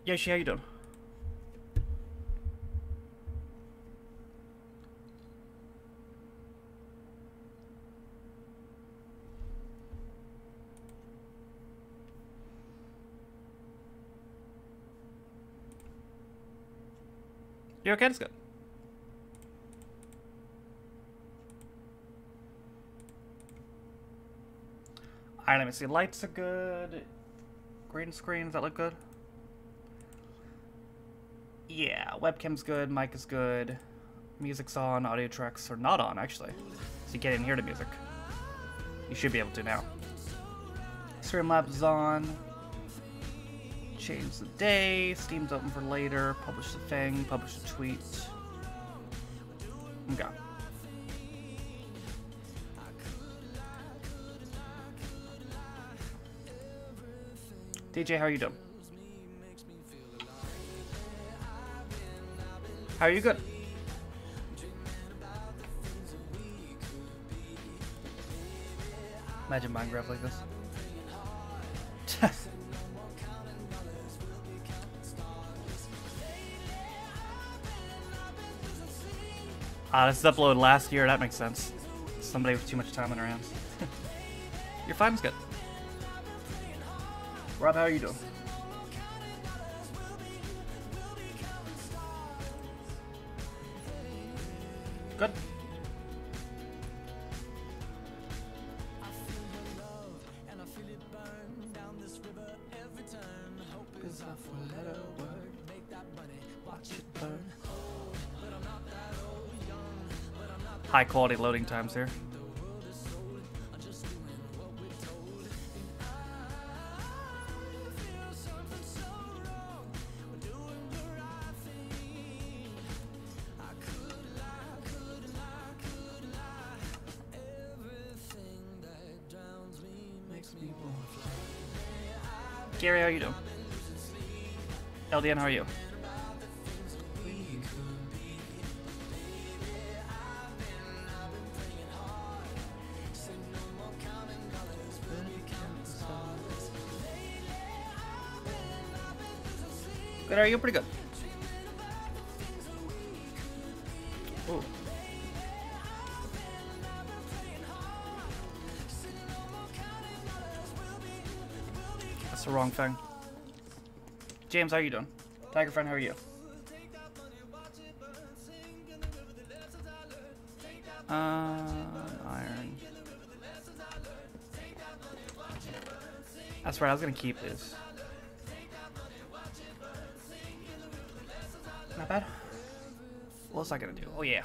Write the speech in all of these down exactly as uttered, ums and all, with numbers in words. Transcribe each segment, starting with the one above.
Yoshi, how you doing? You okay? That's good. Alright, let me see. Lights are good. Green screens, that look good? Yeah, webcam's good, mic is good. Music's on, audio tracks are not on, actually. So you can't even hear the music. You should be able to now. Streamlabs is on. Change the day. Steam's open for later. Publish the thing. Publish the tweet. Okay. D J, how are you doing? How are you? Good. Imagine Minecraft like this. Ah, this is uploaded last year. That makes sense. Somebody with too much time on their hands. Your fine's good. Rob, how are you doing? Good. High quality loading times here. Gary, how are you doing? L D N, how are you? Good, are you? Pretty good. Ooh. That's the wrong thing. James, how are you doing? Tiger friend, how are you? Uh, iron. That's right, I was gonna keep this. Not bad. What was I gonna do? Oh yeah.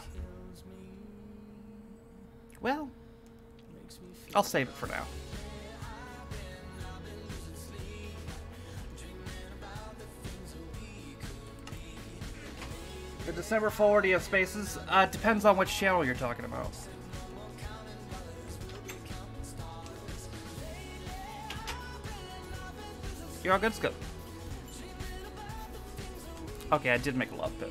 Well, I'll save it for now. The December forward, do you have spaces? Uh, it depends on which channel you're talking about. You're all good? It's good. Okay, I did make a love pit.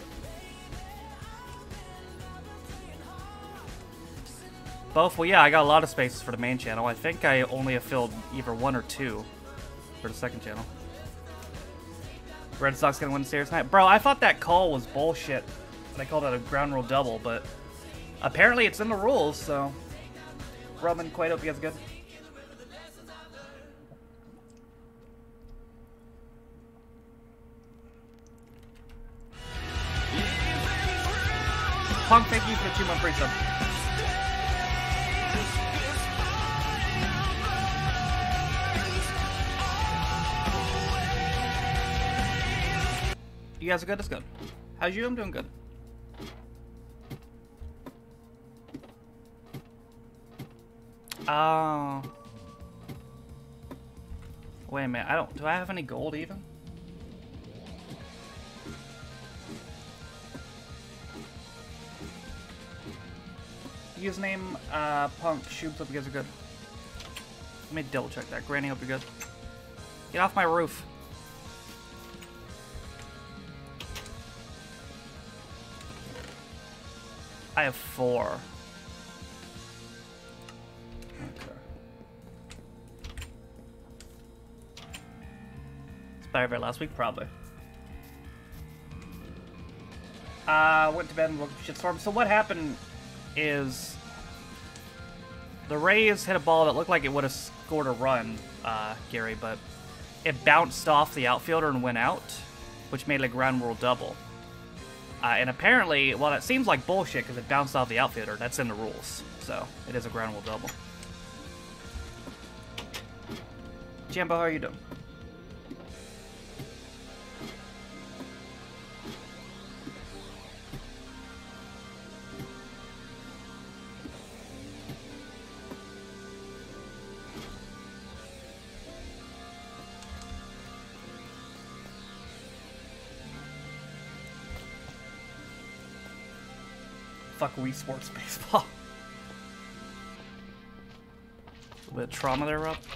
Both? Well, yeah, I got a lot of spaces for the main channel. I think I only have filled either one or two for the second channel. Red Sox gonna win the series tonight. Bro, I thought that call was bullshit. They called it a ground rule double, but apparently it's in the rules, so. Roman, quite hope you guys are good. Punk, thank you for the two month free sub. You guys are good? That's good. How's you? I'm doing good. Oh. Wait a minute. I don't. Do I have any gold even? Username, uh, Punk, Shoops, hope you guys are good. Let me double check that. Granny, hope you're good. Get off my roof. I have four. Okay. Very, very last week, probably. Uh, went to bed and woke up shitstorm. So what happened is the Rays hit a ball that looked like it would have scored a run, uh, Gary, but it bounced off the outfielder and went out, which made it a ground rule double. Uh, and apparently, well, that seems like bullshit because it bounced off the outfielder. That's in the rules, so it is a ground rule double. Jambo, how are you doing? Fuck Wii Sports Baseball. A bit of trauma there, Rob.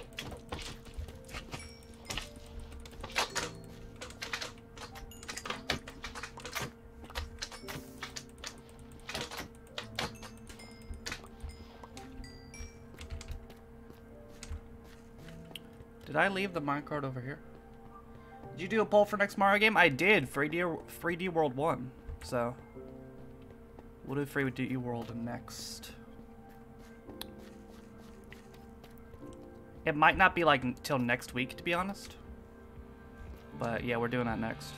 Did I leave the minecart over here? Did you do a poll for next Mario game? I did. three D, three D World one. So we'll do three D World next. It might not be like until next week, to be honest. But yeah, we're doing that next.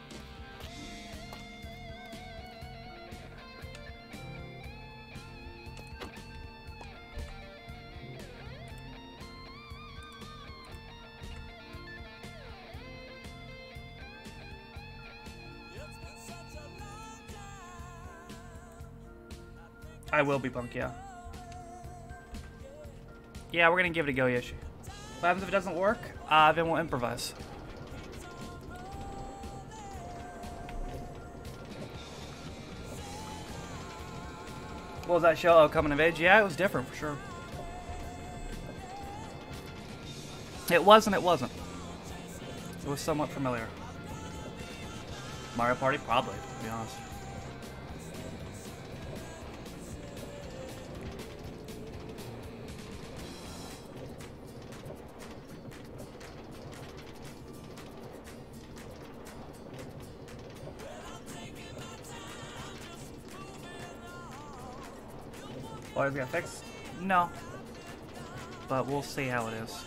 I will be pumped, yeah. Yeah, we're gonna give it a go, Yoshi. What happens if it doesn't work? Uh, then we'll improvise. What was that show? Oh, Coming of Age? Yeah, it was different for sure. It was and it wasn't. It was somewhat familiar. Mario Party? Probably, to be honest. Oh, is it gonna fix? No. But we'll see how it is.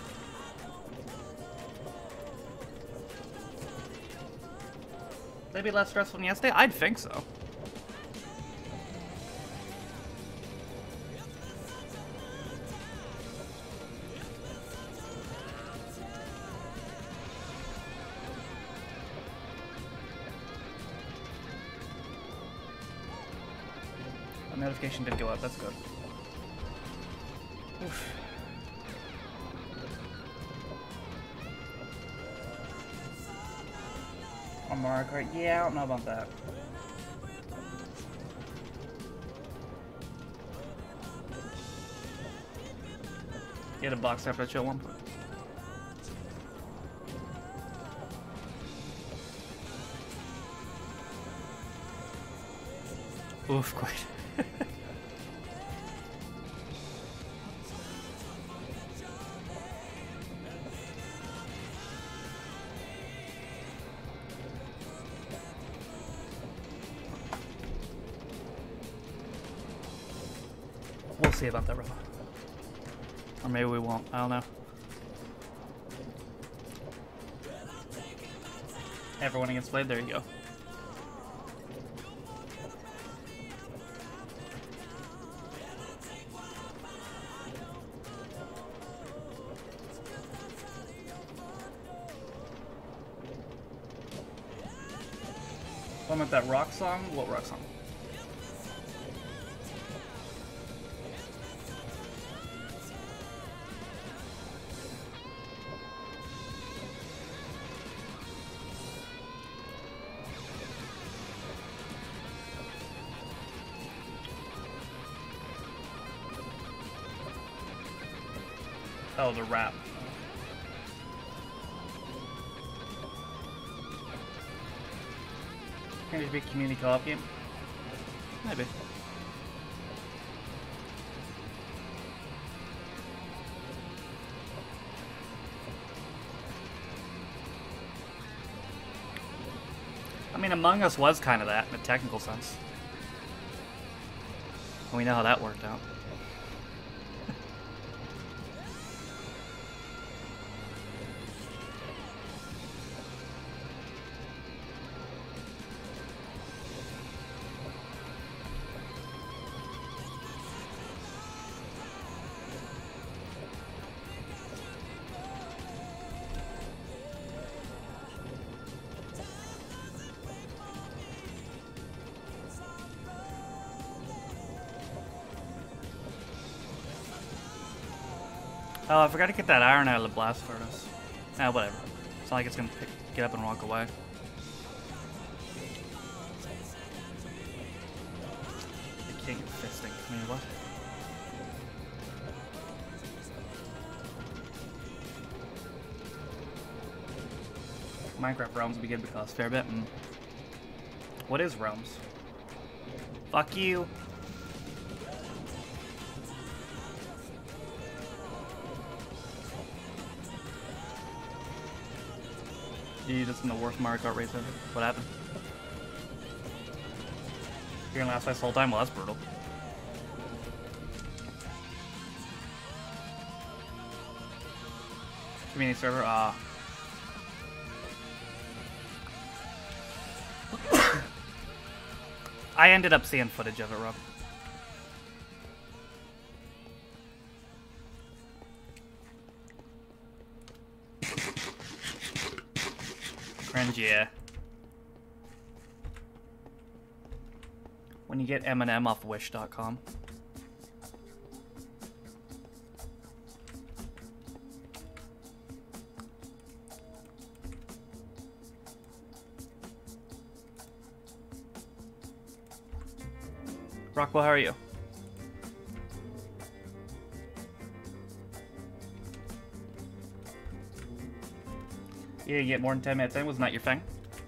Maybe less stressful than yesterday? I'd think so. Notification did go up, that's good. Oof. On Mario Kart? Yeah, I don't know about that. Get a box after that show at one point. Oof, quite. We'll see about that, Robo. Or maybe we won't. I don't know. Everyone against Blade, there you go. One with that rock song? What rock song? Oh, the rap. Can it be a community co-op game? Maybe. I mean, Among Us was kind of that in a technical sense. We know how that worked out. Oh, I forgot to get that iron out of the blast furnace. Ah, whatever. It's not like it's gonna pick, get up and walk away. The king of fisting. I mean, what? Minecraft realms would be good because fair bit. Mm. What is realms? Fuck you. You just in the worst Mario Kart race ever. What happened? You're gonna last this whole time? Well, that's brutal. Community server, ah. Uh. I ended up seeing footage of it, Rob. Cringe, yeah. When you get Eminem off wish dot com. Rockwell, how are you? You get more than ten minutes in, was not your thing?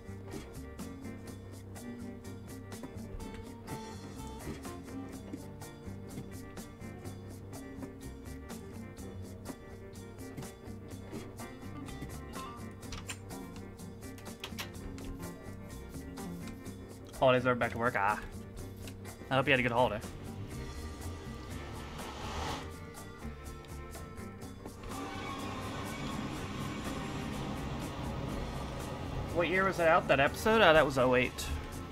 Holidays are back to work. Ah. I hope you had a good holiday. What year was that out, that episode? Uh, that was oh eight.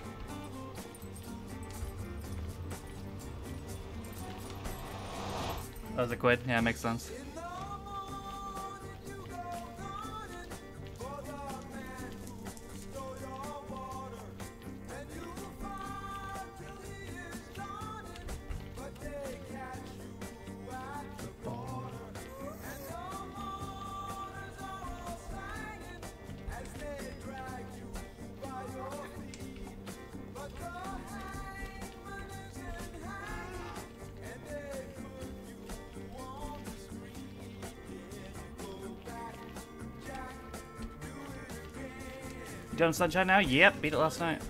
That was a quid? Yeah, makes sense. Done Sunshine now? Yep, beat it last night.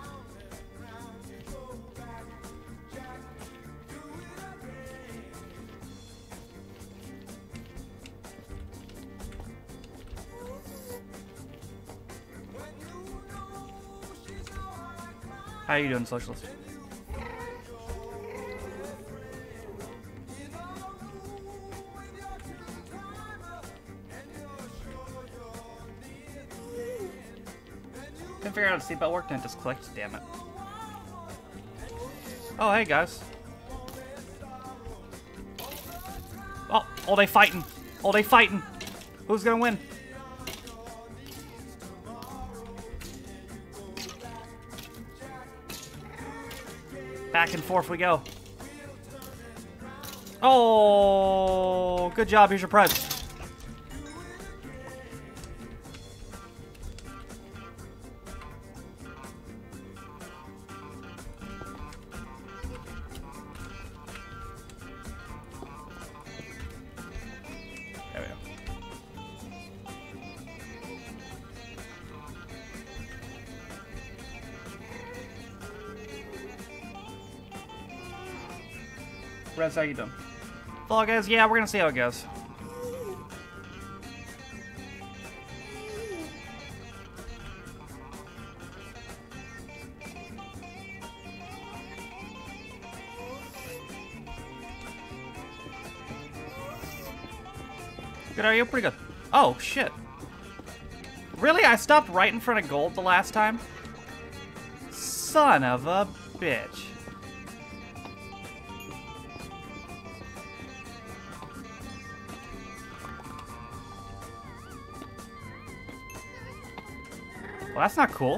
How are you doing, Socialist? Couldn't figure out how the seatbelt worked and it just clicked. Damn it. Oh, hey guys. Oh, all day fighting. All day fighting. Who's gonna win? Back and forth we go. Oh, good job. Here's your prize. There we go. Rez, how you doing? Fall Guys, yeah, we're gonna see how it goes. Good, are you? Pretty good. Oh, shit. Really? I stopped right in front of gold the last time? Son of a bitch. Well, that's not cool.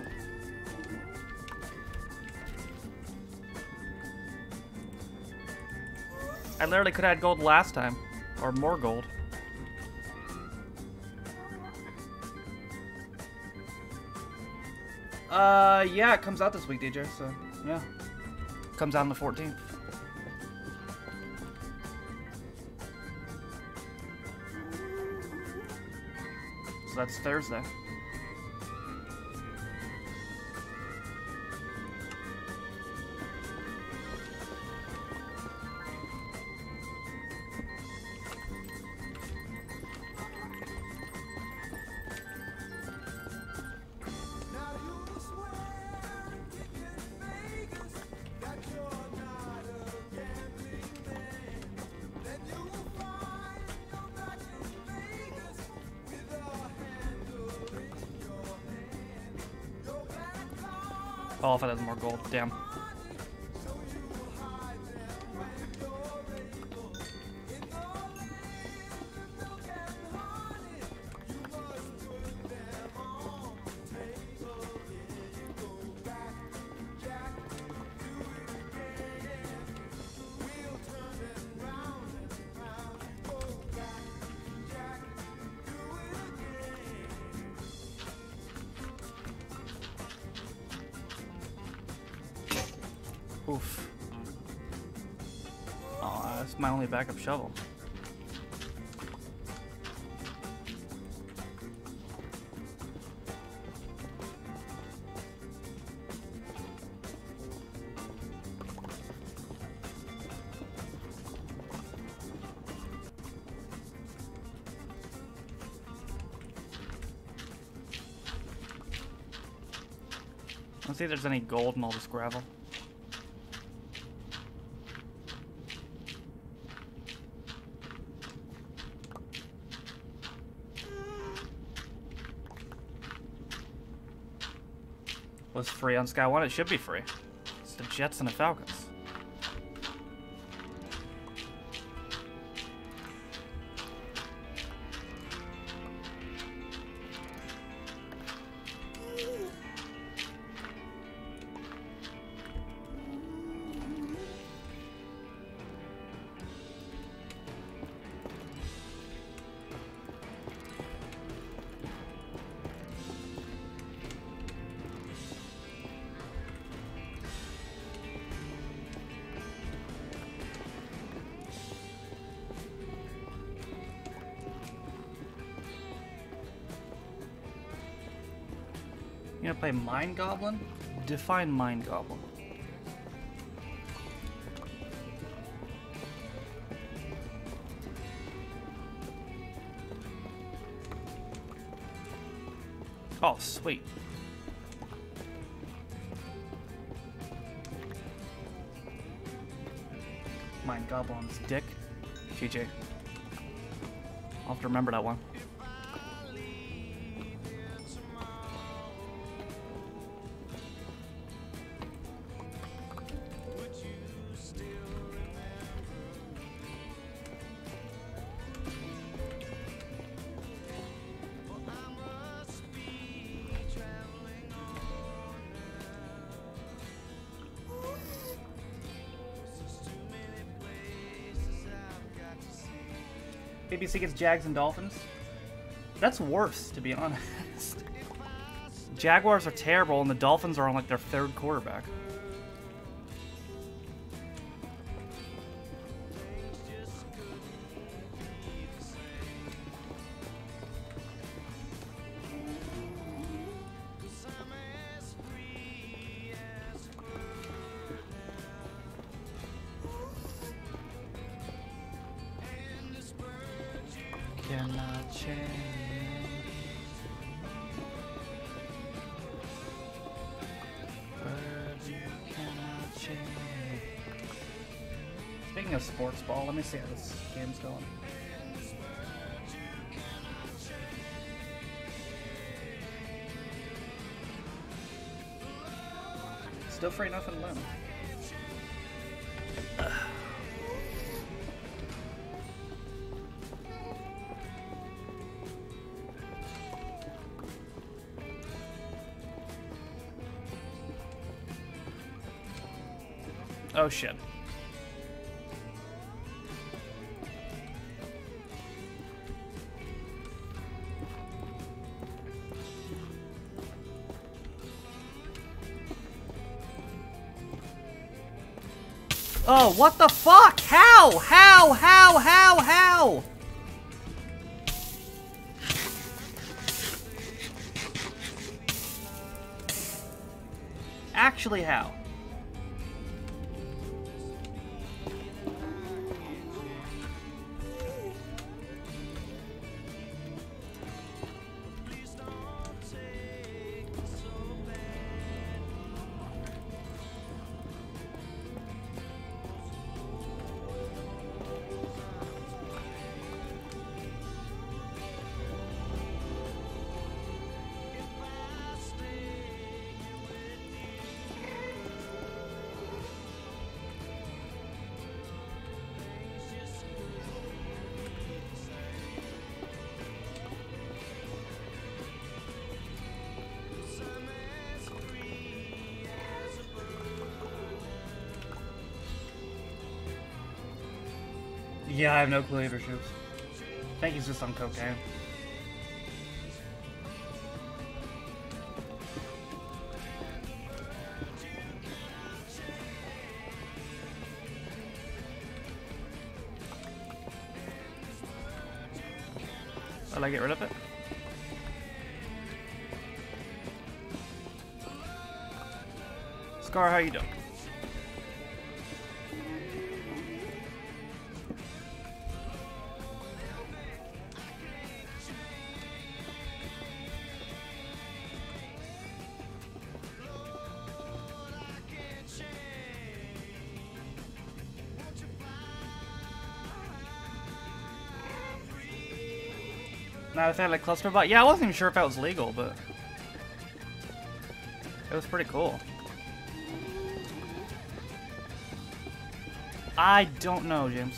I literally could have had gold last time. Or more gold. Uh, yeah, it comes out this week, D J, so, yeah. Comes out on the fourteenth. So that's Thursday. Oh, if it has more gold, damn. Oof. Oh, that's my only backup shovel. Let's see if there's any gold in all this gravel. Was free on Sky One, it should be free. It's the Jets and the Falcons. You gonna play Mind Goblin? Define Mind Goblin. Oh, sweet. Mind Goblin's dick. G G. I'll have to remember that one. A B C gets Jags and Dolphins. That's worse, to be honest. Jaguars are terrible, and the Dolphins are on like their third quarterback. Cannot change. But you cannot change. Speaking of sports ball, let me see how this game's going. Still free, nothing to learn. Oh shit. Oh, what the fuck? How? How? How? How? How? Actually, how? Yeah, I have no clue either, Shoops. I think he's just on cocaine. Will I get rid of it? Scar, how you doing? Now if they had like cluster bot, yeah, I wasn't even sure if that was legal, but it was pretty cool. I don't know, James.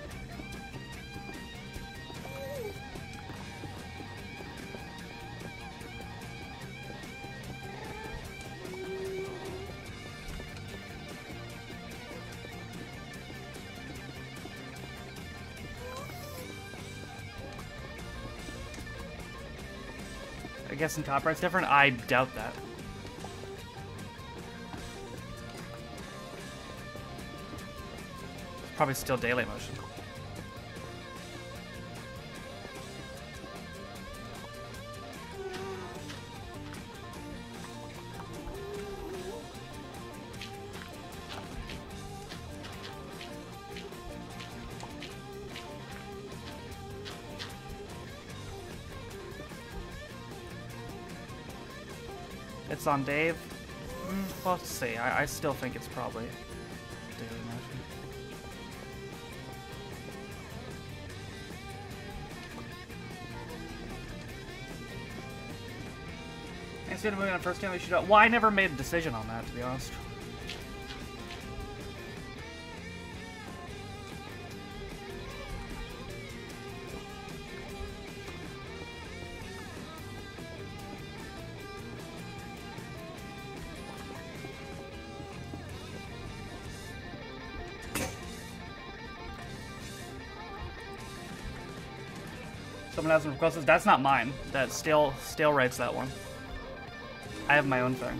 I guess in copyright's different? I doubt that. Probably still daily motion. It's on Dave. Mm, well, let's see. I, I still think it's probably daily motion. Instead of moving on first game, we should. Well, I never made a decision on that, to be honest. Someone has some requests. That's not mine. That still still writes that one. I have my own thing.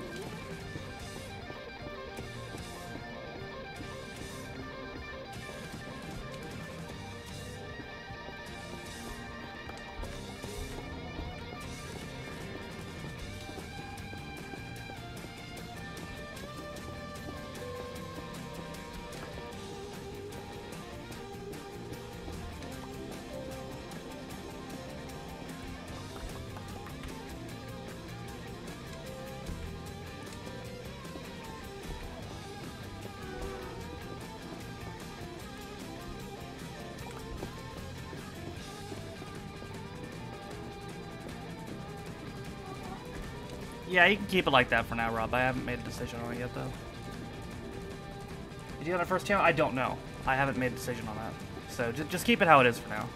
Yeah, you can keep it like that for now, Rob. I haven't made a decision on it yet, though. Did you on the first channel? I don't know. I haven't made a decision on that. So just, just keep it how it is for now.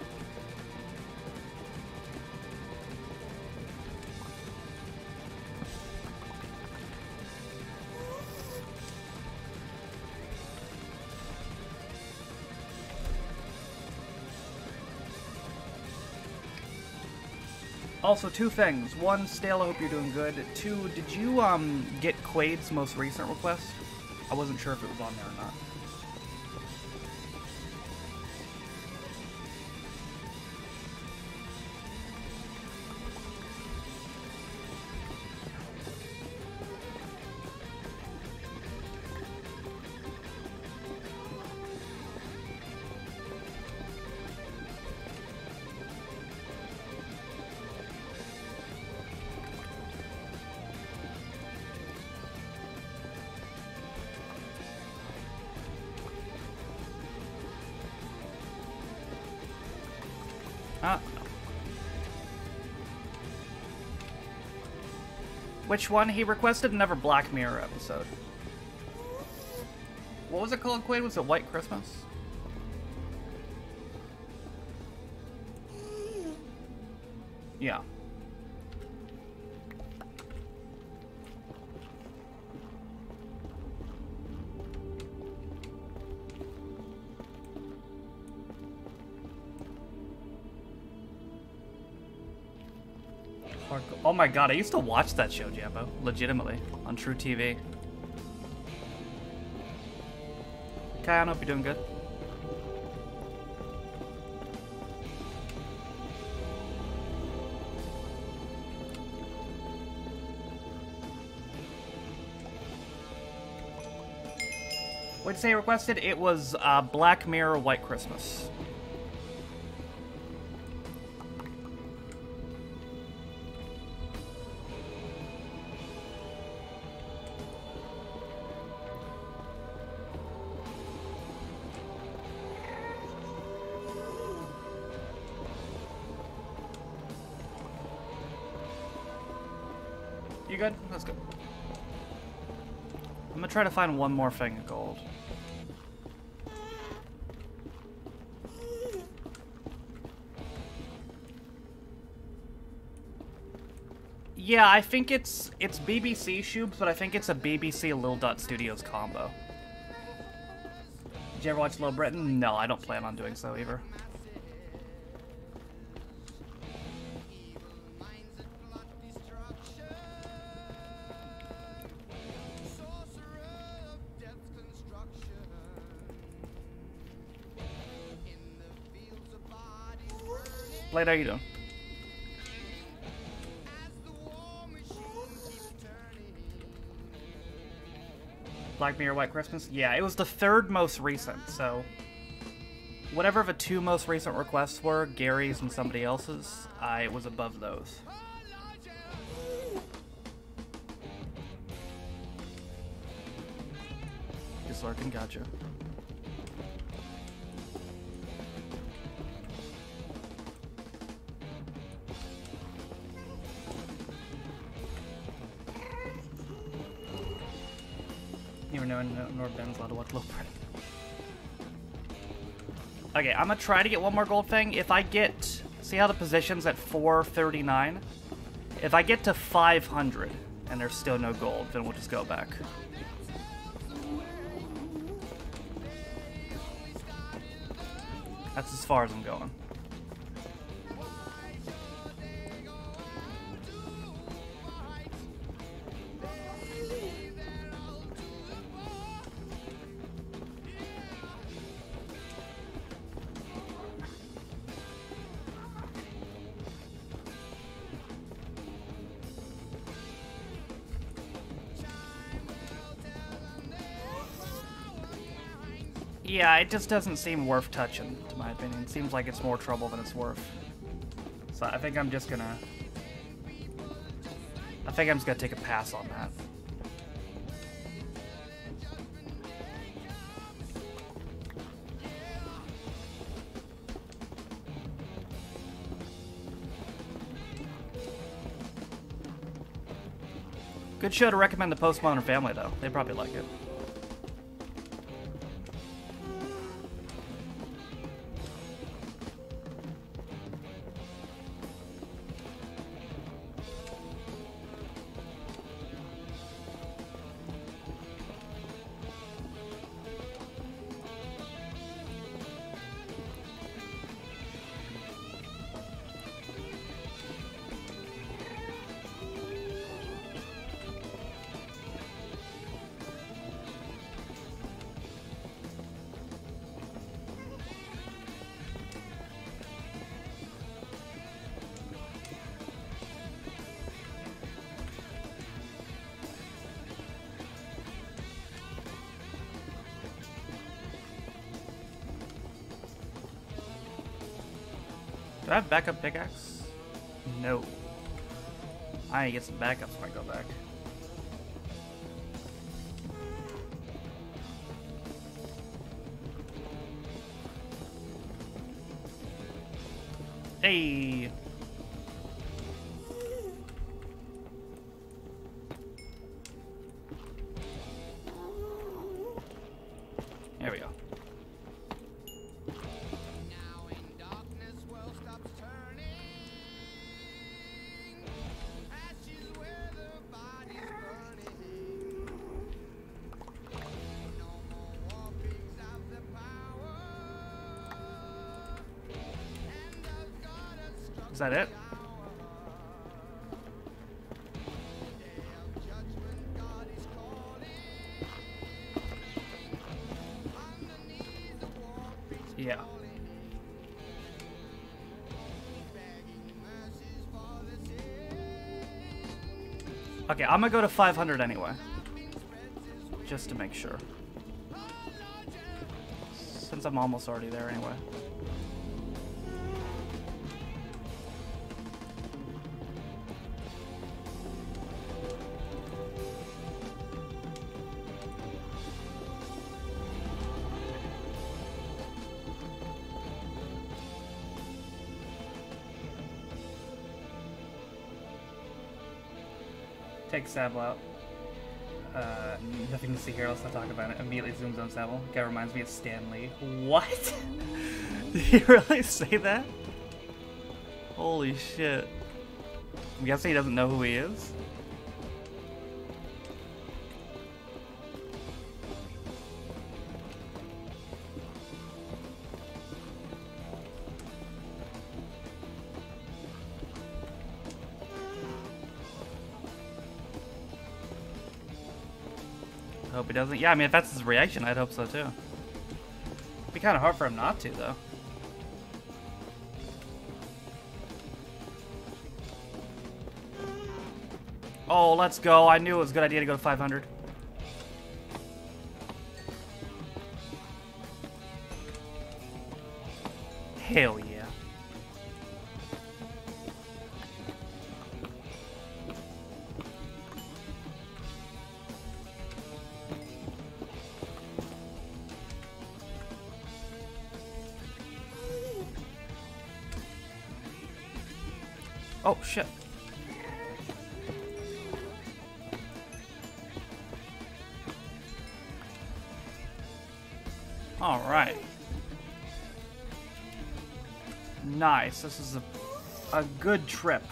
Also, two things. One, Stale, I hope you're doing good. Two, did you um get Quaid's most recent request? I wasn't sure if it was on there or not. Ah. Which one? He requested another Black Mirror episode. What was it called, Quaid? Was it White Christmas? Yeah. Oh my god, I used to watch that show, Jambo. Legitimately. On True T V. Okay, I hope you're doing good. What did you say requested? It was uh, Black Mirror White Christmas. You good? That's good. I'm gonna try to find one more thing of gold. Yeah, I think it's it's B B C Shoops, but I think it's a B B C Lil Dot Studios combo. Did you ever watch Little Britain? No, I don't plan on doing so either. Blade, how you doing? Black Mirror White Christmas? Yeah, it was the third most recent, so... Whatever the two most recent requests were, Gary's and somebody else's, I was above those. Just lurking, gotcha. You never know, nor Ben's allowed to watch Little Britain. Okay, I'm gonna try to get one more gold thing. If I get, see how the position's at four thirty-nine? If I get to five hundred and there's still no gold, then we'll just go back. That's as far as I'm going. Yeah, it just doesn't seem worth touching, to my opinion. It seems like it's more trouble than it's worth. So I think I'm just gonna... I think I'm just gonna take a pass on that. Good show to recommend to Postmodern Family, though. They probably like it. Do I have backup pickaxe? No. I need to get some backups when I go back. Hey! There we go. Is that it? Yeah. Okay, I'm gonna go to five hundred anyway. Just to make sure. Since I'm almost already there anyway. Take Sable out. Uh, nothing to see here, let's not talk about it. Immediately zooms on Sable. Guy reminds me of Stan Lee. What? Did he really say that? Holy shit. I'm guessing he doesn't know who he is? I hope he doesn't. Yeah, I mean, if that's his reaction, I'd hope so too. It'd be kind of hard for him not to, though. Oh, let's go. I knew it was a good idea to go to five hundred. Hell yeah. Oh, shit. All right. Nice. This is a, a good trip.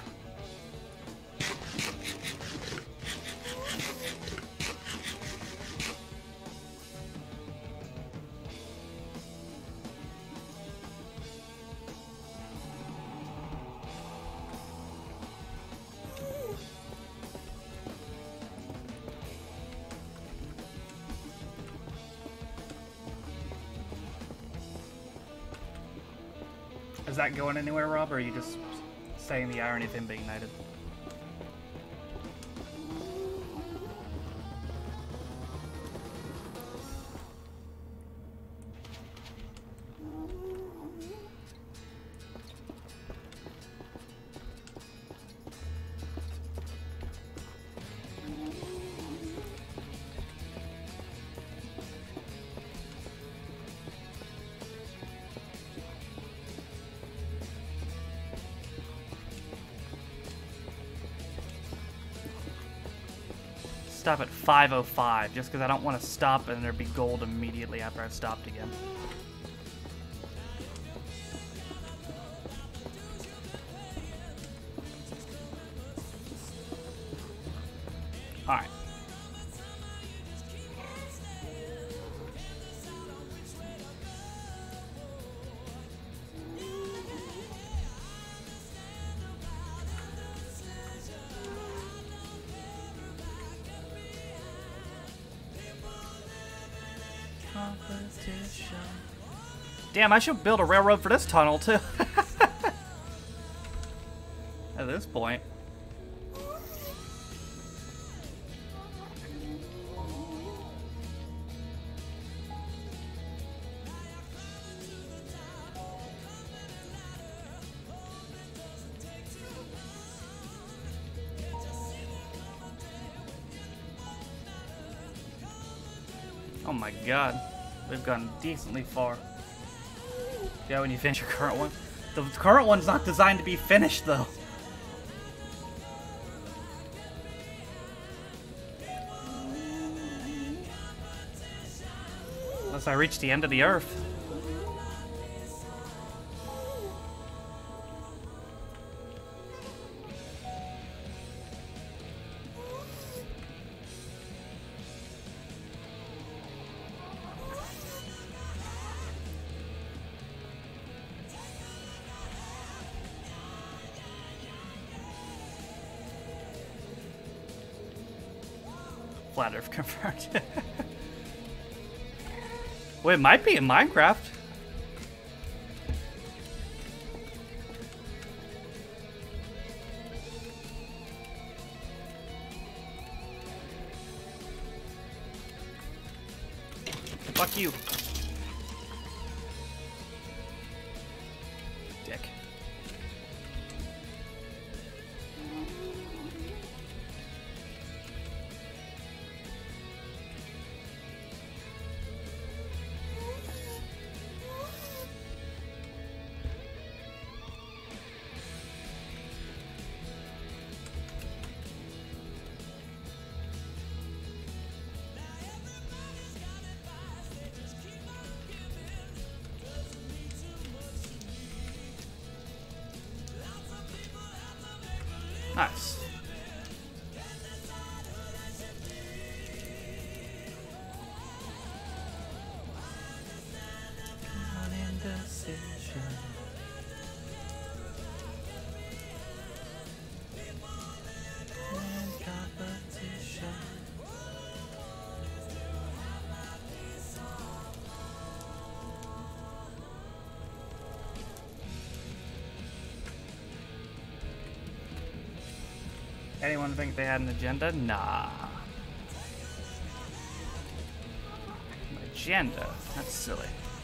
Is that going anywhere, Rob, or are you just saying the irony of him being knighted? stop at five oh five, just because I don't want to stop and there'd be gold immediately after I've stopped again. Alright. Competition. Damn, I should build a railroad for this tunnel too. At this point. Oh my god, we've gone decently far. Yeah, when you finish your current one. The current one's not designed to be finished, though. Unless I reach the end of the earth. Flat Earth confirmed. Well, it might be in Minecraft. Fuck you. Dick. Nice. Anyone think they had an agenda? Nah. An agenda? That's silly.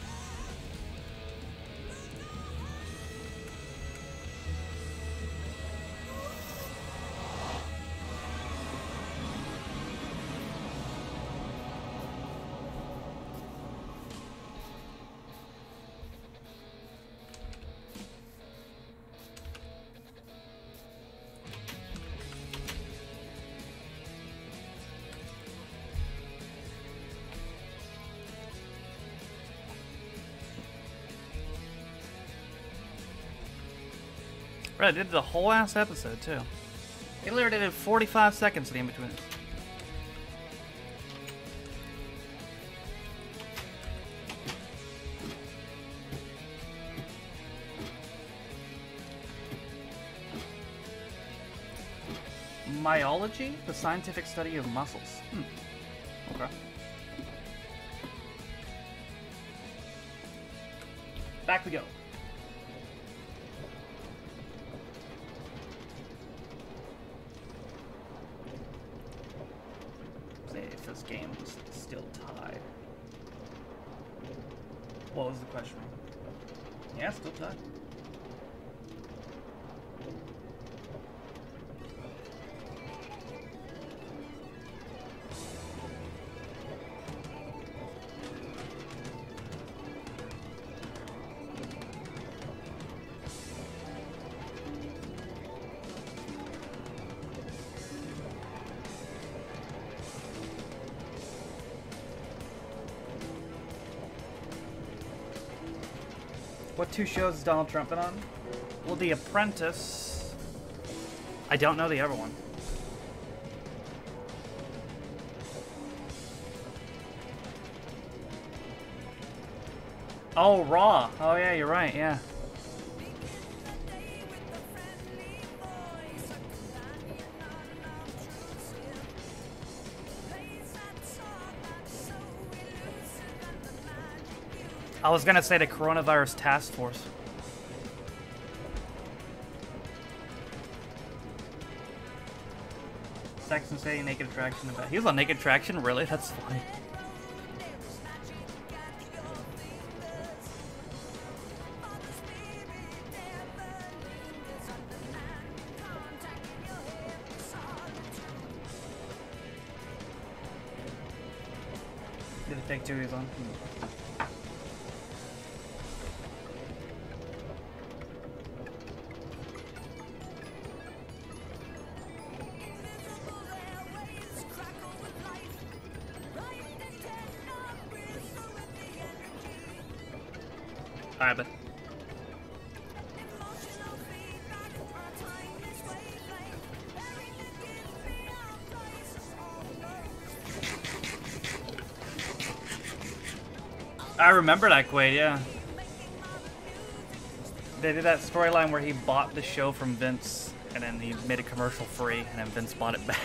Right, I did the whole ass episode too. It literally did forty-five seconds in between. Myology? The scientific study of muscles. Hmm. Okay. Back we go. If this game was still tied. What was the question? Yeah, still tied. What two shows has Donald Trump been on? Well, The Apprentice. I don't know the other one. Oh, Raw. Oh, yeah, you're right, yeah. I was gonna say the Coronavirus Task Force. Sex and City, Naked Attraction. About. He was on Naked Attraction? Really? That's funny. Did it take two years on? Hmm. Alright, but I remember that Quaid, yeah. They did that storyline where he bought the show from Vince and then he made a commercial free and then Vince bought it back.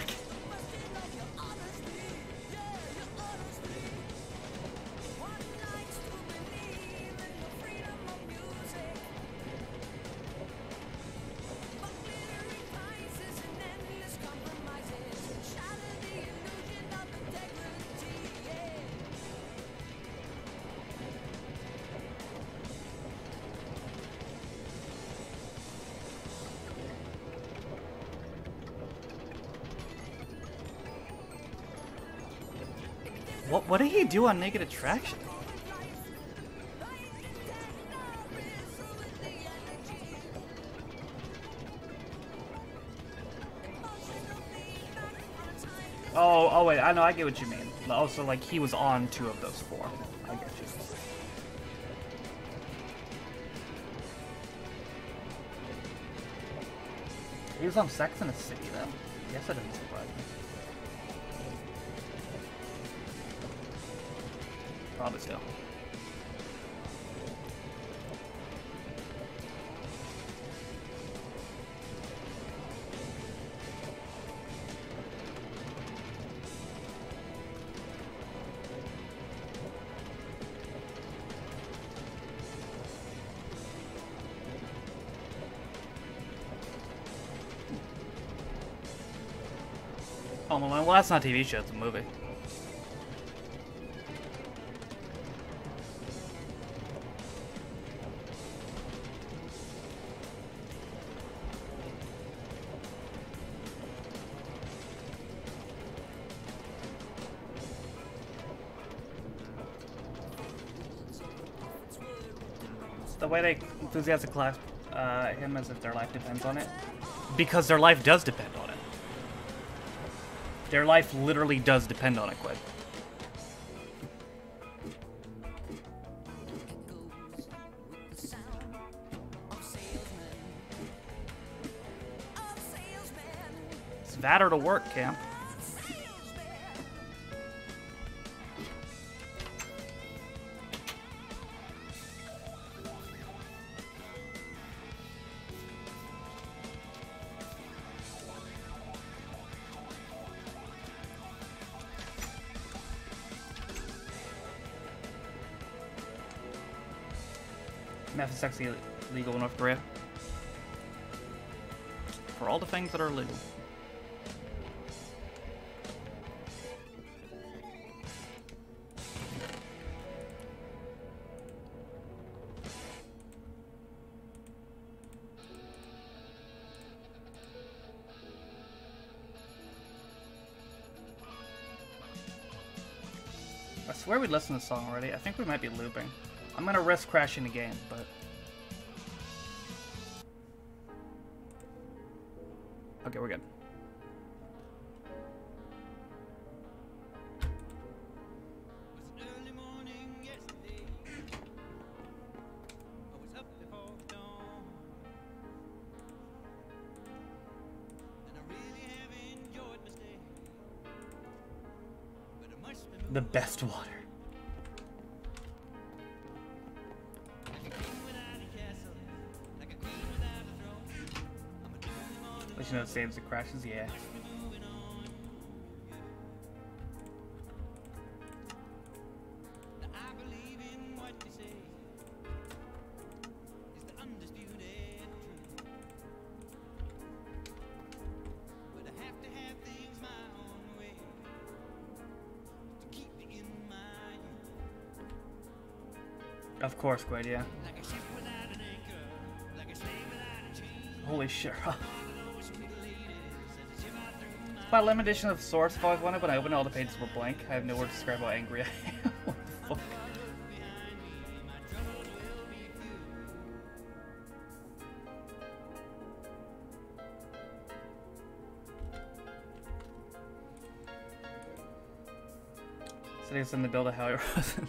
What what did he do on Naked Attraction? Oh, oh wait, I know, I get what you mean. Also, like, he was on two of those four. I get you. He was on Sex and the City, though. I guess that doesn't surprise me. Probably still. Home Alone. Well, that's not a T V show, it's a movie. The way they enthusiastically class uh, him as if their life depends on it. Because their life does depend on it. Their life literally does depend on it, Quid. It's that or to work, Camp. Meth is sexy legal in North Korea. For all the things that are illegal. I swear we listened to the song already. I think we might be looping. I'm gonna risk crashing the game, but... Okay, we're good. The best water. Let you know it saves and crashes, yeah. Of course, Quaid, yeah. Holy shit. My limited edition of Source I've always wanted. When I opened, all the pages were blank. I have no word to describe how angry I am. What the fuck? So he's in the build of Howie Rosen.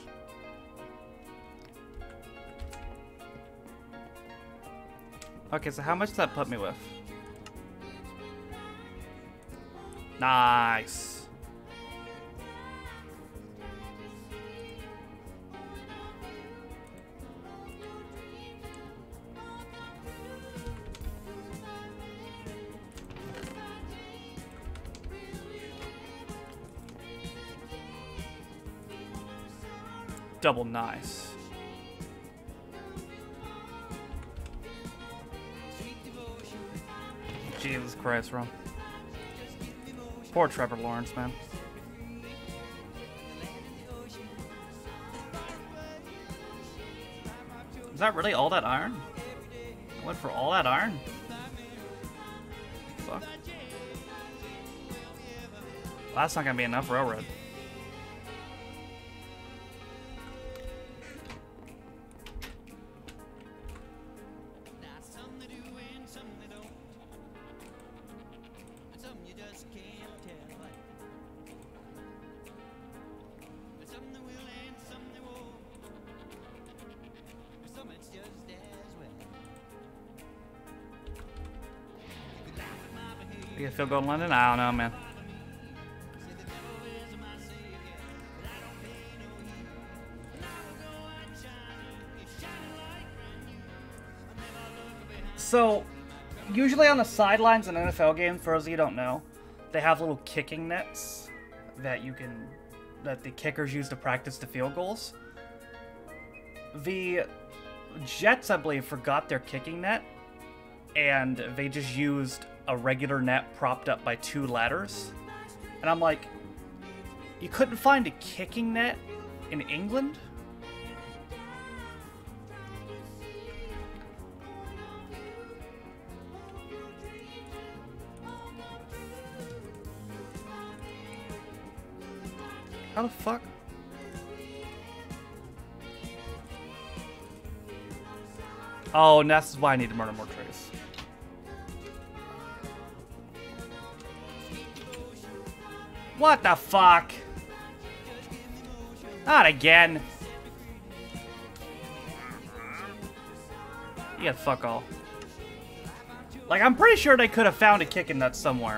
Okay, so how much does that put me with? Nice. Double nice. Jesus Christ, Ron. Poor Trevor Lawrence, man. Is that really all that iron? I went for all that iron? Fuck. Well, that's not gonna be enough railroad. You feel go to London? I don't know, man. So, usually on the sidelines in N F L games, for those of you who don't know, they have little kicking nets that you can, that the kickers use to practice the field goals. The Jets, I believe, forgot their kicking net, and they just used a regular net propped up by two ladders. And I'm like, you couldn't find a kicking net in England? How the fuck? Oh, and that's why I need to murder more trees. What the fuck? Not again. Yeah, fuck all. Like, I'm pretty sure they could have found a kicking nut somewhere.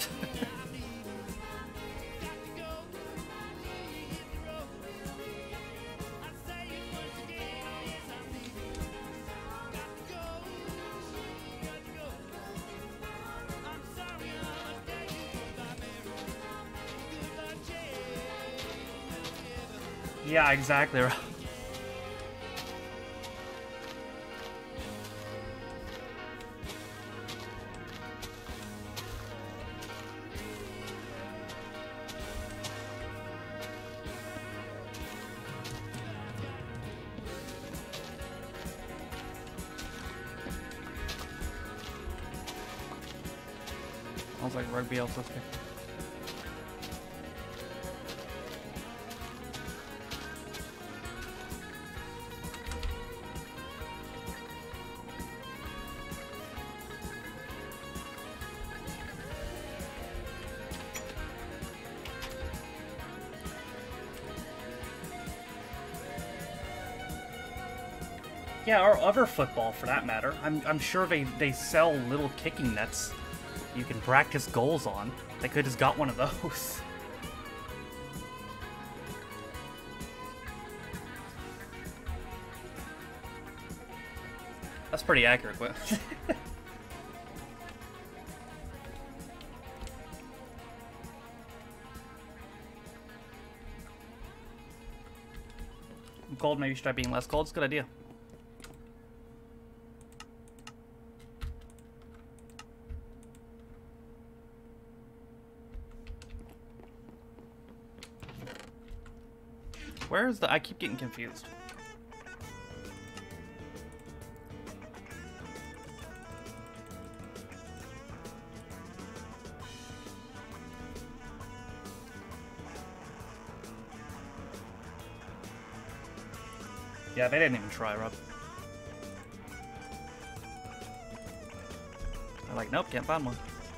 Yeah, exactly right. Sounds like rugby also. Yeah, or other football for that matter. I'm, I'm sure they, they sell little kicking nets you can practice goals on. They could have just got one of those. That's pretty accurate, but I'm cold, maybe you should try being less cold. It's a good idea. Where is the... I keep getting confused. Yeah, they didn't even try, Rob. They're like, nope, can't find one.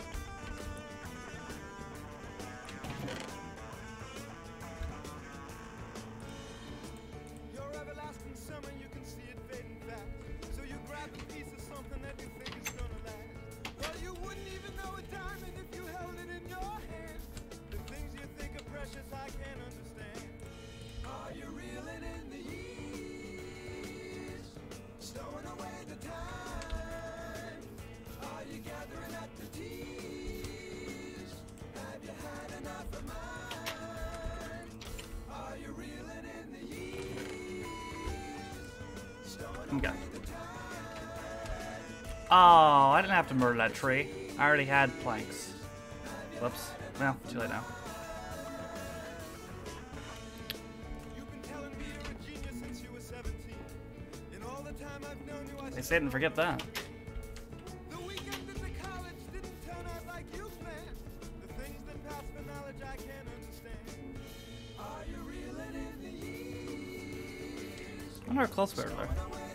Okay. Oh, I didn't have to murder that tree. I already had planks. Whoops. Well, too late now. They say didn't forget that. I wonder how close we are there.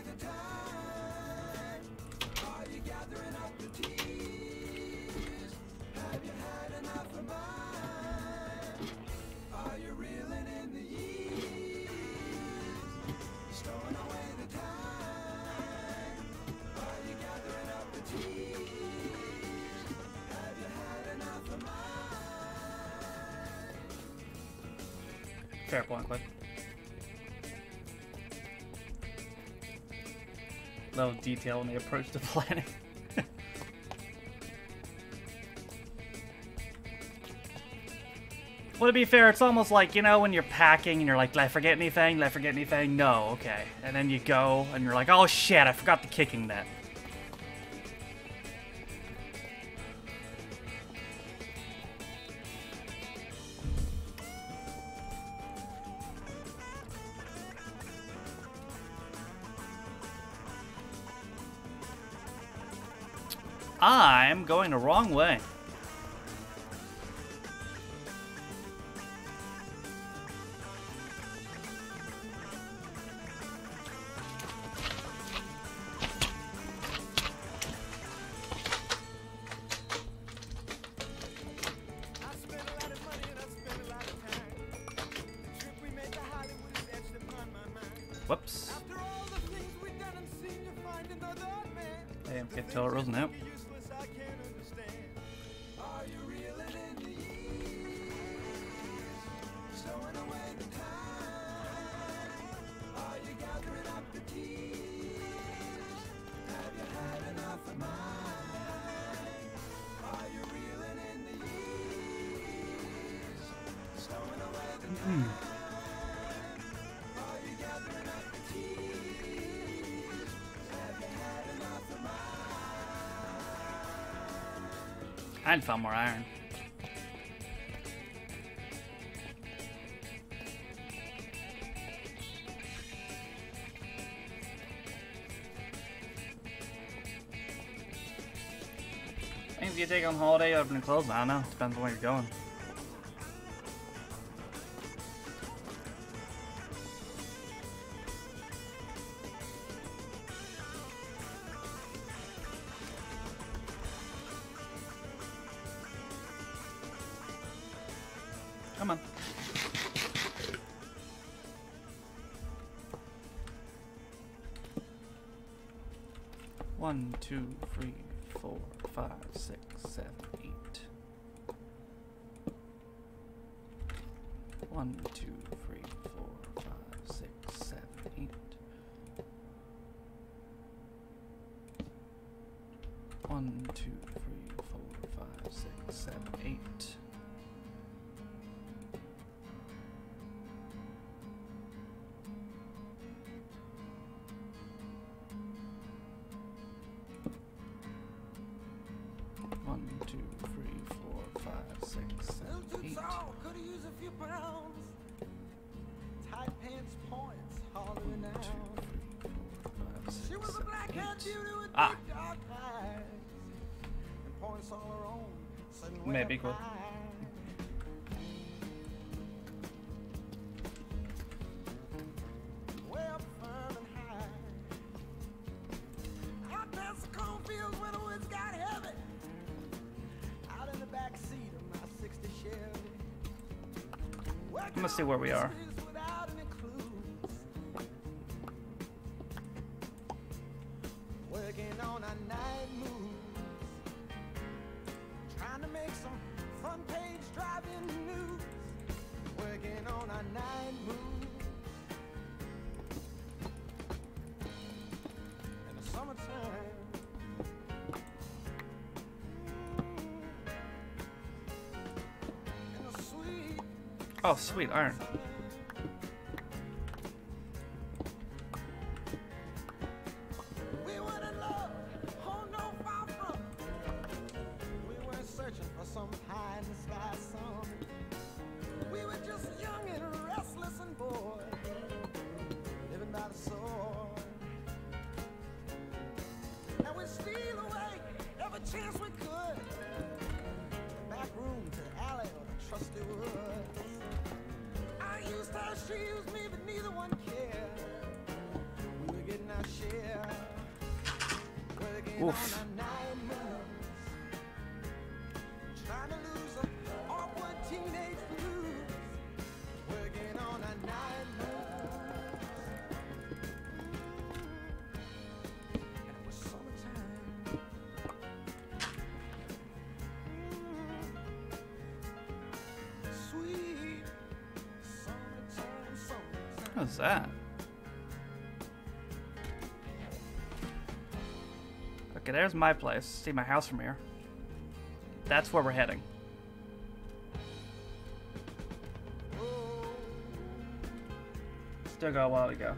Fair point, Cliff. Level of detail in the approach to planning. Well, to be fair, it's almost like, you know, when you're packing and you're like, did I forget anything? Did I forget anything? No, okay. And then you go and you're like, oh shit, I forgot the kicking net. I'm going the wrong way. Whoops. Hey, I'm getting to it, Rosen out. Mm. I'd found more iron. Things you take on holiday, open and close. I don't know. Depends on where you're going. Come on. One, two, three, four, five, six, seven, eight. One, two, three, four, five, six, seven, eight. could use a few pounds. Tight pants points, hollering out. She was a black-haired beauty with Ah. deep dark eyes. And points all her own. sitting way Maybe up good. high. Way up firm and high. Out past the cornfields where the woods got heavy. Out in the back seat of my sixty Chevy. I'm gonna see where we are. Without any clues. Working on our night moves. Trying to make some front page driving news. Working on our night moves. In the summertime. In the sweet. Oh, sweet iron. We were in love, oh no, far from. We weren't searching for some pie in the sky song. We were just young and restless and bored, living by the sword. And we steal away every chance we could. Back room to the alley or the trusty woods. I used her, she used me, but neither one cared. We were getting our share. Working Oof. on our night moves. Trying to lose a awkward teenage blues. Working on our night moves. And it was summertime. Sweet summertime, summertime. What's that? Okay, there's my place. See my house from here. That's where we're heading. Still got a while to go.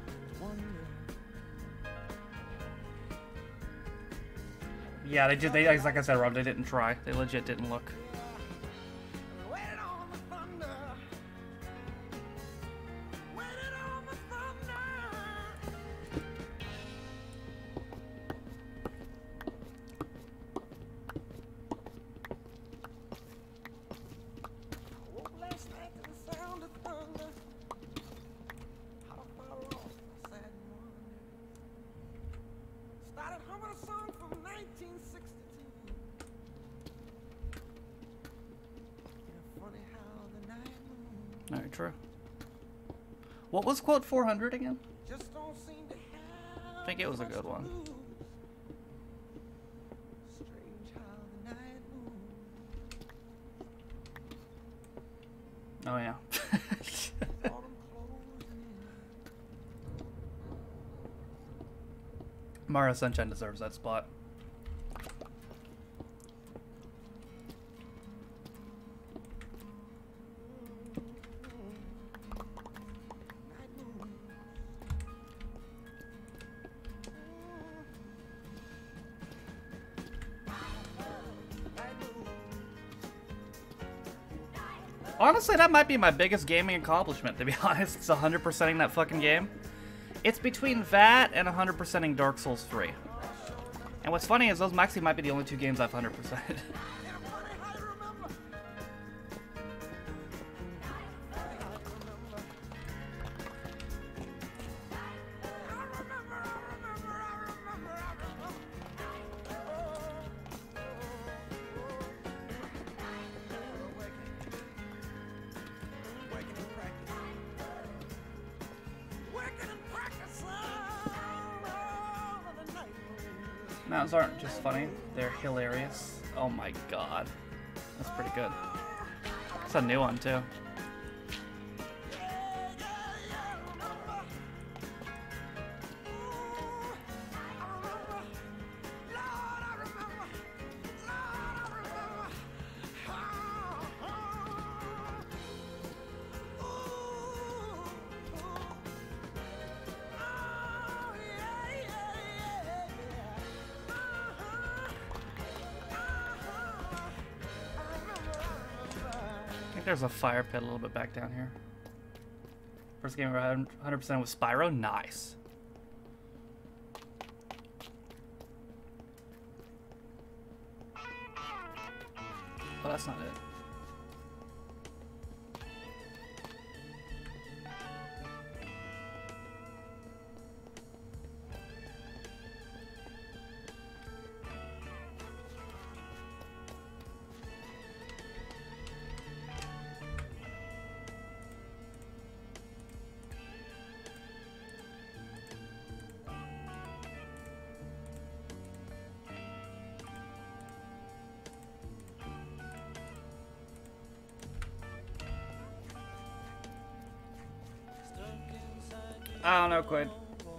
Yeah, they did. They like I said, Rob. They didn't try. They legit didn't look. Waited on the thunder. Waited on the thunder. I woke last night to the sound of thunder. How far off I sat and wondered. Started humming a song from nineteen sixty-two. Yeah, funny how the night moves Very true. What was quote four hundred again? just don't seem to have. I think it was a much good to one. lose. Strange how the night moves. Oh yeah. Autumn closing in. Mario Sunshine deserves that spot. Night moves. Night moves. Honestly, that might be my biggest gaming accomplishment, to be honest. It's one hundred percenting that fucking game. It's between that and one hundred percenting Dark Souls three. And what's funny is those actually might be the only two games I've one hundred percented. Yeah, funny how you remember. Funny how you remember. I remember, I remember, I remember, I remember. Working, working and practice. Working and practice all of the night. Mountains aren't just funny, they're hilarious. Oh my god. That's pretty good. It's a new one, too. there's a fire pit a little bit back down here. First game one hundred percent with Spyro. Nice. Oh, that's not it. I don't know, quite.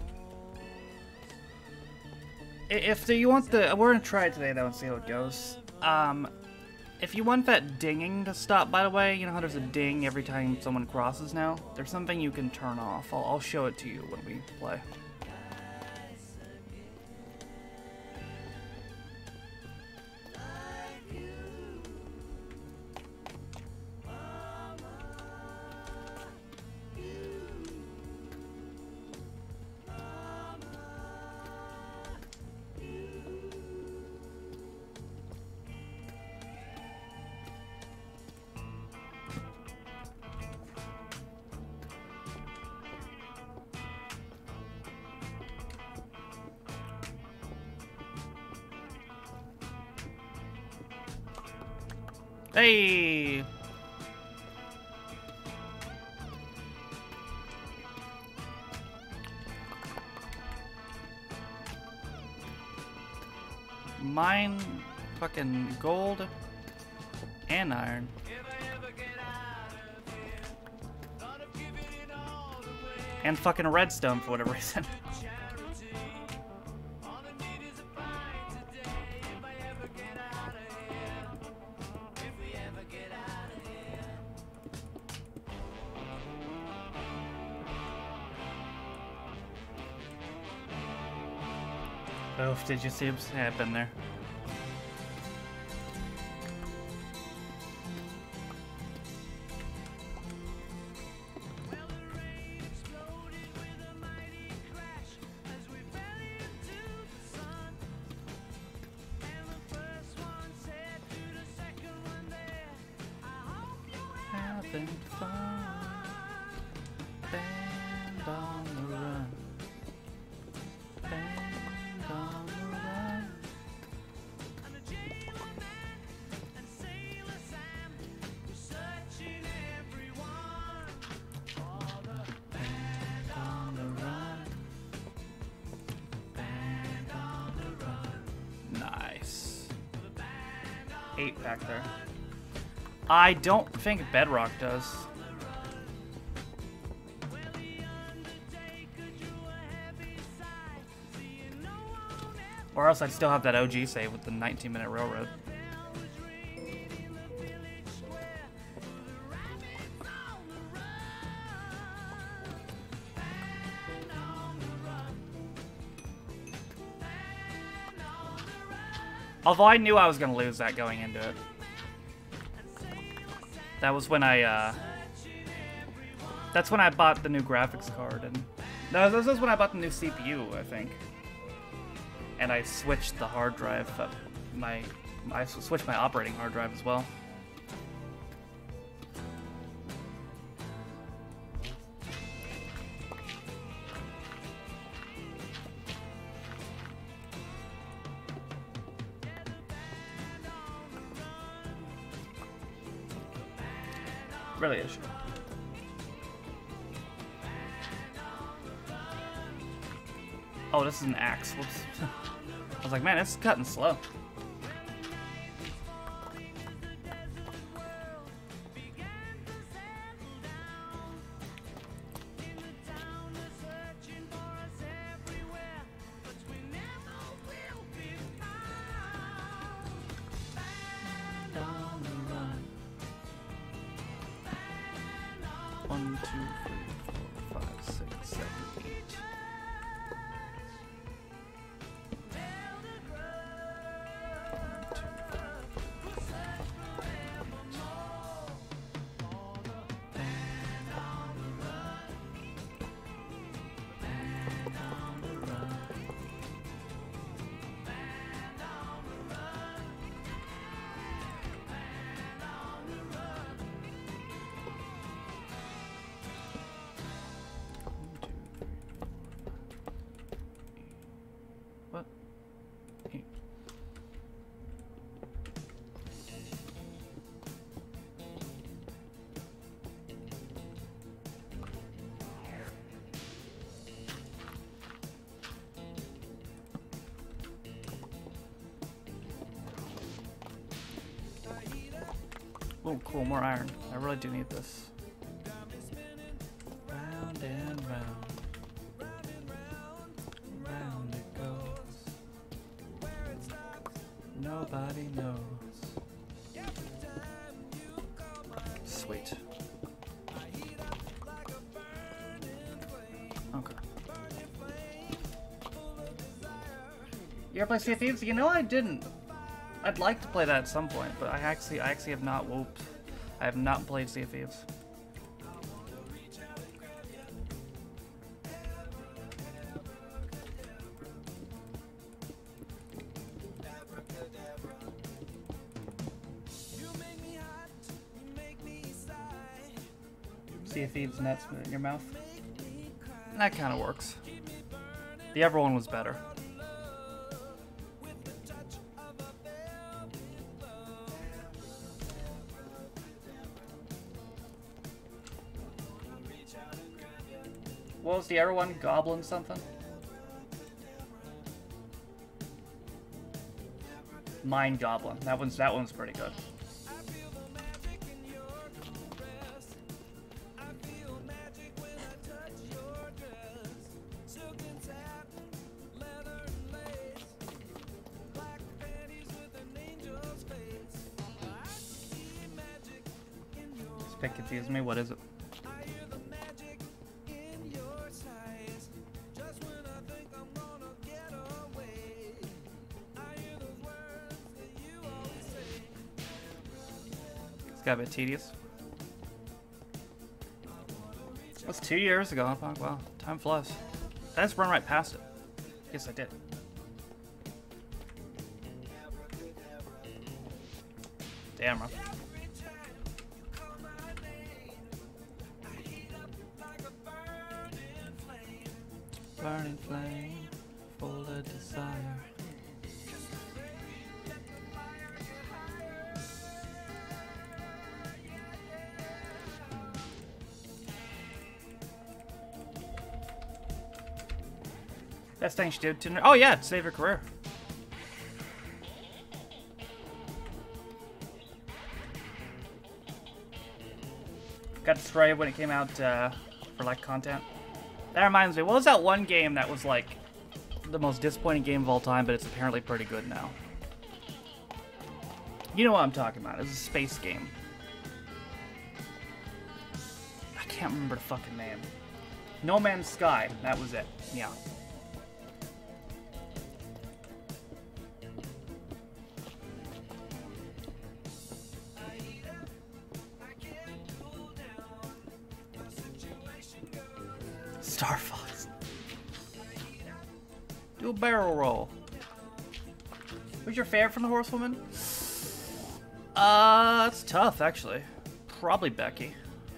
If the, you want the, we're gonna try it today though and see how it goes. Um, if you want that dinging to stop, by the way, you know how there's a ding every time someone crosses now? There's something you can turn off. I'll, I'll show it to you when we play. Hey! Mine fucking gold and iron. And fucking redstone for whatever reason. Oof, did you see what's happened there? Having fun, band on the run. Band on the run. Band on the run. Band on the run. Nice. Eight pack there. I don't think Bedrock does. Or else I'd still have that O G save with the nineteen minute railroad. Although I knew I was going to lose that going into it. That was when I, uh... That's when I bought the new graphics card, and... No, this was when I bought the new C P U, I think. And I switched the hard drive, uh, my... I switched my operating hard drive as well. Really is. Oh, this is an axe. Whoops. I was like, man, it's cutting slow. One, two, three, four, five, six, seven, eight. One, two, three, four, five, Oh, cool, more iron. I really do need this. Round and round. Round it goes. Nobody knows. Sweet. Okay. You ever play Sea of Thieves? You know I didn't. I'd like to play that at some point, but I actually, I actually have not. Whoops, I have not played Sea of Thieves. Sea of Thieves nuts in your mouth. That kind of works. The other one was better. What was the other one? Goblin something? Mind Goblin. That one's that one's pretty good. This pic confused me. What is it? Got a bit tedious. That's two years ago. Wow, time flies. Did I just run right past it? Yes, I did. Damn, bro. Burning flame, full of desire. Best thing she did to. Oh yeah, save her career. Got destroyed when it came out uh, for like content. That reminds me, what was that one game that was like the most disappointing game of all time, but it's apparently pretty good now? You know what I'm talking about. It's a space game. I can't remember the fucking name. No Man's Sky. That was it. Yeah. Star Fox. Do a barrel roll. Who's your favorite from the Horsewoman? Uh, it's tough, actually. Probably Becky.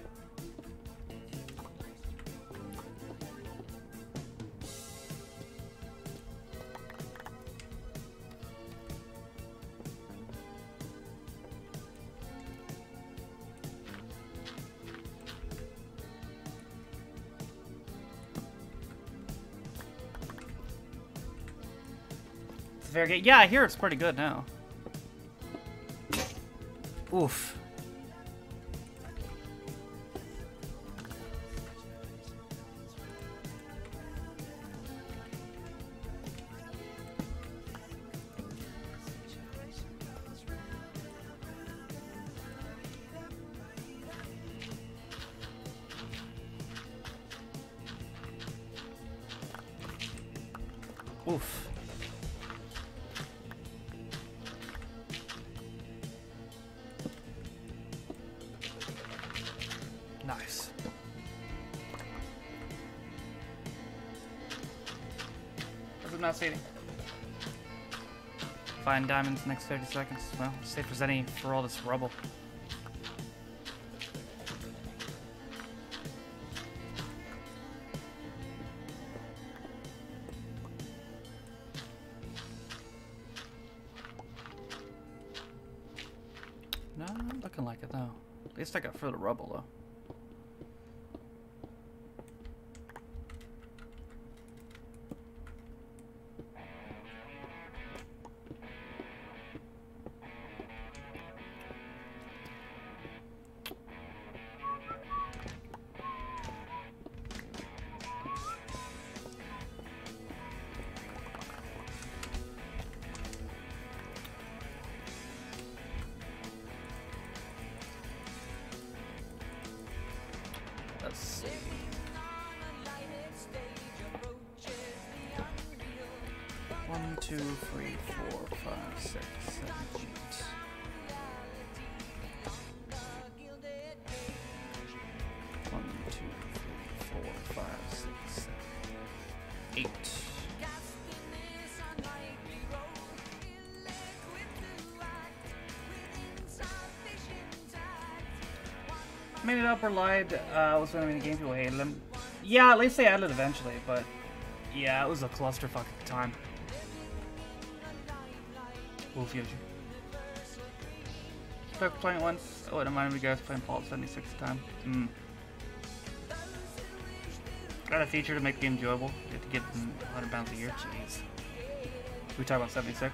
Very good. Yeah, I hear it's pretty good now. Oof. Oof. Nice. This is not seating. Find diamonds next thirty seconds. Well, see if there's any for all this rubble. No, not looking like it though. At least I got further rubble though. One, two, three, four, five, six, seven, eight. One, two, three, four, five, six, seven, eight. Made it up or lied. Uh, was one of the game people hated them. Yeah, at least they added it eventually, but yeah, it was a clusterfuck at the time. Wolf Yoshi. Stuck playing it once. I wouldn't mind if you guys playing Fallout seventy-six time. Hmm. Got a feature to make the game enjoyable. You have to get one hundred pounds a year. Jeez. We talk about seventy-six.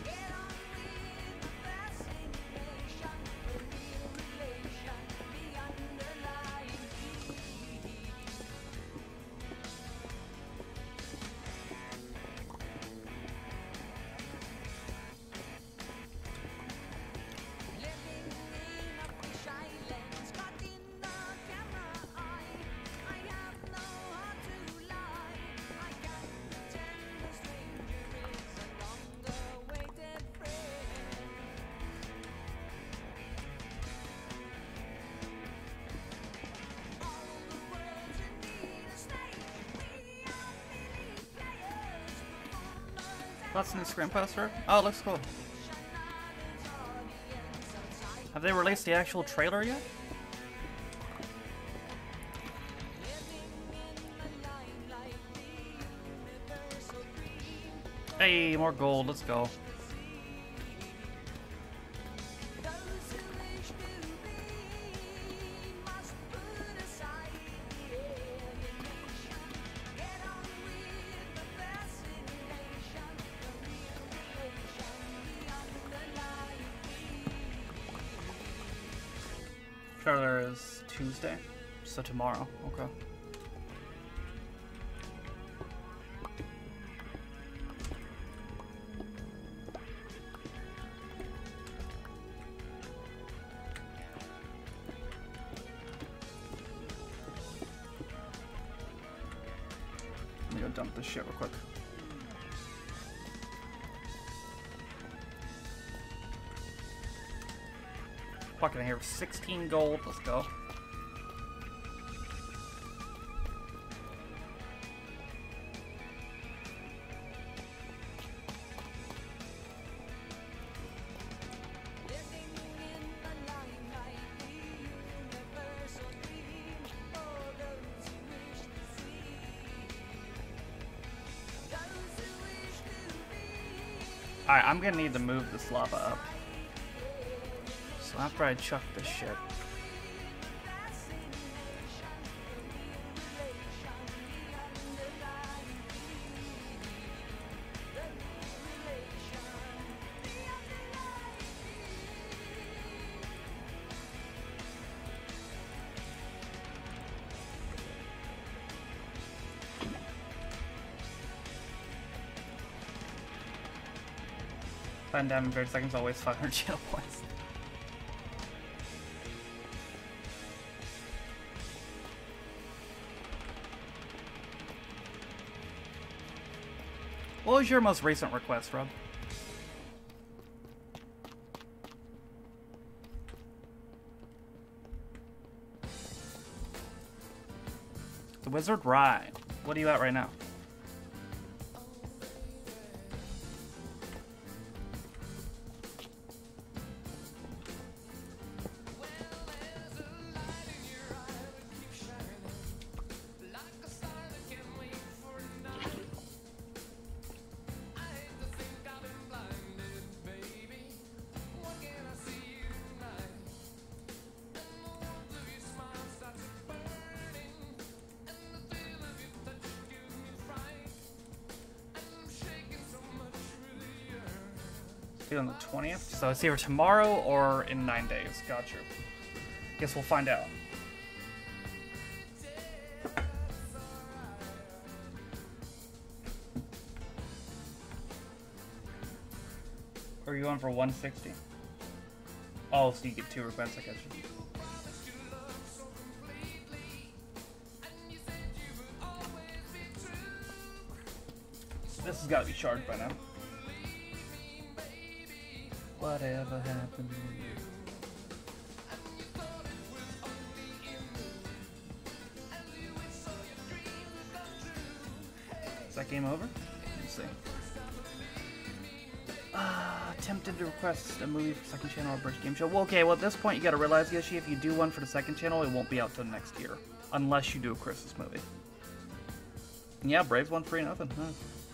That's a new screen poster. Oh, it looks cool. Have they released the actual trailer yet? Hey, more gold. Let's go. Trailer is Tuesday, so tomorrow. Okay. Let me go dump this shit real quick. Fucking here, sixteen gold. Let's go. Alright, I'm gonna need to move this lava up. So after I chuck this shit. Find down in thirty seconds, always five hundred channel points. What was your most recent request, Rob? The Wizard Ride. What are you at right now? On the twentieth, so it's either tomorrow or in nine days. Gotcha. Guess we'll find out. Are you on for one sixty? Oh, so you get two requests, I guess. This has got to be charged by now. Whatever happened? Is that game over? Let's see. Uh, tempted to request a movie for second channel or British Game Show. Well, okay, well at this point you gotta realize, Yoshi, if you do one for the second channel, it won't be out till next year. Unless you do a Christmas movie. Yeah, Braves won three nothing. Huh.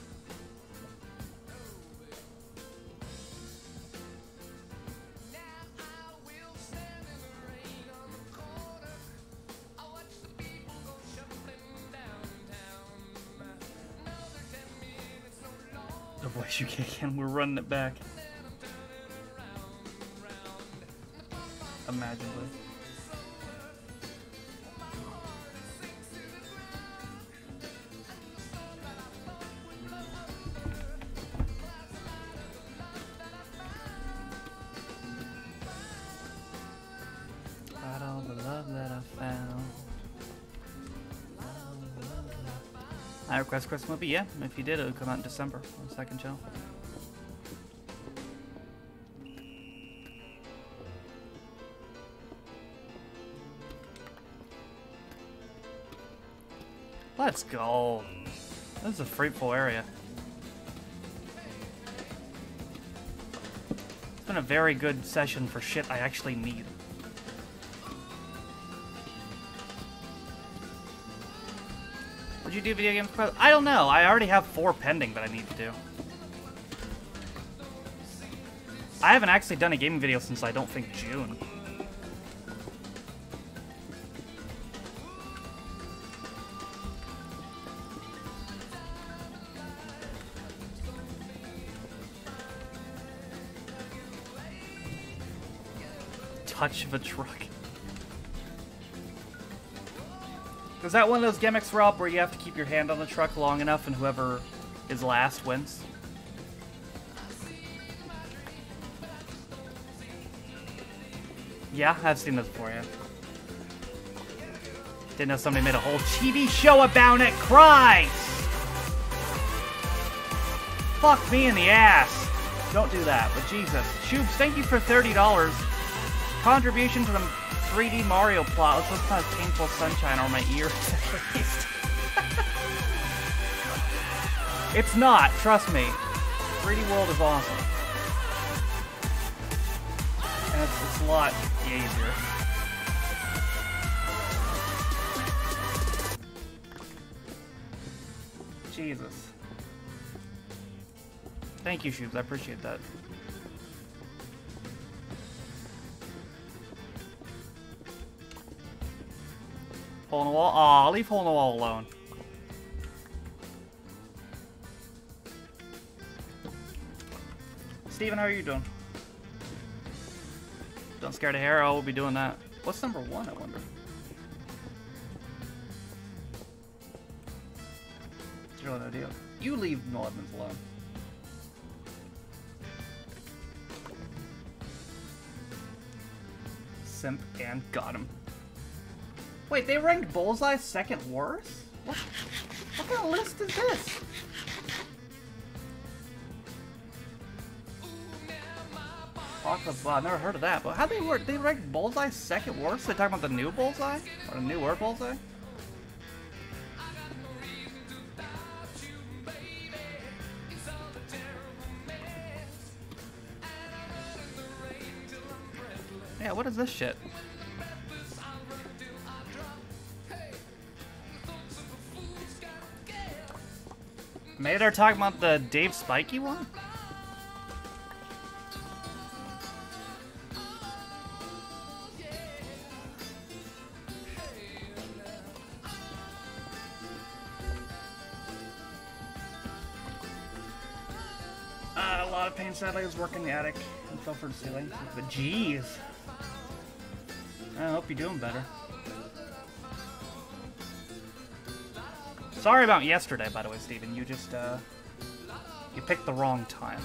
The voice you can, we're running it back. Imaginably. Got all the love that I found. I request Christmas movie, yeah. If you did, it would come out in December on the second channel. Let's go. This is a fruitful area. It's been a very good session for shit I actually need. Would you do video games? I don't know. I already have four pending that I need to do. I haven't actually done a gaming video since I don't think June. Touch of a truck. Is that one of those gimmicks, Rob, where you have to keep your hand on the truck long enough and whoever is last wins? Yeah, I've seen this before, yeah. Didn't know somebody made a whole T V show about it. Christ! Fuck me in the ass. Don't do that, but Jesus. Shubes, thank you for thirty dollars. Contribution to the three D Mario plot. Let's look kind of painful sunshine on my ears at least. It's not, trust me. three D World is awesome. And it's, it's a lot easier. Jesus. Thank you, Shubes. I appreciate that. Hole in the wall? Aw, leave hole in the wall alone. Steven, how are you doing? Don't scare the hair. Oh, we'll be doing that. What's number one, I wonder? Zero no deal. You leave no Edmonds alone. Simp and got him. Wait, they ranked Bullseye second worst? What, what kind of list is this? Wow, I've never heard of that, but how they work? They ranked Bullseye second worst? They talking about the new Bullseye? Or the newer Bullseye? Yeah, what is this shit? Maybe they're talking about the Dave Spikey one? Uh, a lot of pain, sadly. I was working in the attic and fell for the ceiling. But jeez. I hope you're doing better. Sorry about yesterday, by the way, Steven. You just, uh... you picked the wrong time.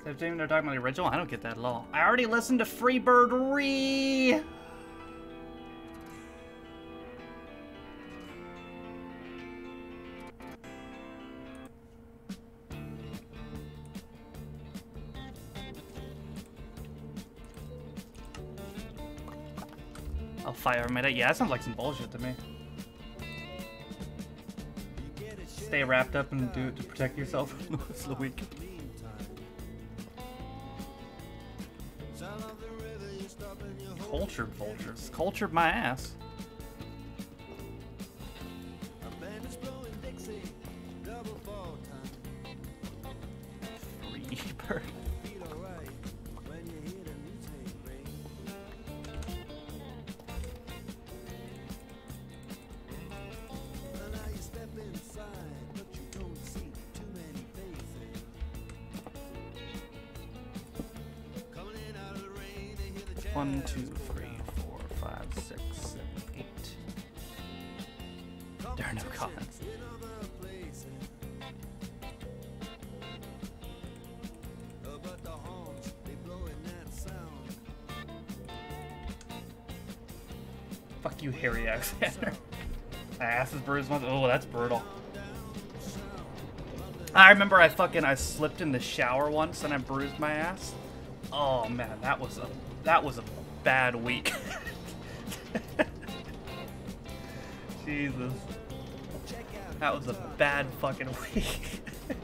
They're talking about the original? I don't get that at all. I already listened to Freebird Re. I'll fire him at it. Yeah, that sounds like some bullshit to me. Stay wrapped up and do it to protect yourself from the rest of the week. Cultured vultures. Cultured my ass. Freebird. One, two, three, four, five, six, seven, eight. There are no comments. Fuck you, Harry Alexander. My ass is bruised once. Oh, that's brutal. I remember I fucking I slipped in the shower once and I bruised my ass. Oh man, that was a that was a bad week. Jesus. That was a bad fucking week.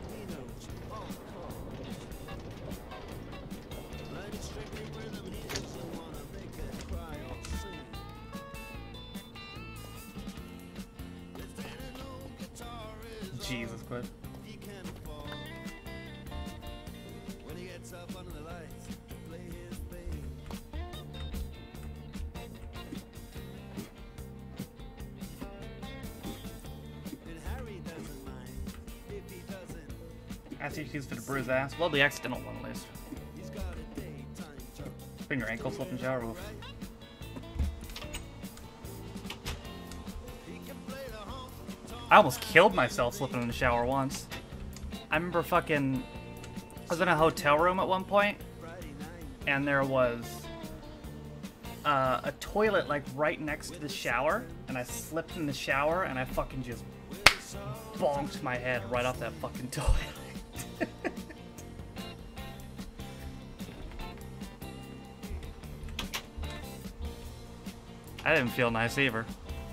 Jesus Christ. After you use for the bruised ass. Well, the accidental one at least. Finger ankle slip in shower roof. I almost killed myself slipping in the shower once. I remember fucking... I was in a hotel room at one point, and there was uh, a toilet like right next to the shower, and I slipped in the shower, and I fucking just bonked my head right off that fucking toilet. I didn't feel nice either.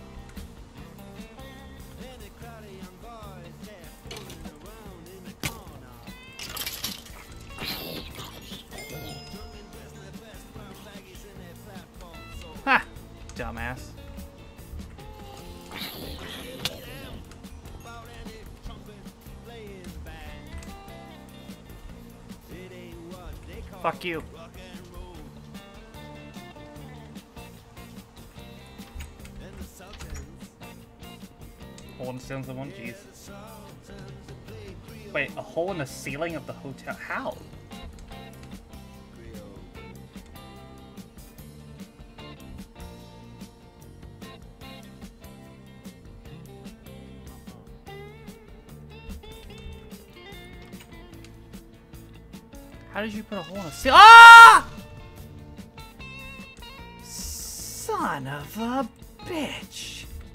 Ha! Dumbass. Fuck you. Hole in the ceiling of the one? Jeez. Wait, a hole in the ceiling of the hotel? How? How did you put a hole in the ceiling? Ah! Son of a bitch.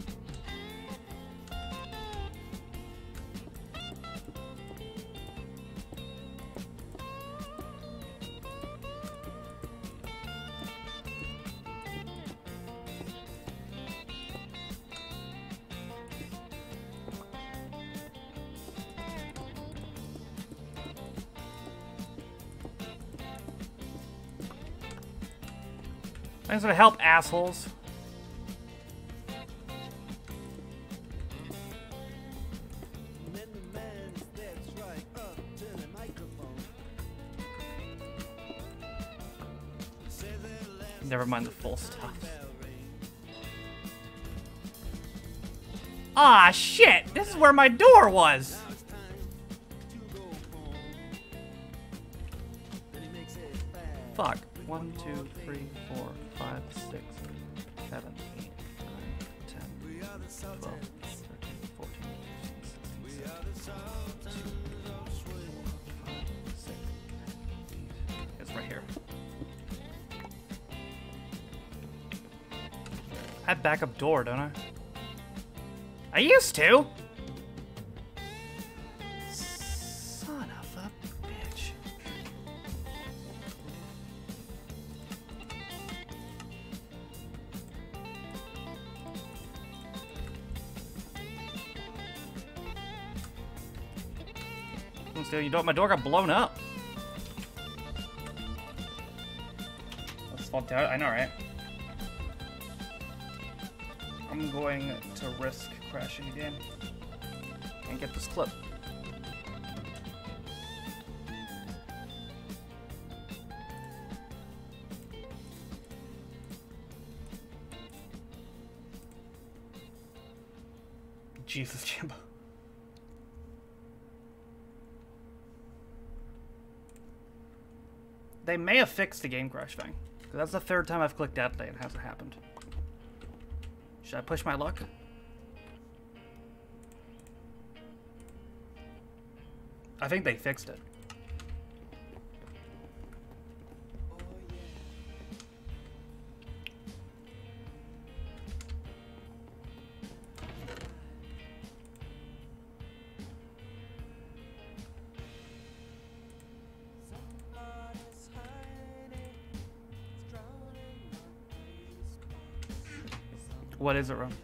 Thanks for the help, assholes. Never mind the full stuff. Ah, shit! This is where my door was! Fuck. One, two, three, four, five, six, seven, eight, nine, ten, twelve, thirteen, fourteen, fifteen, sixteen, seventeen, eighteen, nineteen, twenty, twenty-one, twenty-two, twenty-three, twenty-four, twenty-five, twenty-six, right here. I have backup door, don't I? I used to! Son of a bitch. You know what? My door got blown up. That's fucked out. I know, right? I'm going to risk crashing again and get this clip. Jesus, Jimbo. They may have fixed the game crash thing. Because that's the third time I've clicked that today and it hasn't happened. Should I push my luck? I think they fixed it. What is it, Ron?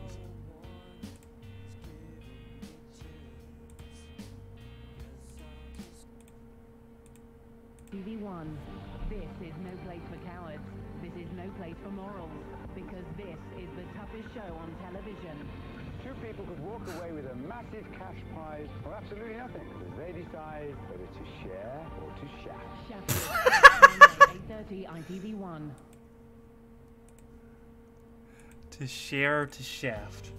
T V one. This is no place for cowards. This is no place for morals. Because this is the toughest show on television. Two people could walk away with a massive cash prize for absolutely nothing. Because they decide whether to share or to shaft. Shaft. eight thirty I T V one. To share, to shaft.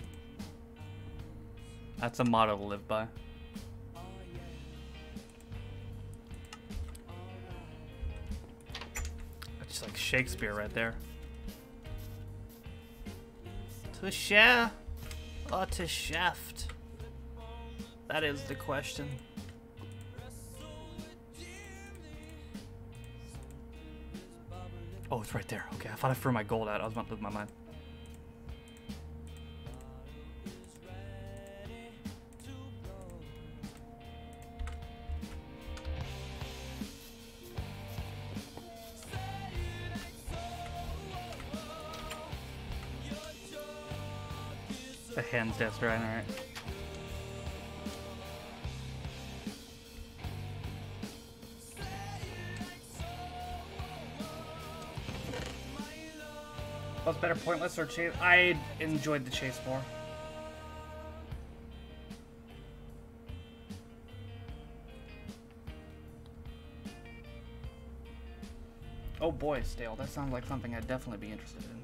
That's a motto to live by. That's like Shakespeare right there. To share or to shaft? That is the question. Oh, it's right there. Okay, I thought I threw my gold out. I was about to lose my mind. The hands death right, alright. Was better pointless or chase? I enjoyed the chase more. Oh boy, stale. That sounds like something I'd definitely be interested in.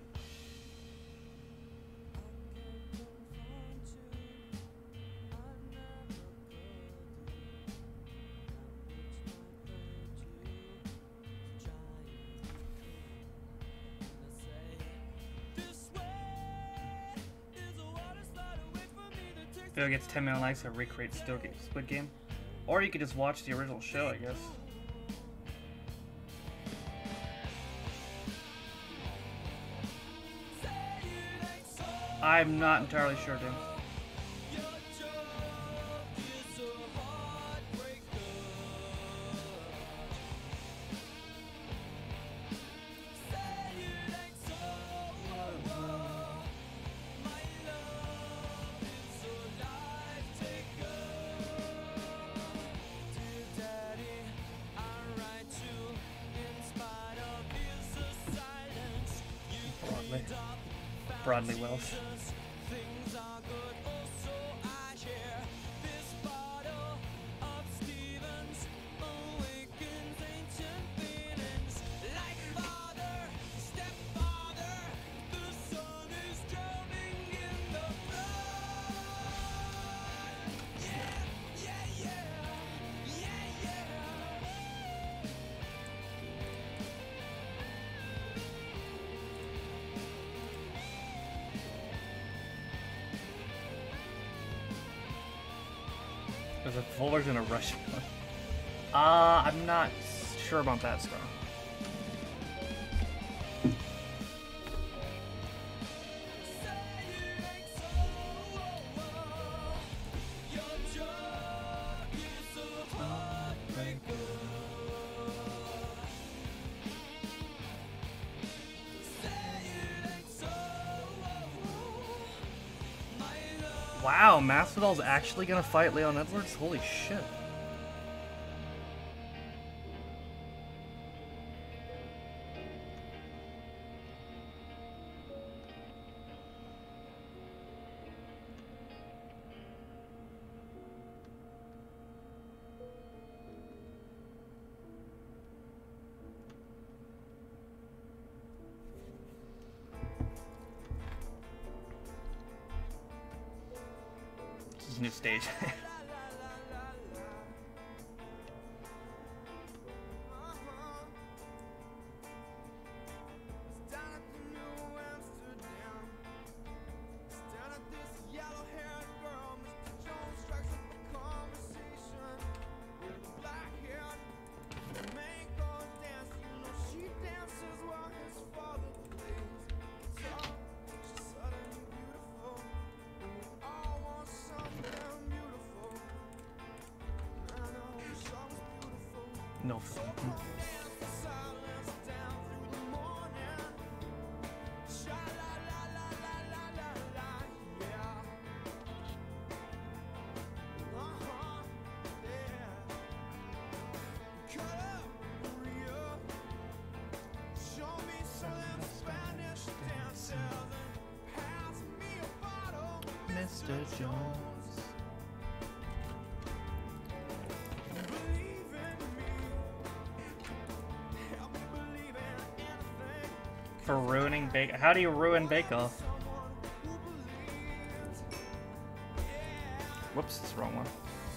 Video gets ten million likes, so recreate still get Squid Game. Or you could just watch the original show, I guess. I'm not entirely sure, dude. Broadly Welsh. There's a full version of Russian. Uh, I'm not sure about that stuff. Wow, Masvidal's actually gonna fight Leon Edwards? Holy shit. This is a new stage. No film. Mister Jones. For ruining Bake. How do you ruin Bake Off? Whoops, it's the wrong one.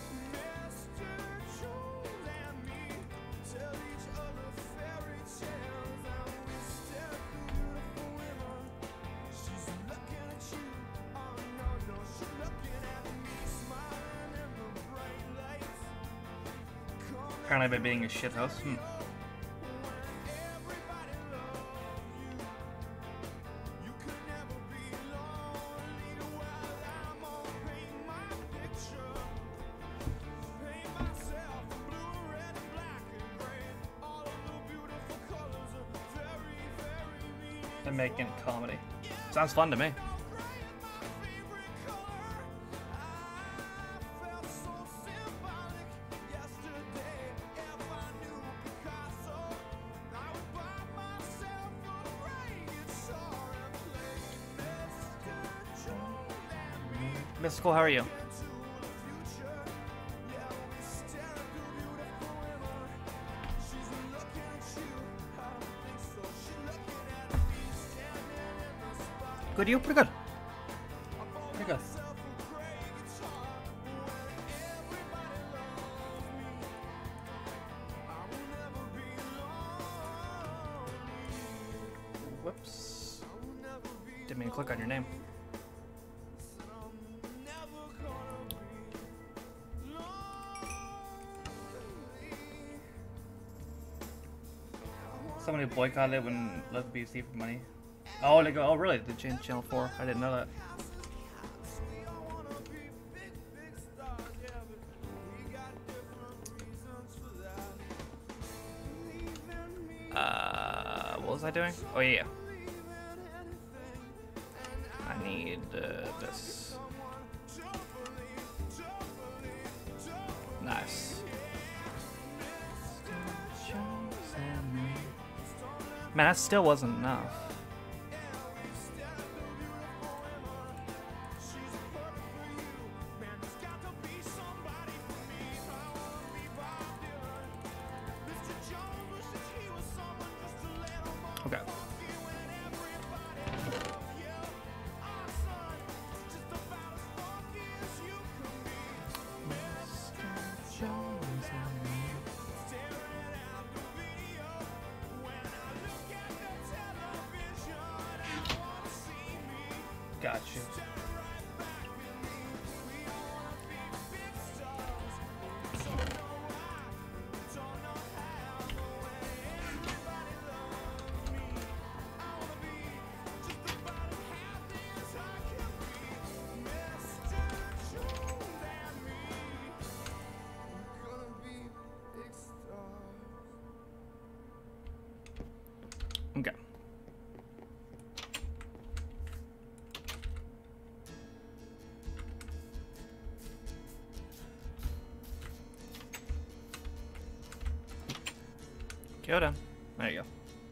Apparently by being a shithouse. Hmm. And making comedy. Sounds fun to me. Mystical, how are you? Good, you? Pretty good. Pretty good. Whoops. Didn't mean to click on your name. Somebody boycotted it when left B C for money. Oh, they go. Oh, really? They changed Channel four. I didn't know that. Uh, what was I doing? Oh yeah. I need uh, this. Nice. Man, that still wasn't enough. Okay. Got you. Okay. Go down. There you go.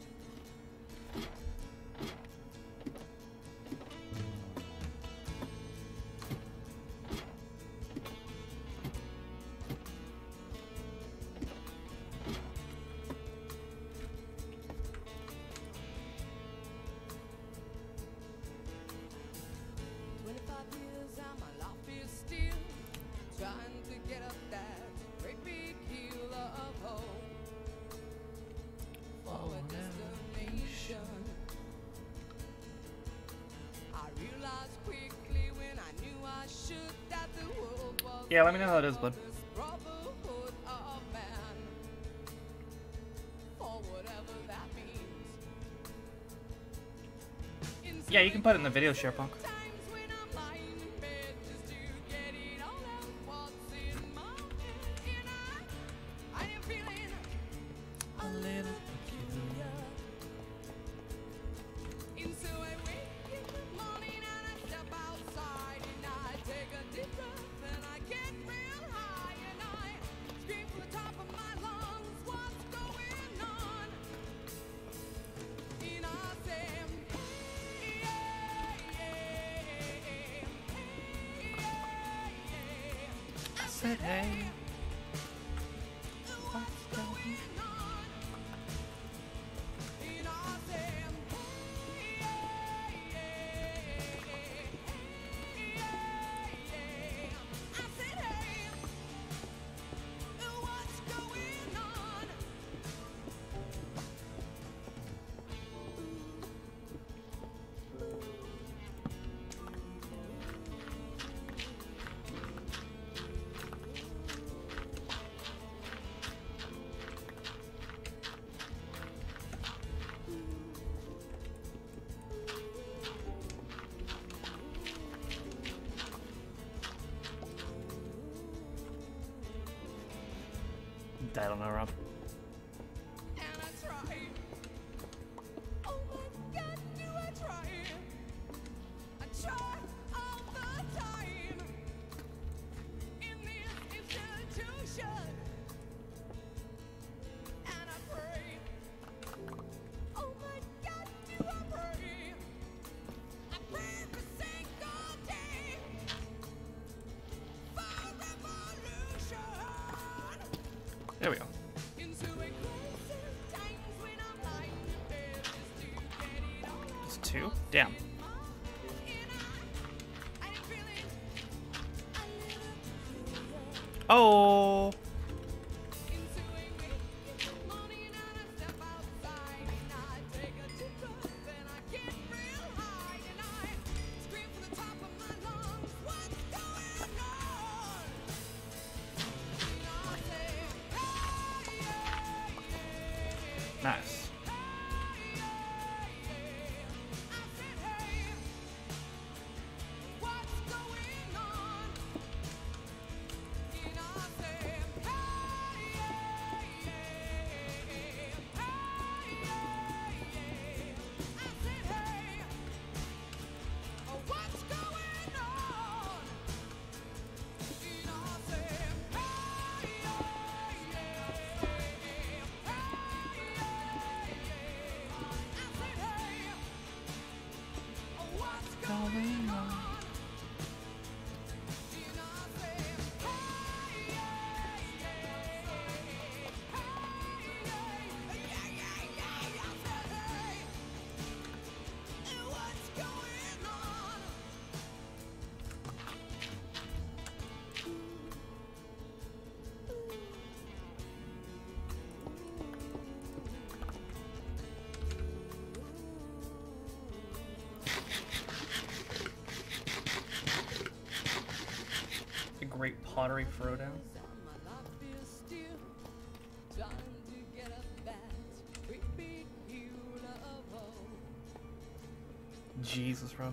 twenty-five years and my life is still trying to get up that great big hill of hope for a destination. I realized quickly when I knew I should that the world was Yeah, let me know how it is, bud. this brotherhood of man, for whatever that means. Yeah, you can put it in the video share, Punk. Times when I'm lying in bed just to get it all out what's in my head, and I, I am feeling a little peculiar. And so I wake in the morning and I step outside and I take a deep breath and I get real high and I scream from the top of my lungs, what's going on? And I say, hey, I said, hey. what's going on? And I say, I said, hey, what's going on? I don't know, Rob. And I try. Oh my God, do I try? I try all the time in this institution. And I pray. Oh my God, do I pray? I pray every single day for revolution. There we go. Into a crisis, times when I'm lying in bed just to get it all out. It's two? Damn. And I, I am feeling a little peculiar. Oh. Into a wicked morning and I step outside and I take a deep breath and I get real high and I scream from the top of my lungs, what's going on? And I say, hey, hey, hey. Nice. A great pottery throwdown. Jesus, Rob.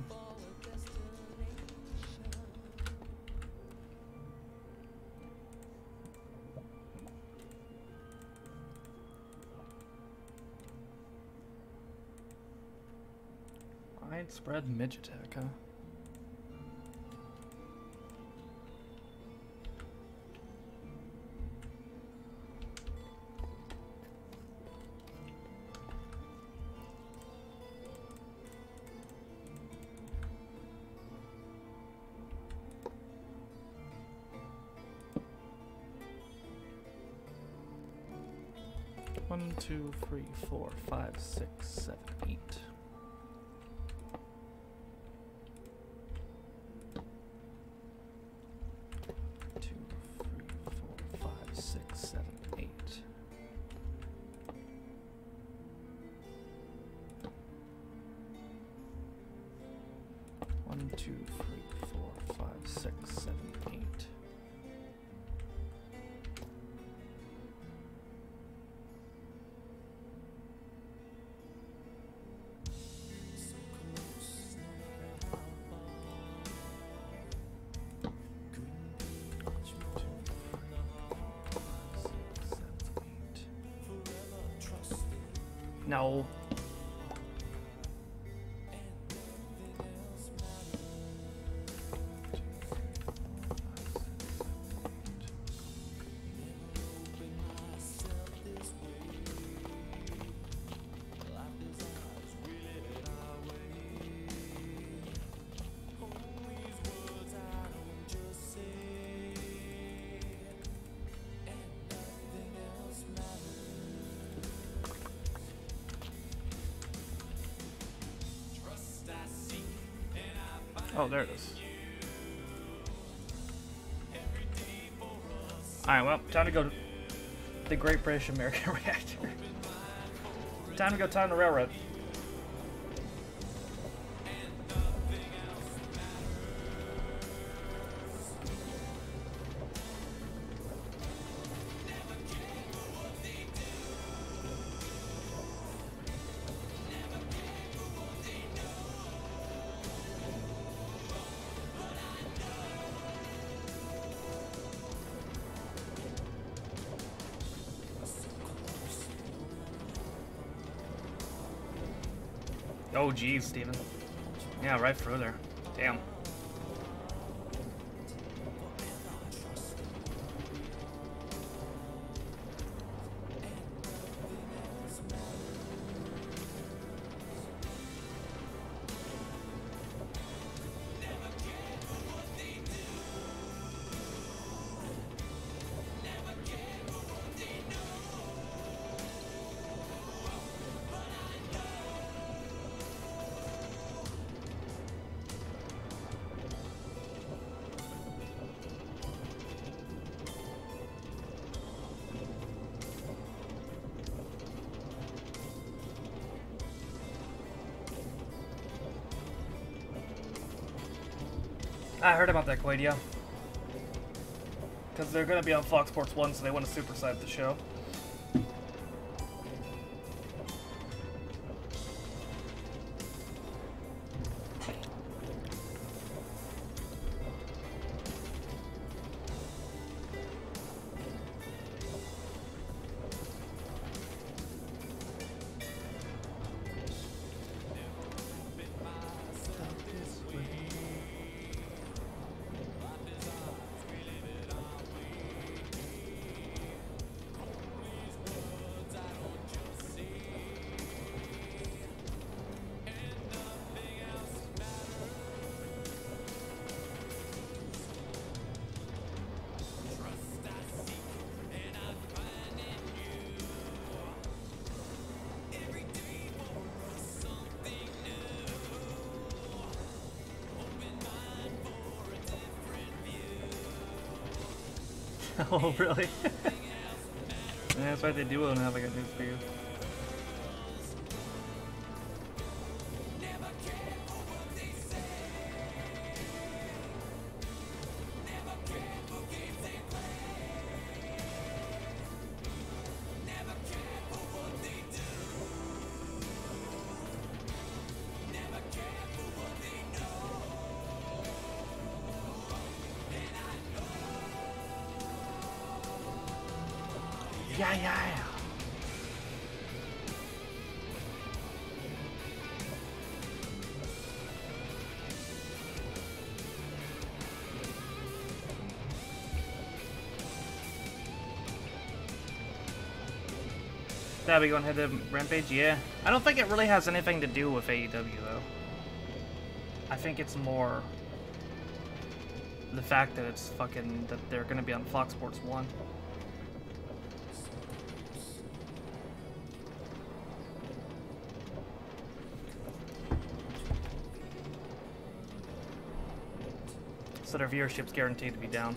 Widespread midget attack, huh? One, two, three, four, five, six, seven, eight. Two, three, four, five, six, seven, eight. One, two, three, four, five, six, seven, eight. No. Oh, there it is. Alright, well, time to go to the Great British American Reactor. Time to go time the railroad. Oh, geez, Steven. Yeah, right through there. Damn. I heard about that, Quadia. Because they're going to be on Fox Sports one, so they want to supersize the show. Oh, really? Yeah, that's why they do own have like a news for you. Yeah, yeah. That we going to head to Rampage? Yeah. I don't think it really has anything to do with A E W though. I think it's more the fact that it's fucking that they're gonna be on Fox Sports one. So their viewership's guaranteed to be down.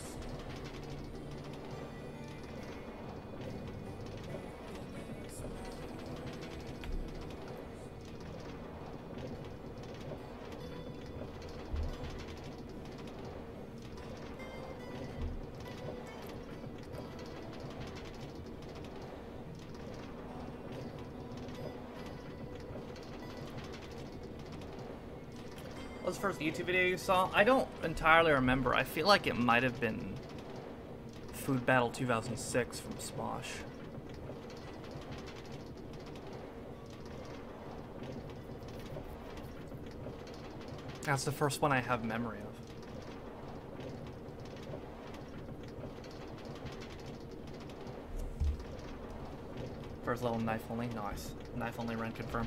What was the first YouTube video you saw? I don't entirely remember. I feel like it might have been Food Battle two thousand six from Smosh. That's the first one I have memory of. First level knife only, nice. Knife only run confirmed.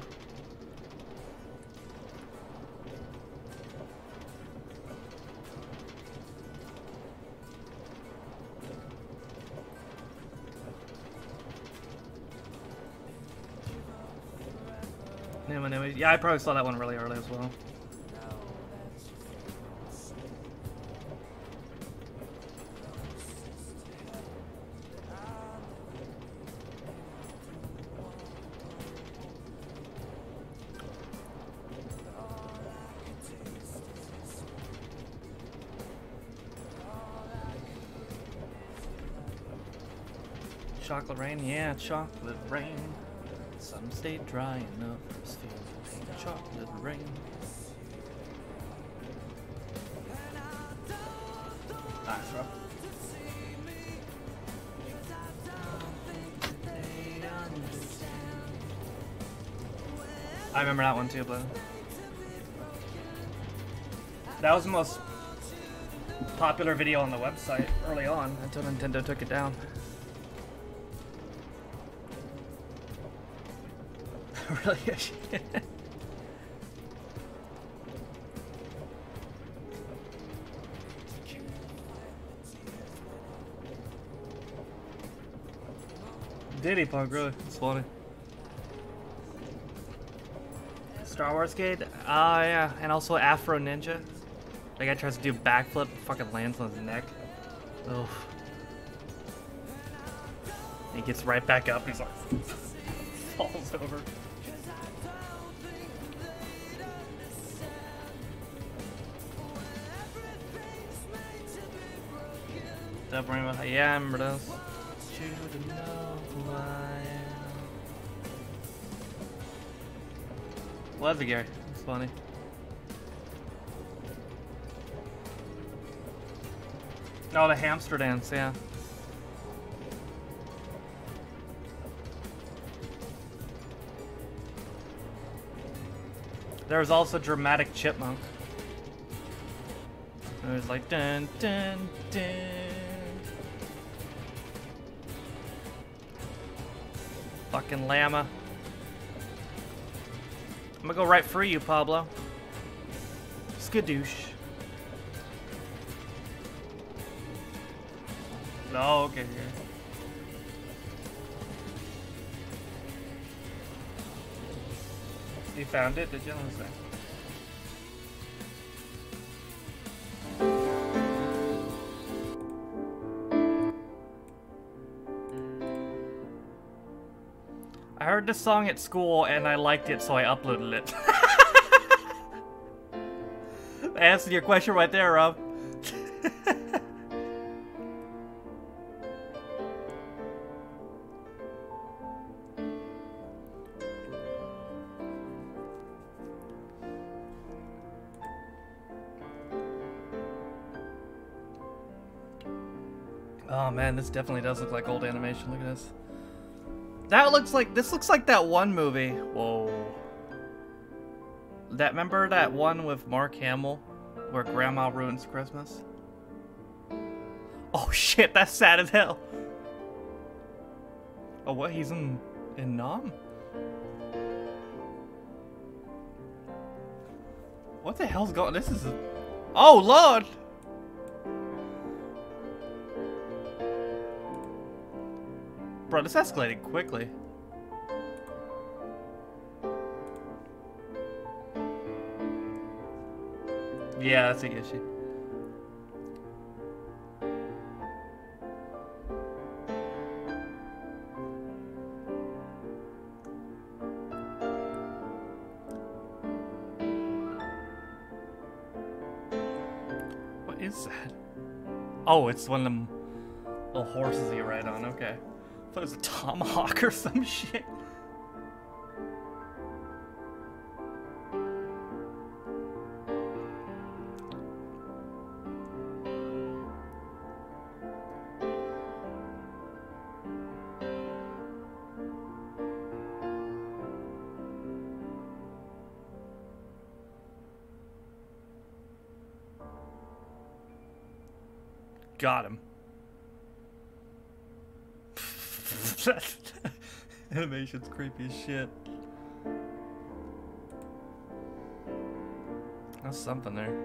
Yeah, I probably saw that one really early as well. Chocolate rain, yeah, chocolate rain. Some stay dry enough for us feel chocolate rain. Nice, bro. I remember that one too, but that was the most popular video on the website early on until Nintendo took it down. Really? Diddy Punk, really? It's funny. Star Wars Gate? Oh, yeah. And also Afro Ninja. That guy tries to do backflip, fucking lands on his neck. Oof. He gets right back up, he's like, falls over. That Rainbow, yeah, I remember those. You know who I am. Love the Gary. It's funny. Oh, the hamster dance, yeah. There was also Dramatic Chipmunk. It was like dun dun dun. Fucking llama. I'm gonna go right for you, Pablo. Skadoosh. Oh, okay. You found it, did you? Let me see. I heard this song at school and I liked it, so I uploaded it. Answer your question right there, Rob. Oh man, this definitely does look like old animation. Look at this. That looks like, this looks like that one movie. Whoa. That, remember that one with Mark Hamill where Grandma ruins Christmas? Oh shit, that's sad as hell. Oh what, he's in In Nom? What the hell's going? This is a... Oh Lord! Bro, this escalated quickly. Yeah, that's a issue. What is that? Oh, it's one of them little horses you ride on. Okay. I thought it was a tomahawk or some shit. Got him. Animation's creepy as shit. That's something there.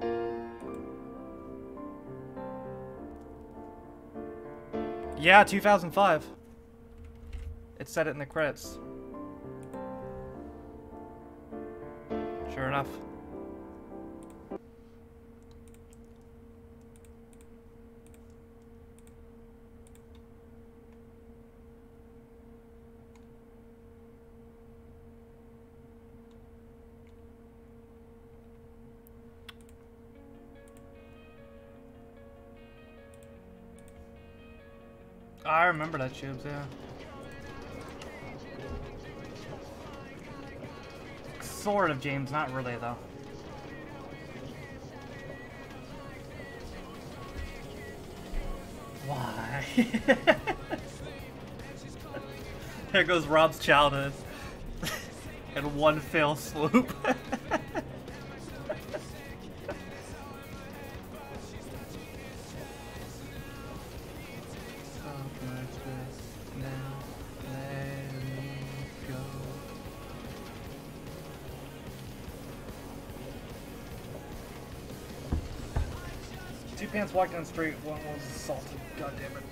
Yeah, two thousand five. It said it in the credits. Sure enough. I remember that tubes, yeah. Sort of, James, not really though. Why? There goes Rob's childhood. In one fell swoop. Two pants walked down the street, one was assaulted. God damn it.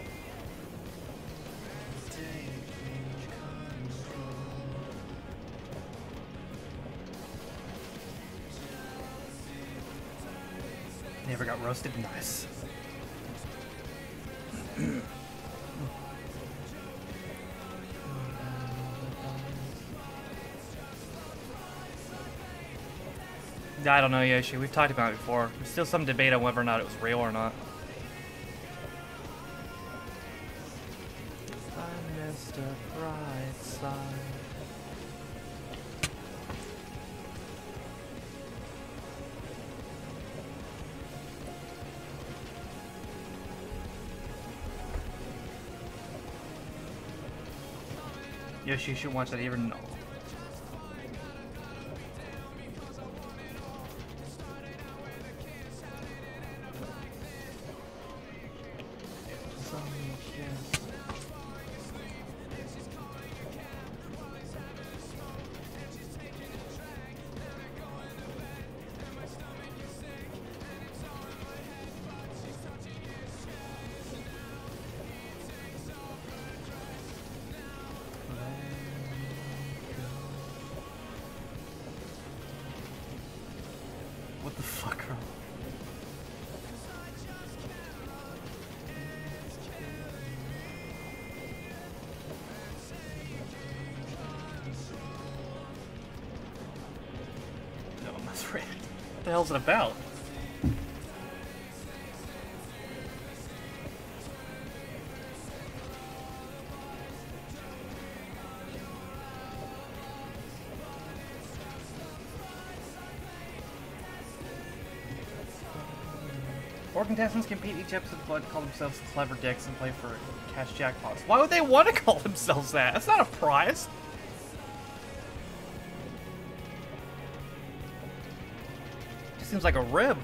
Never got roasted? Nice. I don't know, Yoshi. We've talked about it before. There's still some debate on whether or not it was real or not. I missed a bright side. Yoshi, you should watch that even know. What the fuck, bro? No, I'm not afraid. What the hell's it about? Four contestants compete each episode but call themselves clever dicks and play for cash jackpots. Why would they want to call themselves that? That's not a prize. It seems like a rib.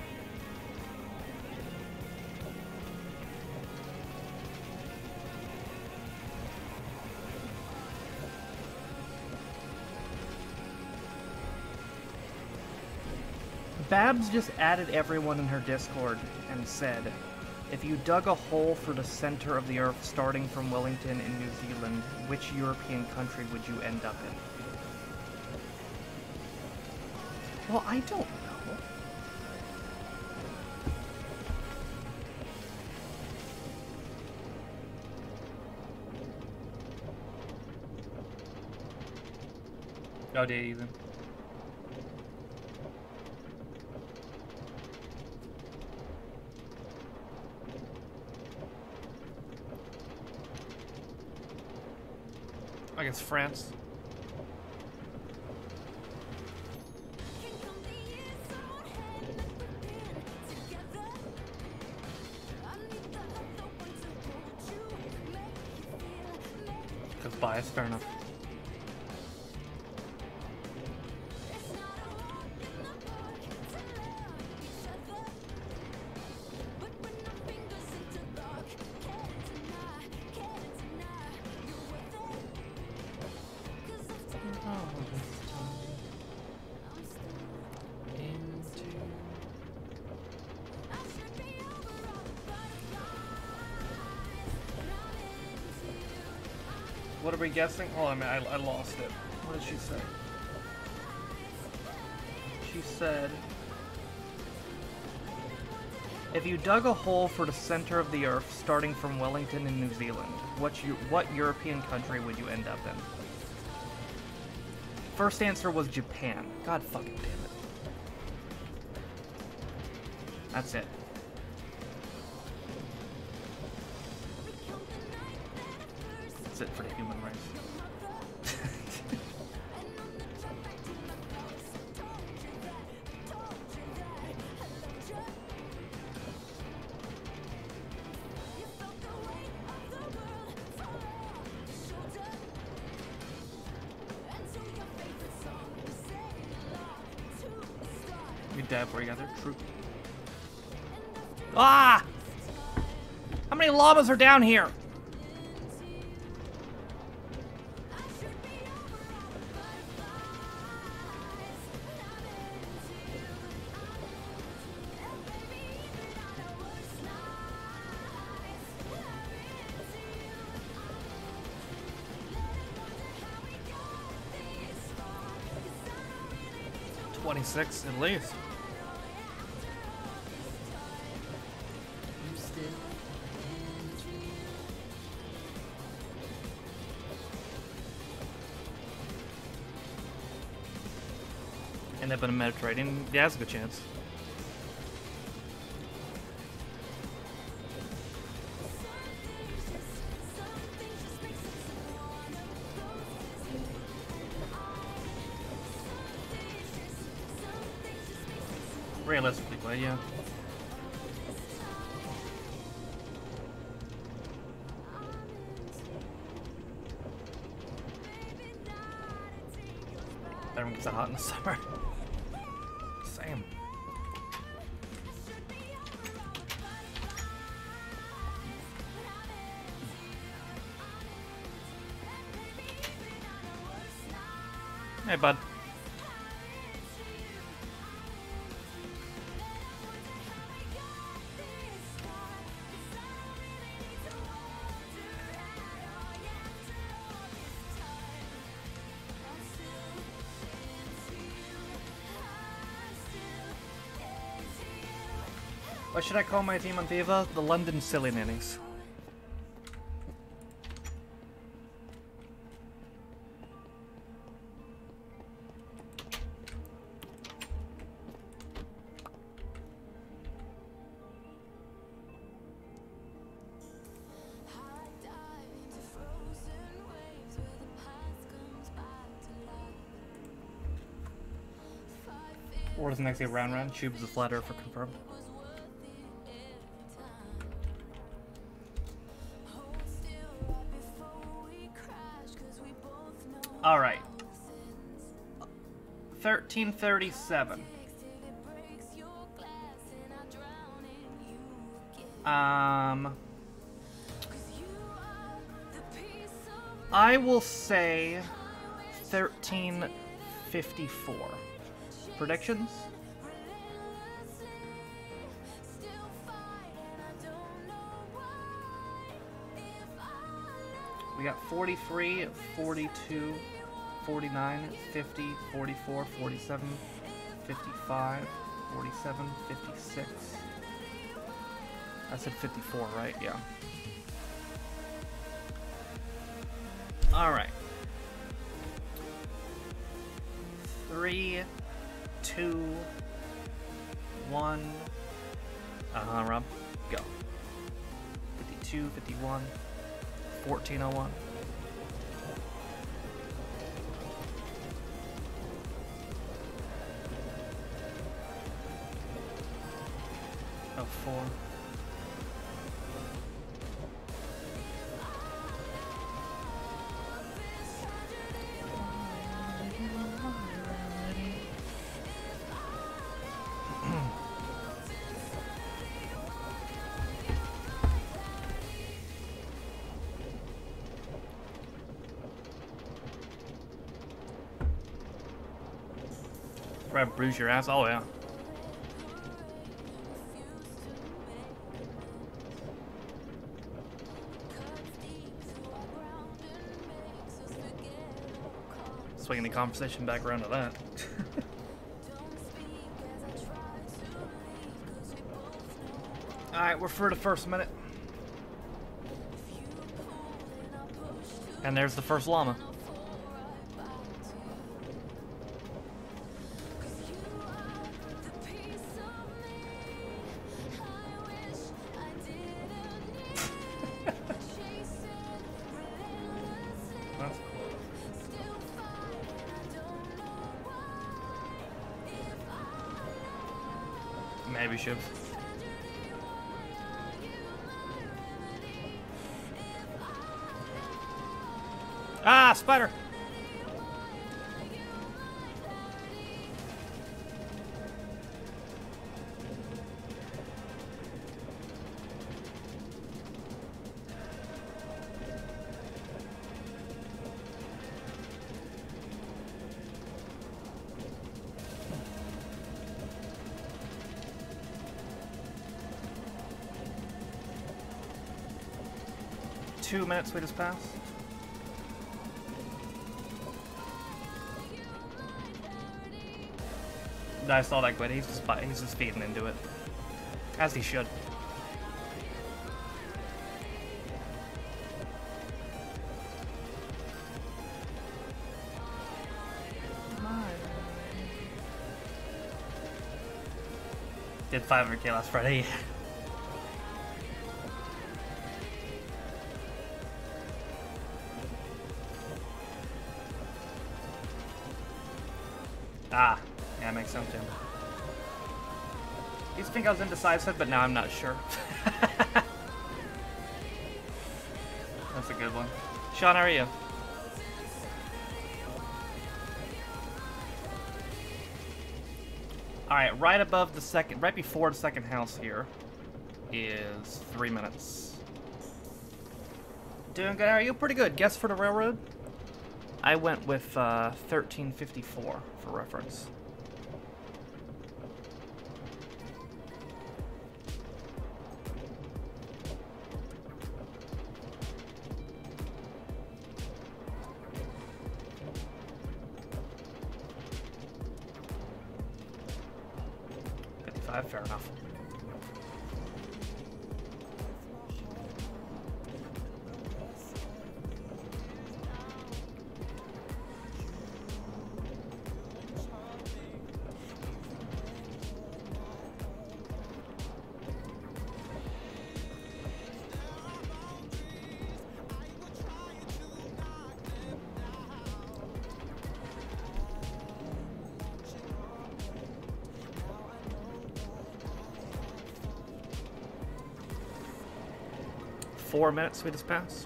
Babs just added everyone in her Discord and said, if you dug a hole for the center of the Earth starting from Wellington in New Zealand, which European country would you end up in? Well, I don't know. Oh, did Ethan? I guess France. Because bias, fair enough. What are we guessing? Hold on, man, I, I lost it. What did she say? She said, if you dug a hole for the center of the Earth starting from Wellington in New Zealand, what, you, what European country would you end up in? First answer was Japan. God fucking damn it. That's it. That's it for the human race. You dead before you got there? True. Ah! How many llamas are down here? twenty-six at least. End up in the Mediterranean? Yeah, that's a good chance. Realistically, but yeah. Everyone gets hot in the summer. Same. Hey, bud. What should I call my team on FIFA? The London Silly Nannies. Or does the next get round round? Tubes the flat earth for confirmed. All right. thirteen thirty-seven. Um, I will say thirteen fifty-four. Predictions? We got forty-three, forty-two, forty-nine, fifty, forty-four, forty-seven, fifty-five, forty-seven, fifty-six. I said fifty-four, right? Yeah. Alright. Three, two, one. Uh-huh, Rob. Go. fifty-two, fifty-one, fourteen oh one. Oh, four. Right, bruise your ass. Oh yeah. Swinging the conversation back around to that. All right, we're for the first minute, and there's the first llama. Maybe should. Ah, spider! Two minutes we just passed. I saw that quit. He's just he's just feeding into it, as he should. Did five hundred K last Friday. Ah, yeah, it makes sense too. Used to think I was indecisive, but now I'm not sure. That's a good one. Sean, how are you? Alright, right above the second, right before the second house here is three minutes. Doing good, how are you? Pretty good. Guess for the railroad? I went with uh, thirteen fifty-four for reference. fifty-five, fair enough. Four minutes we just passed.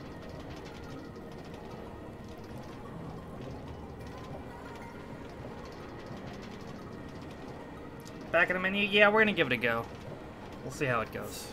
Back in the menu? Yeah, we're gonna give it a go. We'll see how it goes.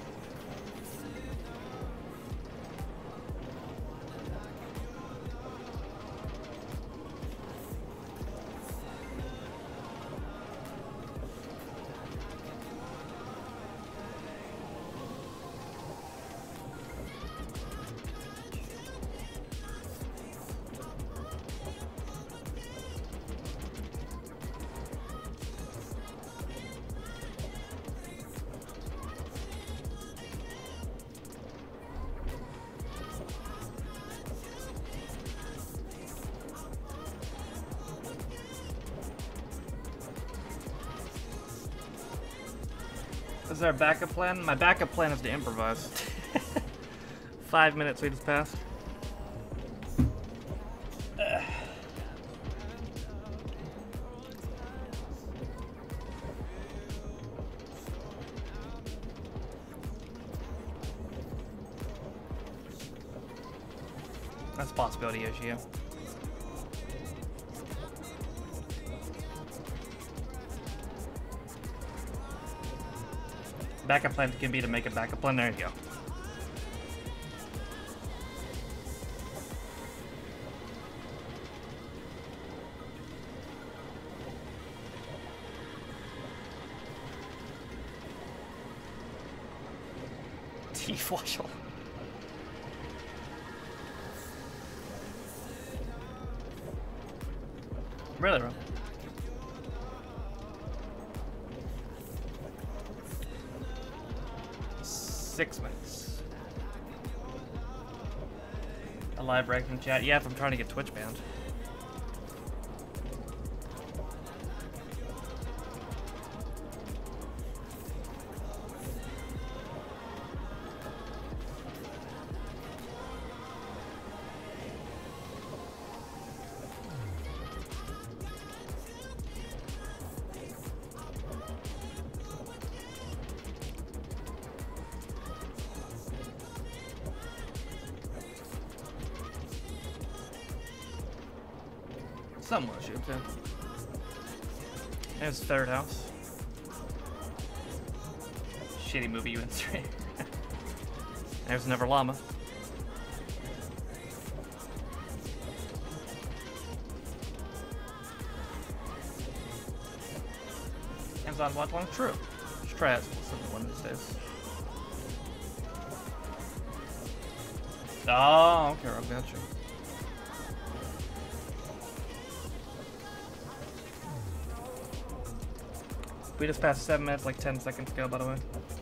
Is there a backup plan? My backup plan is to improvise. Five minutes we just passed. Ugh. That's a possibility, Yoshio. Backup plan can be to make a backup plan. There you go. T-Flushel. Really, bro? Six minutes. A live ranking chat. Yeah, if I'm trying to get Twitch banned. Somewhat should too. There's Third House. Shitty movie you insert. There's Never Llama. Amazon Watch Long? True. Let's try it one of these days. Oh, okay, Rob, gotcha. We just passed seven minutes like ten seconds ago, by the way.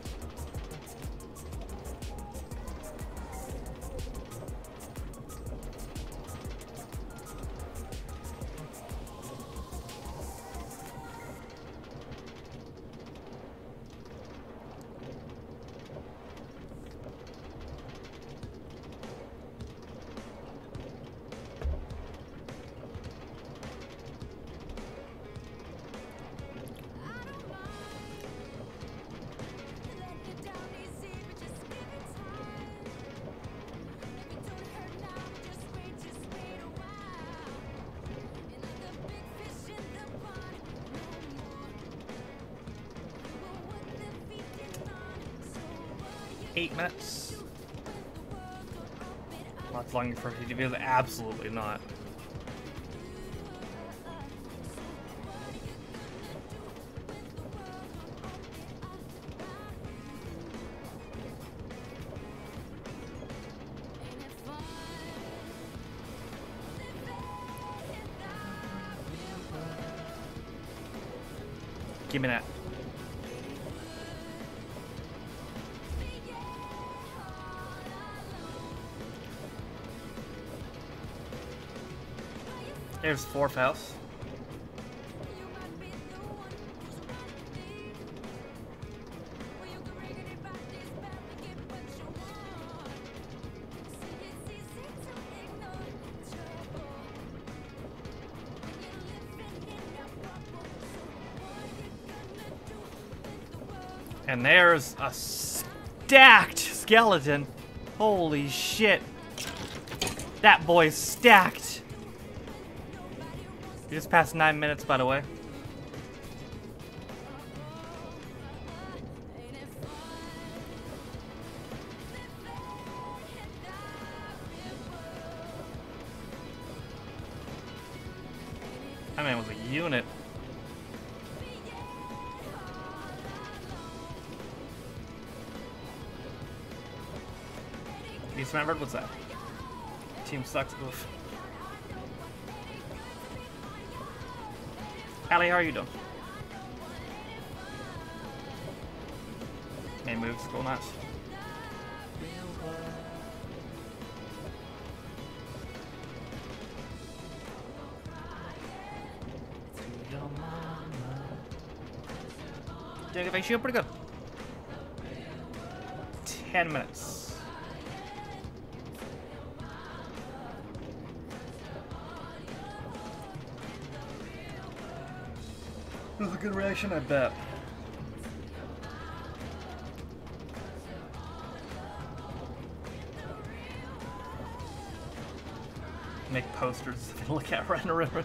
Eight minutes. Lots longer for a video. Absolutely not. Give me that. There's Fourth House. And there's a stacked skeleton. Holy shit. That boy's stacked. We just passed nine minutes, by the way. That man was a unit. Dismembered? What's that? Team sucks. Oof. Allie, how are you doing? Any moves? Cool, nice. Doing a shield pretty good. ten minutes. That was a good reaction, I bet. Make posters to look at right in a river.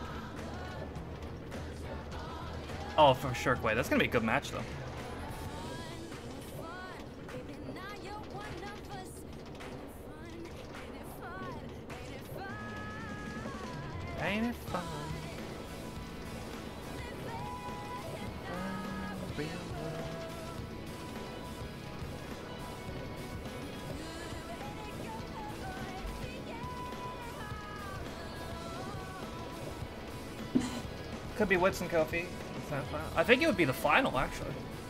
Oh, for sure, wait, that's gonna be a good match though. Ain't it fun? Real world. Could be Wits and Kofi. I think it would be the final, actually.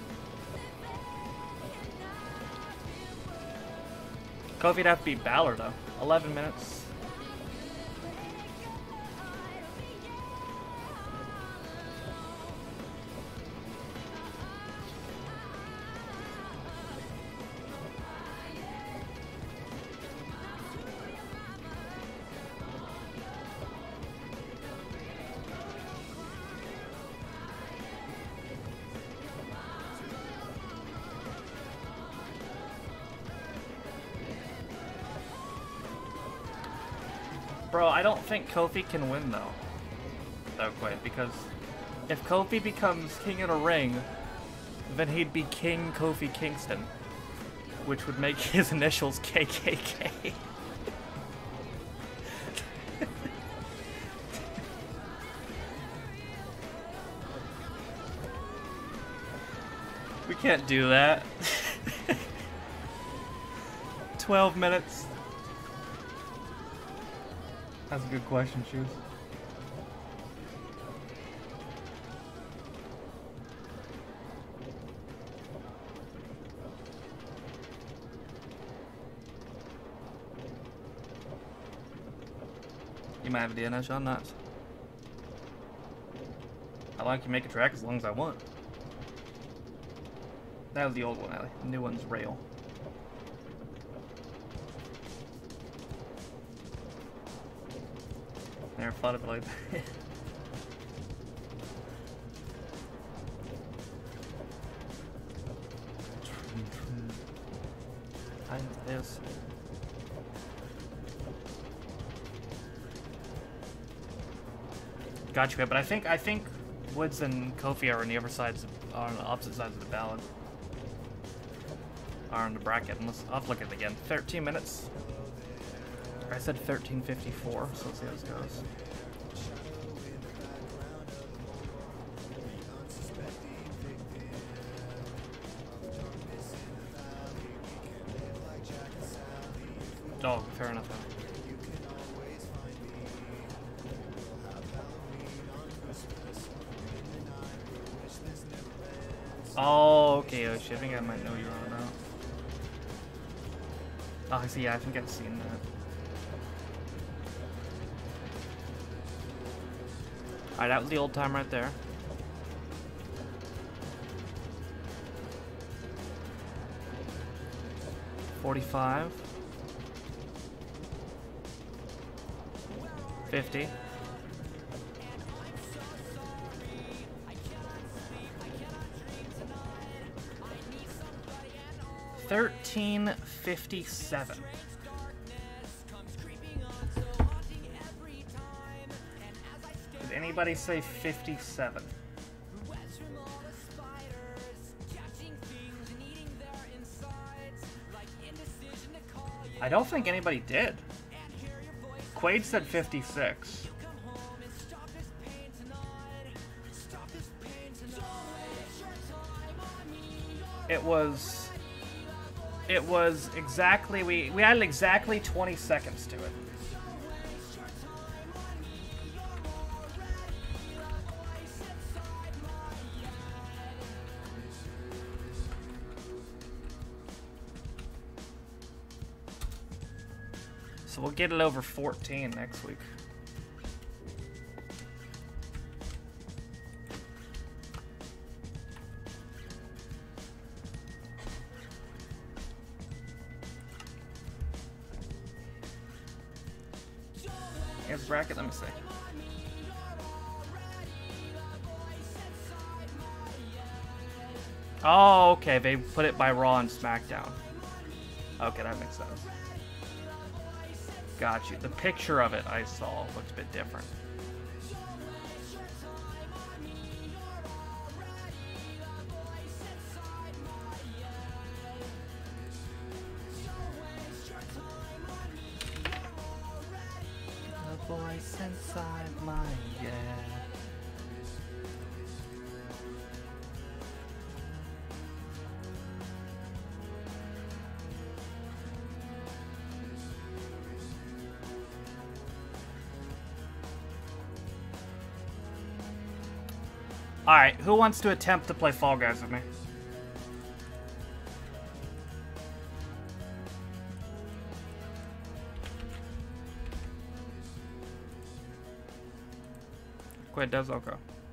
Kofi'd have to beat Balor, though. eleven minutes. Bro, I don't think Kofi can win, though. That quick, because if Kofi becomes King of the Ring, then he'd be King Kofi Kingston, which would make his initials K K K. We can't do that. twelve minutes. That's a good question, Shoes. You might have a D N S on that. I like you make a track as long as I want. That was the old one, Ellie. The new one's rail. Never thought of it like that. I this. Gotcha, but I think I think Woods and Kofi are on the other sides, of, are on the opposite sides of the ballad. Are on the bracket. Unless I'll have to look at it again. Thirteen minutes. I said thirteen fifty-four, so let's see how this goes. Oh, fair enough. Oh, okay, oh shit, I think I might know what you're on about. Oh, I see, yeah, I think I've seen that. Alright, that was the old time right there. forty-five. fifty. thirteen fifty-seven. Did anybody say fifty-seven? I don't think anybody did. Quaid said fifty-six. It was... It was exactly... We, we had exactly twenty seconds to it. So we'll get it over fourteen next week. Here's bracket. Let me see. Oh, okay. They put it by Raw and SmackDown. Okay, that makes sense. Got you. The picture of it I saw looks a bit different. The voice inside my head. Alright, who wants to attempt to play Fall Guys with me? Quit does okay.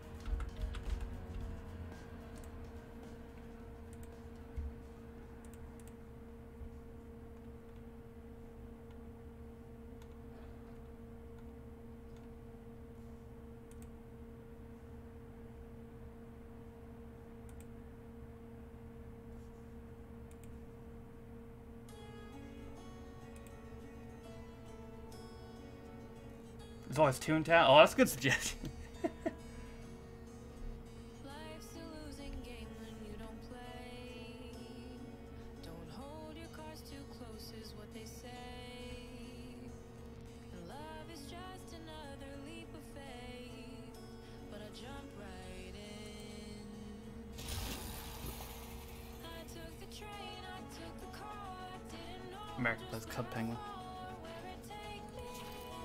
There's always Toontown. Oh, that's a good suggestion. Life's a losing game when you don't play. Don't hold your cards too close is what they say. And love is just another leap of faith. But I jump right in. I took the train, I took the car, I didn't know America plays Cub Penguin. where it take me.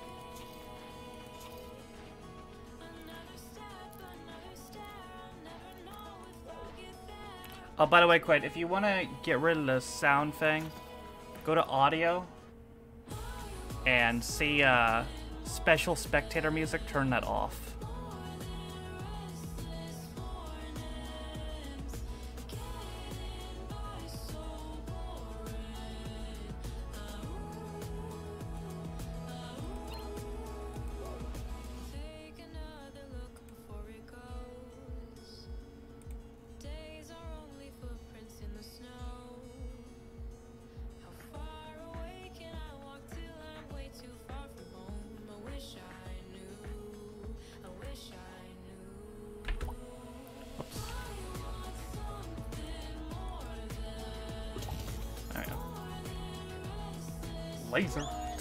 Another step, another stare, I'll never know if I'll get there. Oh, by the way, Quaid, if you want to get rid of the sound thing, go to audio and see uh, special spectator music, turn that off. Take another look before it goes. Days are only footprints in the snow. How far away can I walk till I'm way too far from home? I wish I knew. I wish I knew. I want something more than There we go. Laser.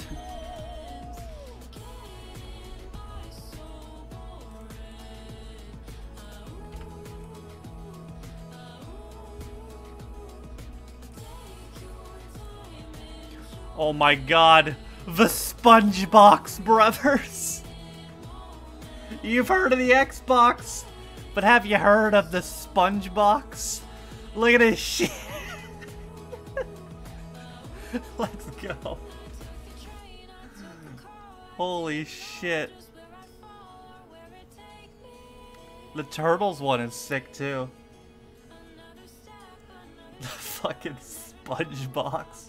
Oh my god, the SpongeBox Brothers! You've heard of the Xbox, but have you heard of the SpongeBox? Look at this shit! Let's go. Holy shit. The Turtles one is sick too. The fucking SpongeBox.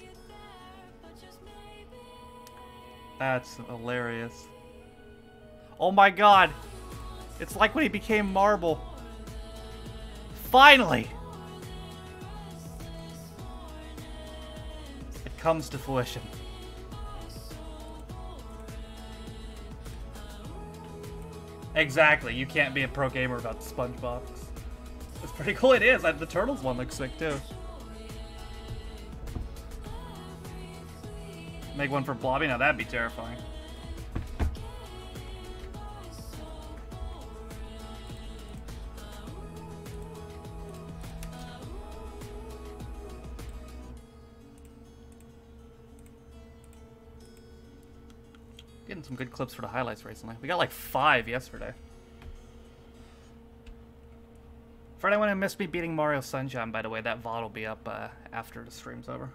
That's hilarious. Oh my god! It's like when he became Marble. Finally! It comes to fruition. Exactly, you can't be a pro gamer without the SpongeBox. It's pretty cool, it is. The Turtles one looks sick too. Make one for Blobby? Now that'd be terrifying. Getting some good clips for the highlights recently. We got like five yesterday. For anyone who missed me beating Mario Sunshine, by the way, that V O D will be up uh, after the stream's over.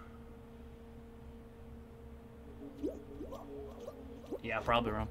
Yeah, probably wrong.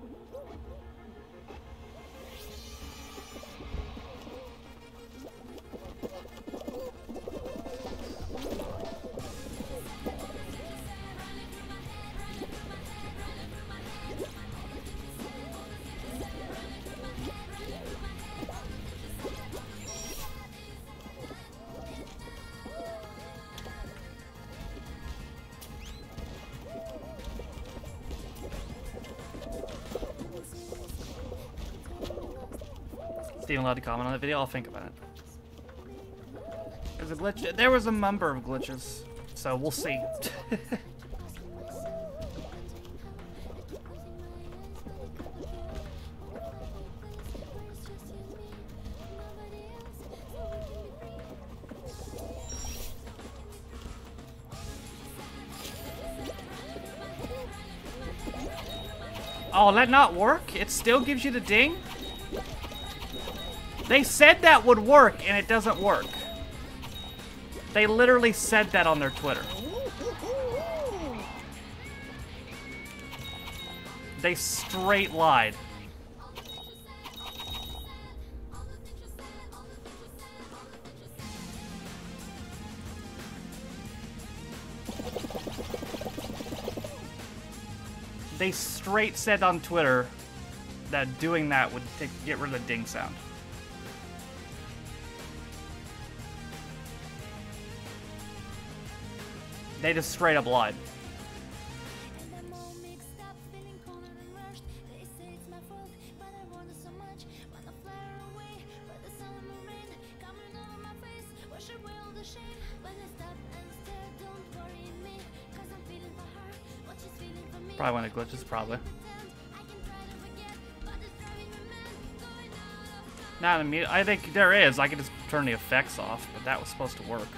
even allowed to comment on the video? I'll think about it. There's a glitch. There was a number of glitches, so we'll see. Oh, that not work? It still gives you the ding? They said that would work, and it doesn't work. They literally said that on their Twitter. They straight lied. They straight said on Twitter that doing that would take, get rid of the ding sound. They just straight up lied. Probably one of the glitches, probably. Not immediate. I think there is. I could just turn the effects off, but that was supposed to work.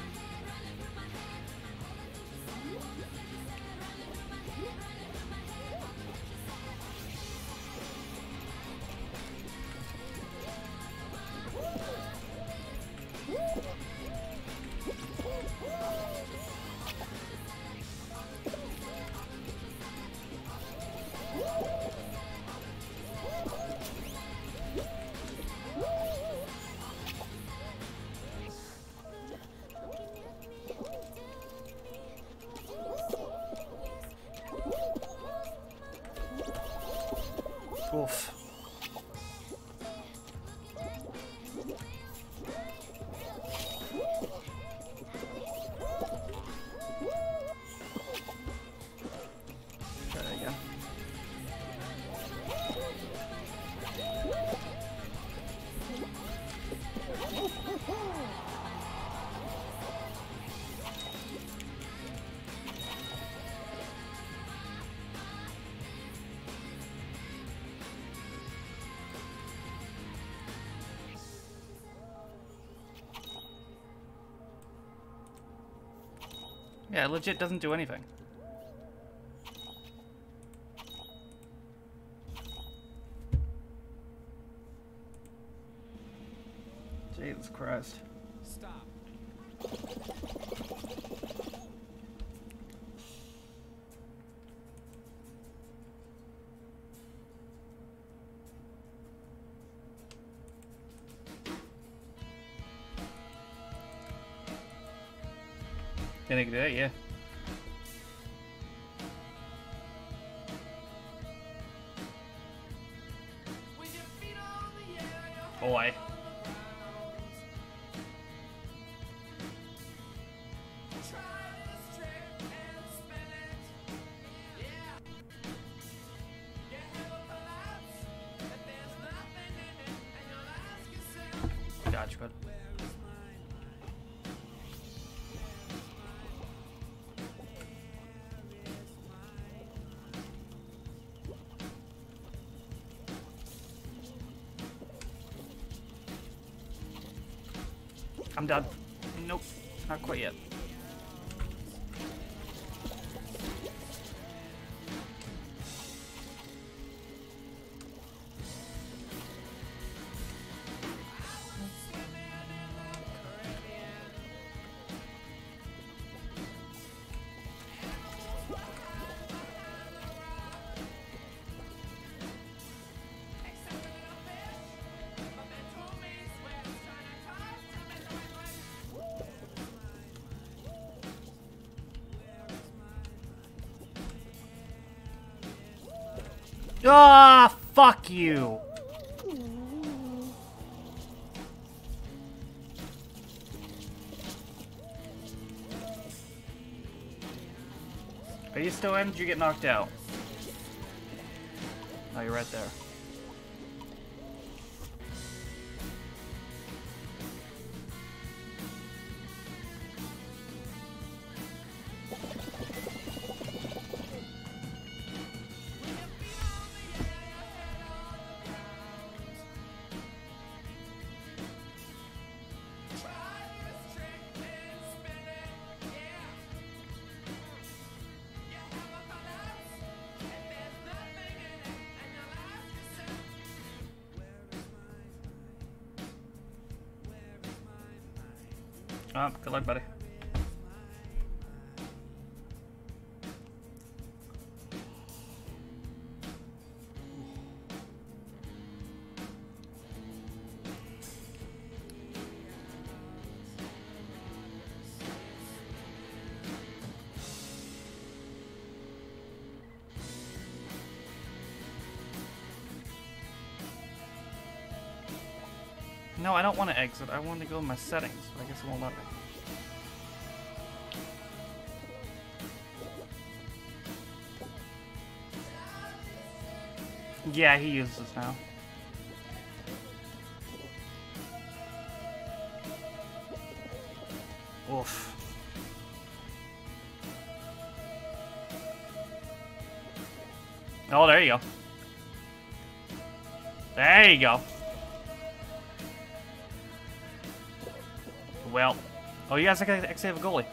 Oof. Try that again. Yeah, it legit doesn't do anything. Jesus Christ. Stop. Can I do it? Yeah. Boy. Gotcha, bud. I'm done. Nope, not quite yet. Ah, oh, fuck you. Are you still in? Did you get knocked out? Oh, you're right there. Oh, good luck, buddy. No, I don't want to exit. I want to go in my settings, but I guess it won't let me. Yeah, he uses this now. Oof. Oh, there you go. There you go. Well, oh, you guys actually have a goalie.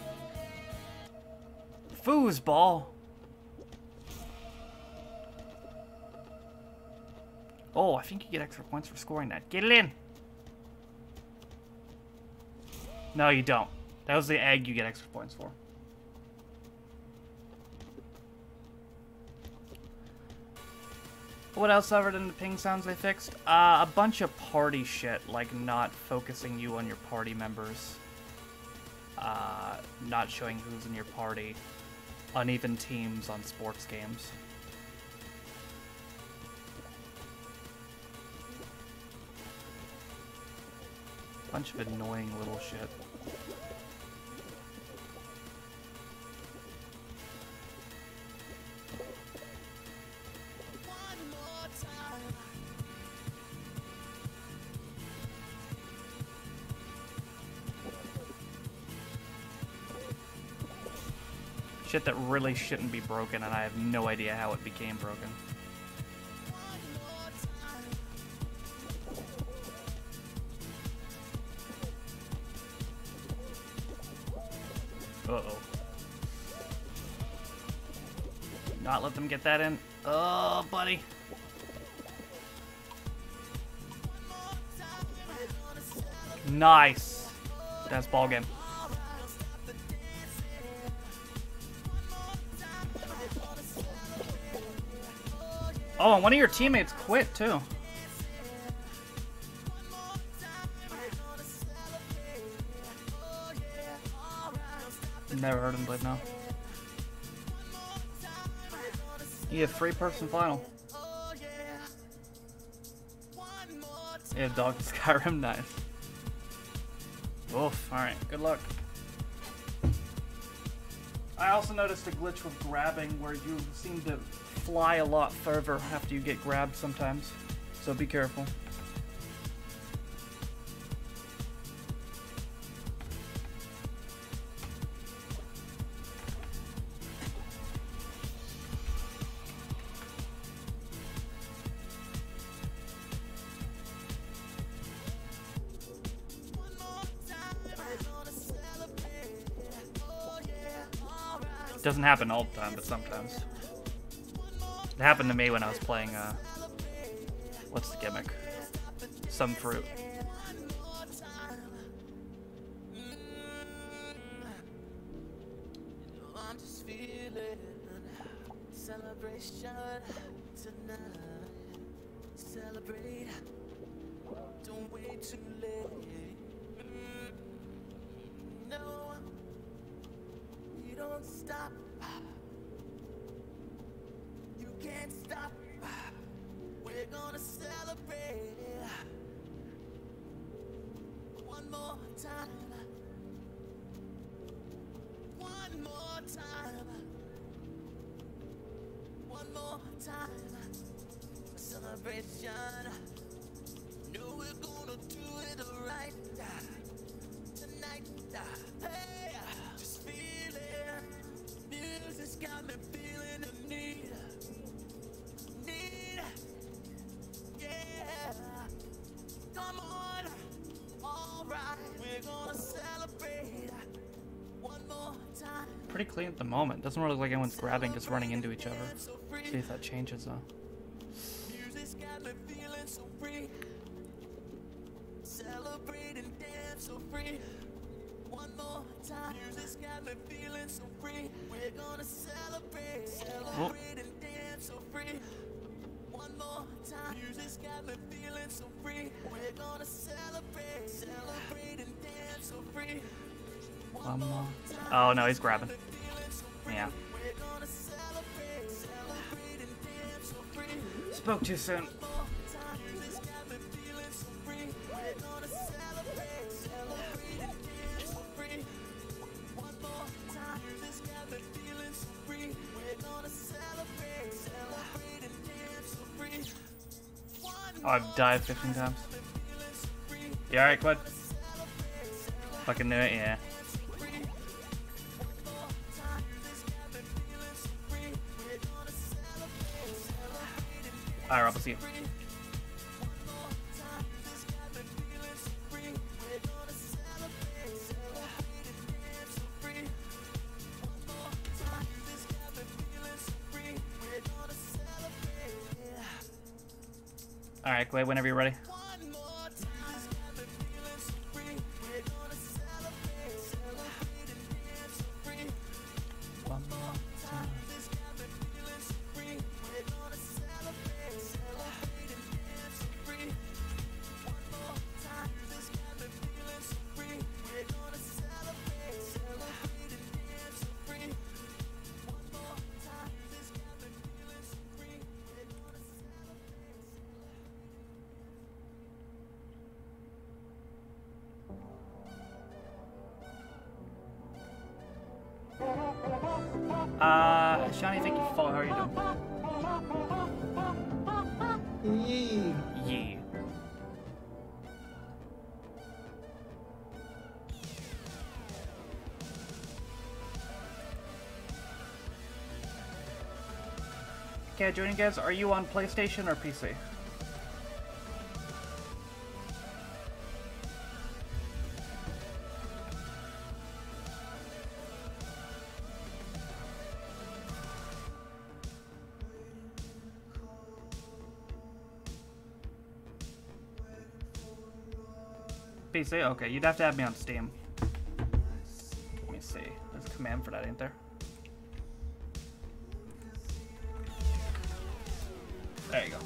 Foosball. Oh, I think you get extra points for scoring that. Get it in. No, you don't. That was the egg you get extra points for. What else other than the ping sounds they fixed? Uh, a bunch of party shit, like not focusing you on your party members. Uh, not showing who's in your party. Uneven teams on sports games. Bunch of annoying little shit. Shit that really shouldn't be broken, and I have no idea how it became broken. Uh-oh. Not let them get that in. Oh, buddy. Nice. That's ball game. Oh, and one of your teammates quit, too. Never heard him play, no. You have three-person final. Yeah, dog Skyrim, nice. Oof, alright, good luck. I also noticed a glitch with grabbing where you seem to fly a lot further after you get grabbed sometimes, so be careful. It doesn't happen all the time, but sometimes. It happened to me when I was playing, uh, what's the gimmick? Some Fruit. I'm just feeling celebration tonight. Celebrate. Don't wait too late. No, you don't stop. You can't stop. We're gonna celebrate one more time. One more time. One more time. Celebration. No, we're gonna do it right tonight. Hey, just feel it. Music's got me feeling the need. Need. Yeah. Come on. All right. We're gonna celebrate one more time. Pretty clean at the moment. Doesn't really look like anyone's grabbing, just running into each other. See if that changes though. Music's got me feeling so free. Celebrate and dance so free. One more time, music's got me feeling so free. We're gonna celebrate, celebrate and dance so free. One more time, music's got me feeling so free. We're gonna celebrate, celebrate and dance so free. One more. Oh no, he's grabbing. Yeah. We're gonna celebrate, celebrate and dance so free. Spoke too soon. Music's got me feeling so free. We're gonna celebrate, celebrate and dance so free. One more time, music's got me feeling so free. We're gonna celebrate, celebrate and dance so free. Oh, I've died fifteen times. You alright, Quid? Fucking knew it, yeah. Alright, Rob, I'll see you. Alright, Quid, whenever you're ready. One more time. Uh, Shani, thank you for how are you doing? Yeah. Okay, joining guys, are you on PlayStation or P C? P C? Okay, you'd have to have me on Steam. Let me see. There's a command for that, ain't there? There you go.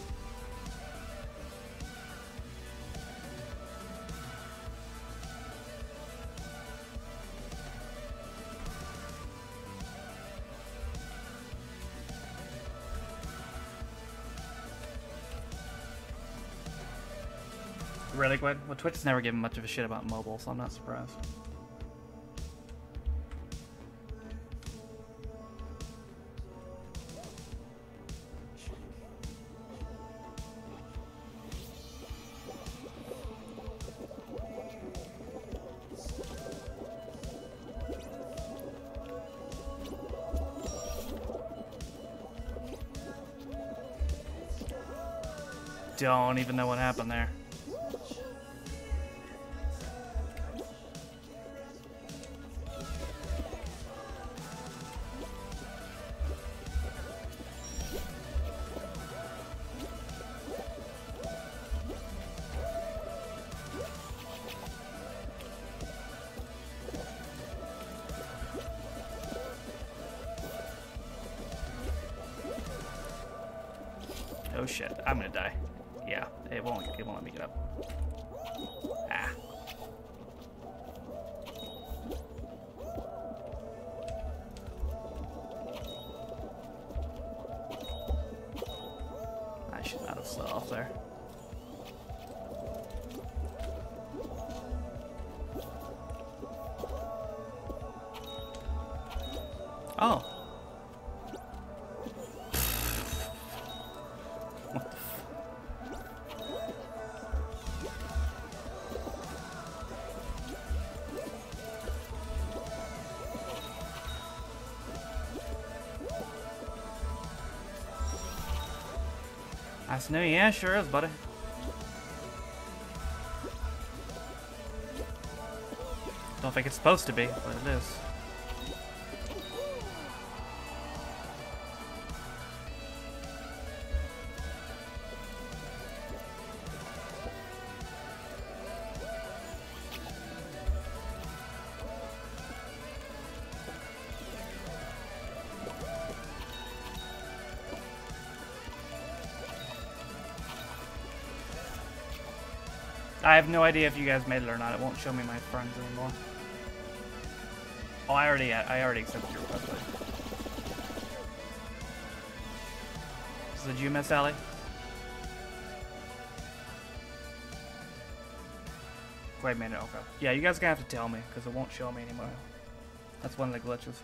Really, Gwen? Well, Twitch has never given much of a shit about mobile, so I'm not surprised. Don't even know what happened there. Oh shit, I'm gonna die. Yeah, it won't, it won't let me get up. Ah. I should not have slid off there. Oh. That's new, yeah, sure is, buddy. Don't think it's supposed to be, but it is. I have no idea if you guys made it or not. It won't show me my friends anymore. Oh, I already, I already accepted your request. Did you miss Allie? Wait a minute, okay. Yeah, you guys are gonna have to tell me, because it won't show me anymore. That's one of the glitches.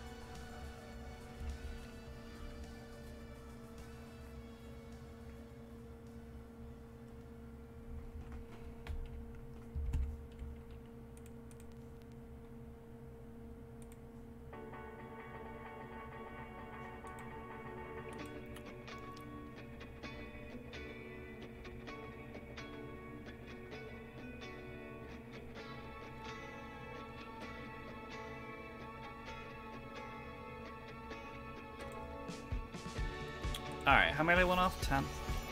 Alright, how many went off? Ten.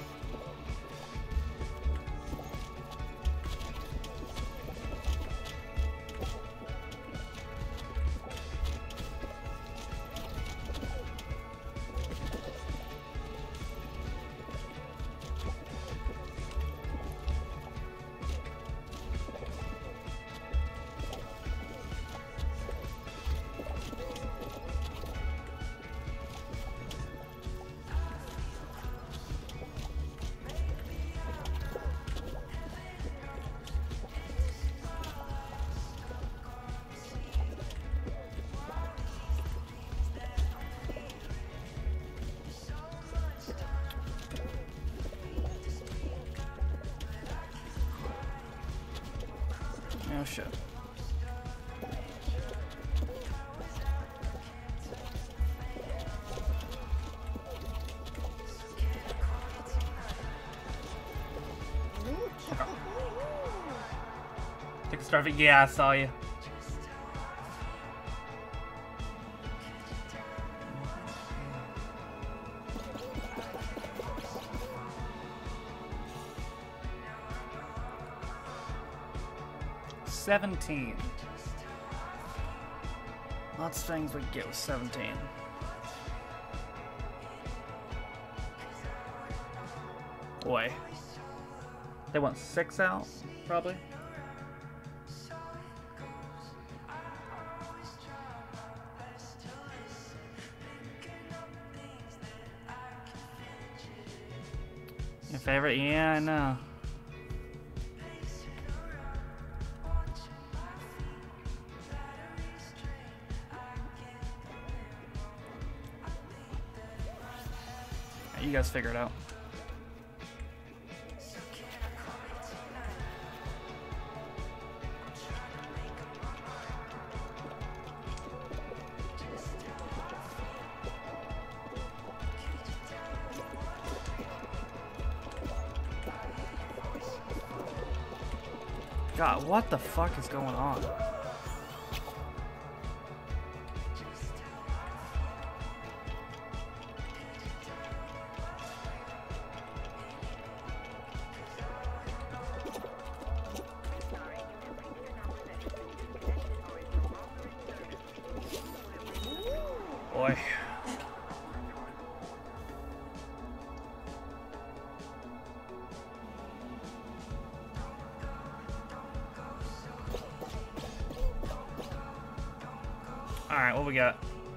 Oh shit. Take a start. Yeah, I saw you. seventeen. Lots of things we get with seventeen. Boy. They want six out, probably. Your favorite? Yeah, I know. You guys figure it out. God, what the fuck is going on? Boy. Alright, what we got?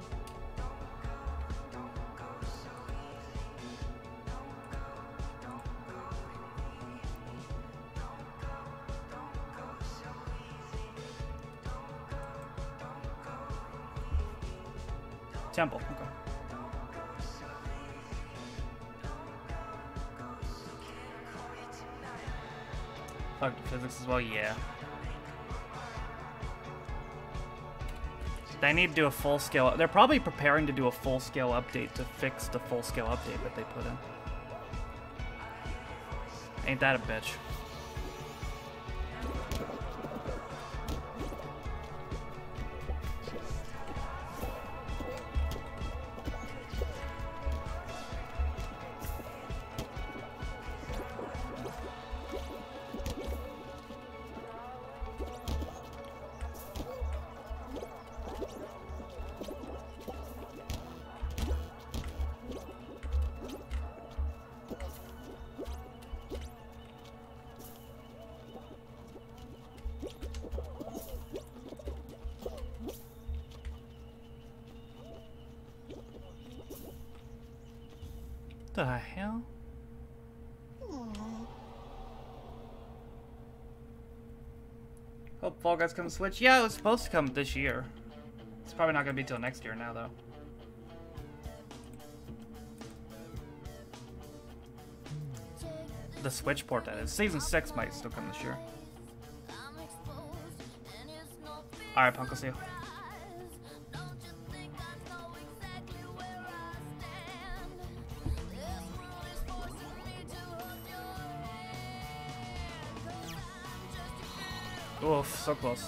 Temple, okay. Fuck physics as well, yeah. They need to do a full-scale... They're probably preparing to do a full-scale update to fix the full-scale update that they put in. Ain't that a bitch? The hell? Hope Fall Guys comes to Switch. Yeah, it was supposed to come this year. It's probably not gonna be till next year now, though. The Switch port, that is. Season six might still come this year. Alright, Punk, I'll see you. Oof, so close.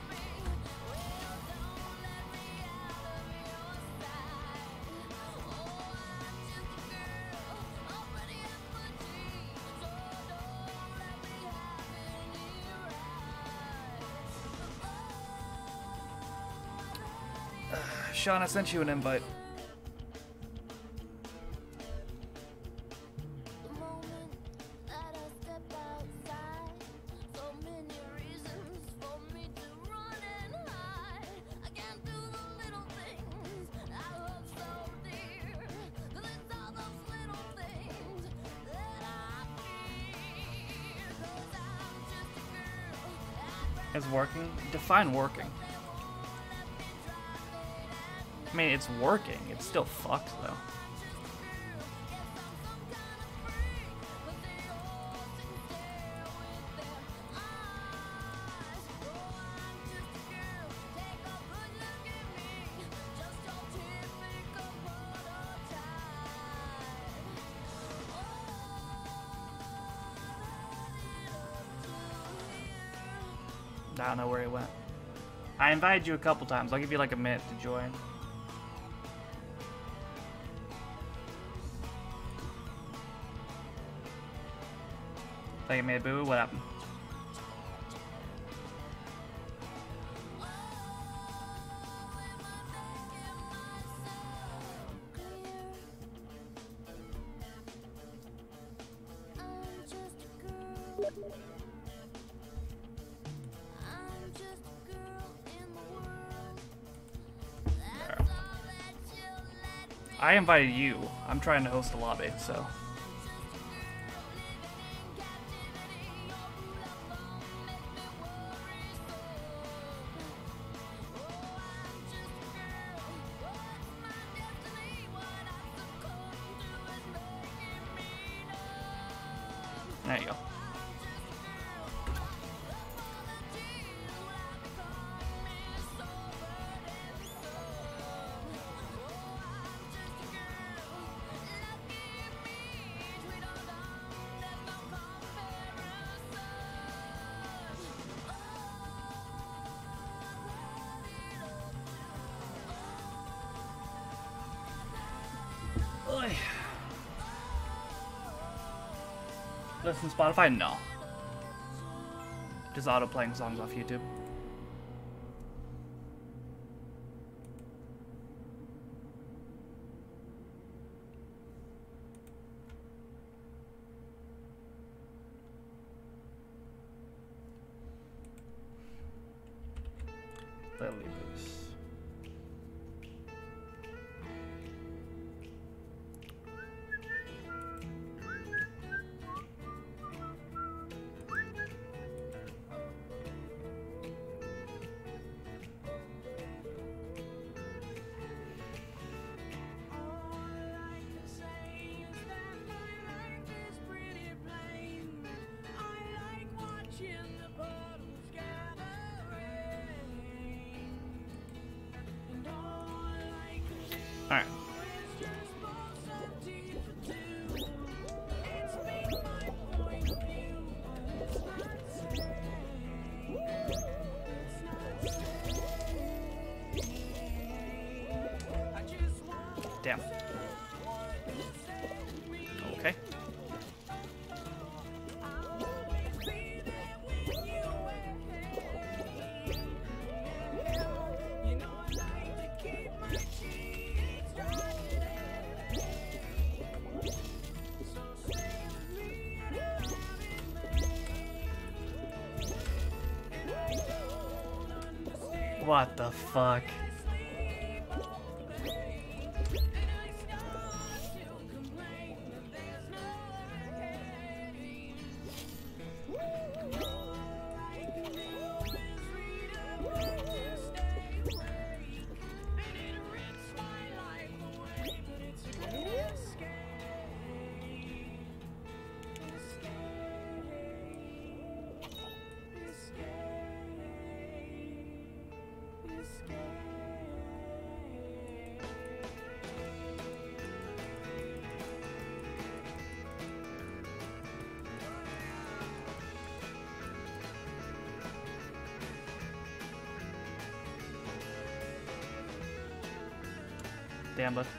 Sean, I sent you an invite. Is working? Define working. I mean, it's working. It's still fucked, though. I don't know where he went. I invited you a couple times. I'll give you like a minute to join. Like, made boo. What happened? I invited you. I'm trying to host a lobby, so. There you go. Oy. Listen to Spotify? No. Just auto playing songs off YouTube. Lily Boost. Alright. Damn. Okay. What the fuck? Damn it.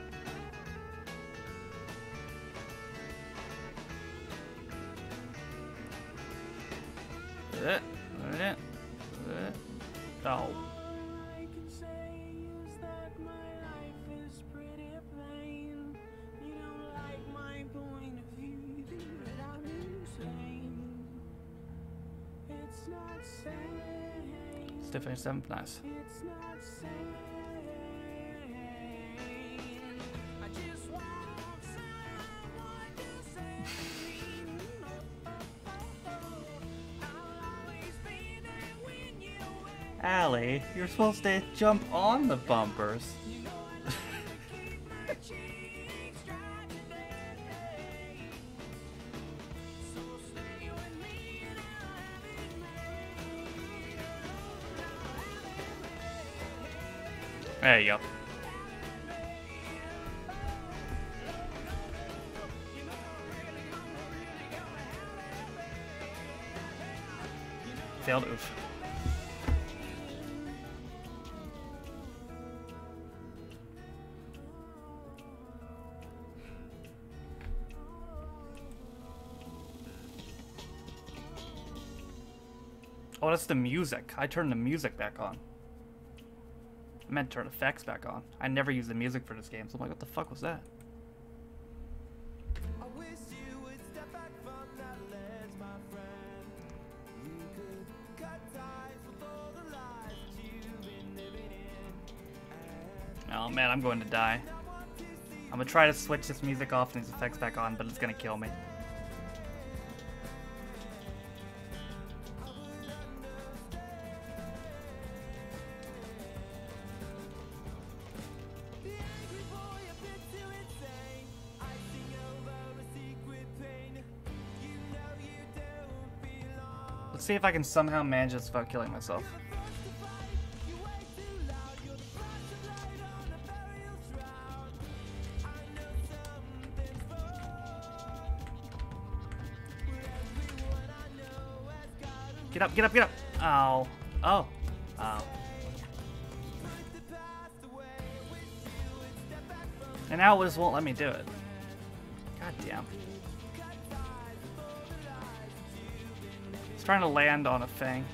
Uh, uh, uh, oh. I can say is that my life is pretty plain. You don't like my point of view, that I'm insane. It's not sane. Stephanie seventh, nice. It's not sane. I just want someone to save me. I'll always be there when you wait. Allie, you're supposed to jump on the bumpers. Keep my cheeks dry today. So stay with me and There you go. Failed oof. Oh, that's the music. I turned the music back on. I meant to turn effects back on. I never use the music for this game, so I'm like, what the fuck was that? I wish you would step back from that ledge, my friend. You could cut ties with all the lies that you've been living in. Oh man, I'm going to die. I'm gonna try to switch this music off and these effects back on, but it's gonna kill me. The angry boy a bit too insane. I sing over a secret pain. You know you don't belong. Let's see if I can somehow manage this without killing myself. You're the first to fight. You way too loud. You're the flashing light on a burial shroud. I know something's wrong. But everyone I know has got to Get up, get up, get up! Ow. Oh. Oh. put the past away. I wish you would step back from And now it just won't let me do it. God damn. It's trying to land on a thing.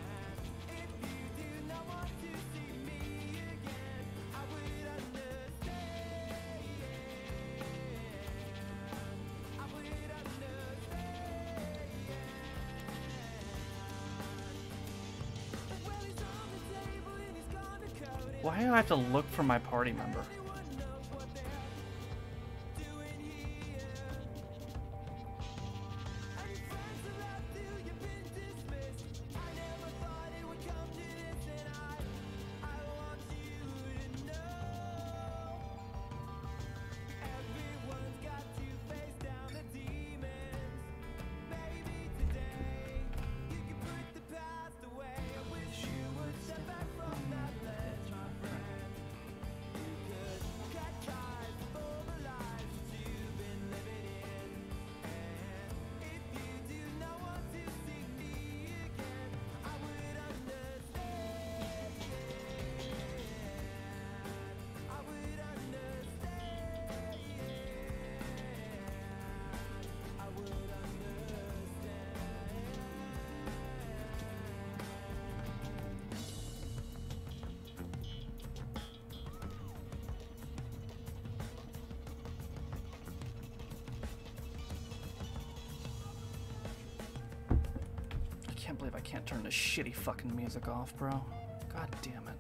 Why do I have to look for my party member? I can't believe I can't turn this shitty fucking music off, bro. God damn it.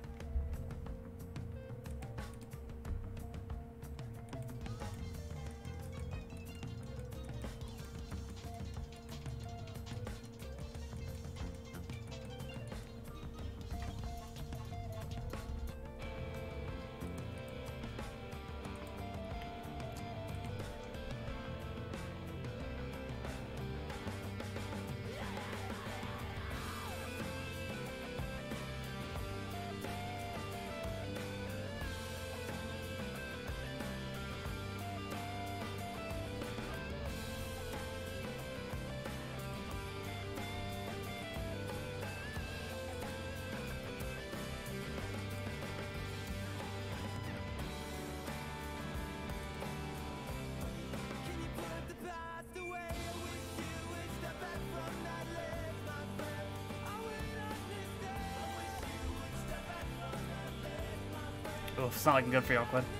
Oof, it's not looking good for you, Quid.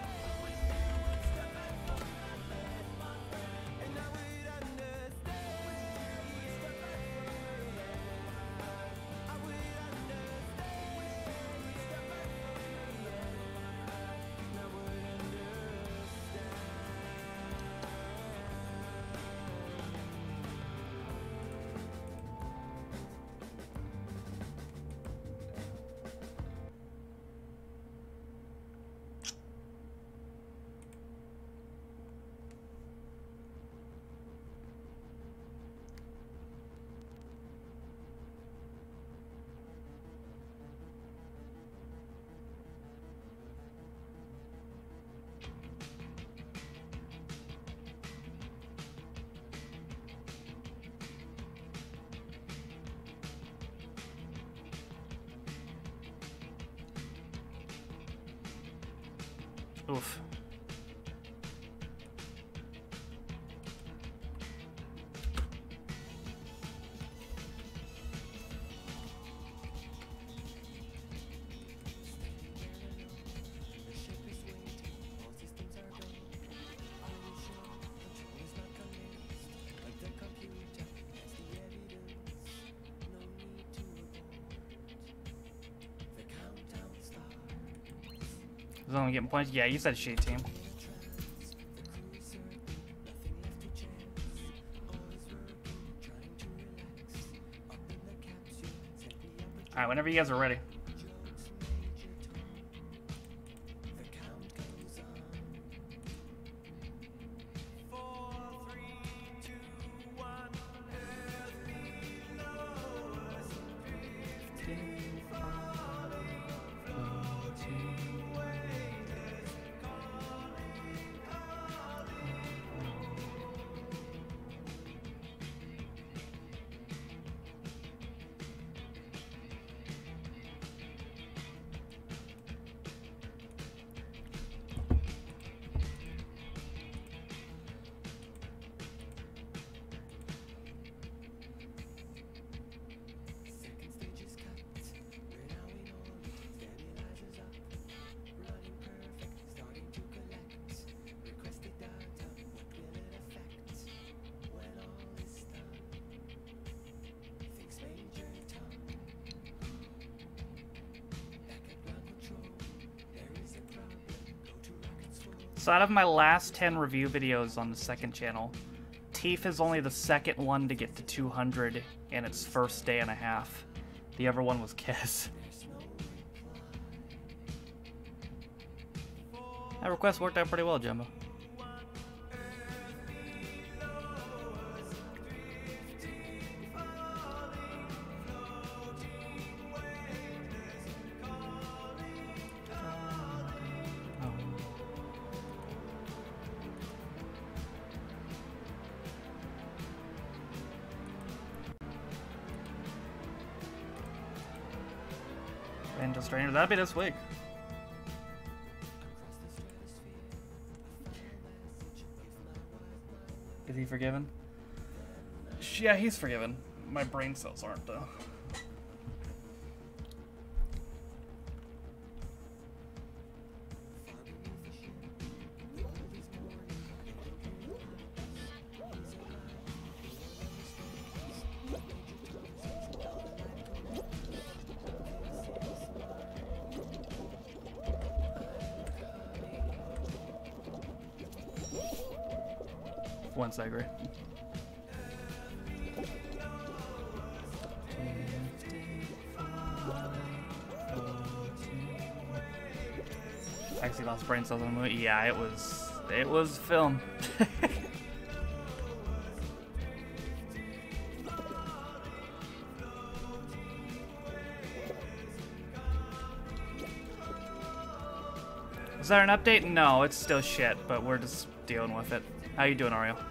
Oof. Is only getting points? Yeah, you said shitty team. Alright, whenever you guys are ready. So out of my last ten review videos on the second channel, Teef is only the second one to get to two hundred in its first day and a half. The other one was Kez. That request worked out pretty well, Jumbo. Angel Stranger, that'd be this week. Is he forgiven? Yeah, he's forgiven. My brain cells aren't, though. Once I agree. Actually lost brain cells on the movie. Yeah, it was it was film. Is there an update? No, it's still shit, but we're just dealing with it. How you doing, Ariel?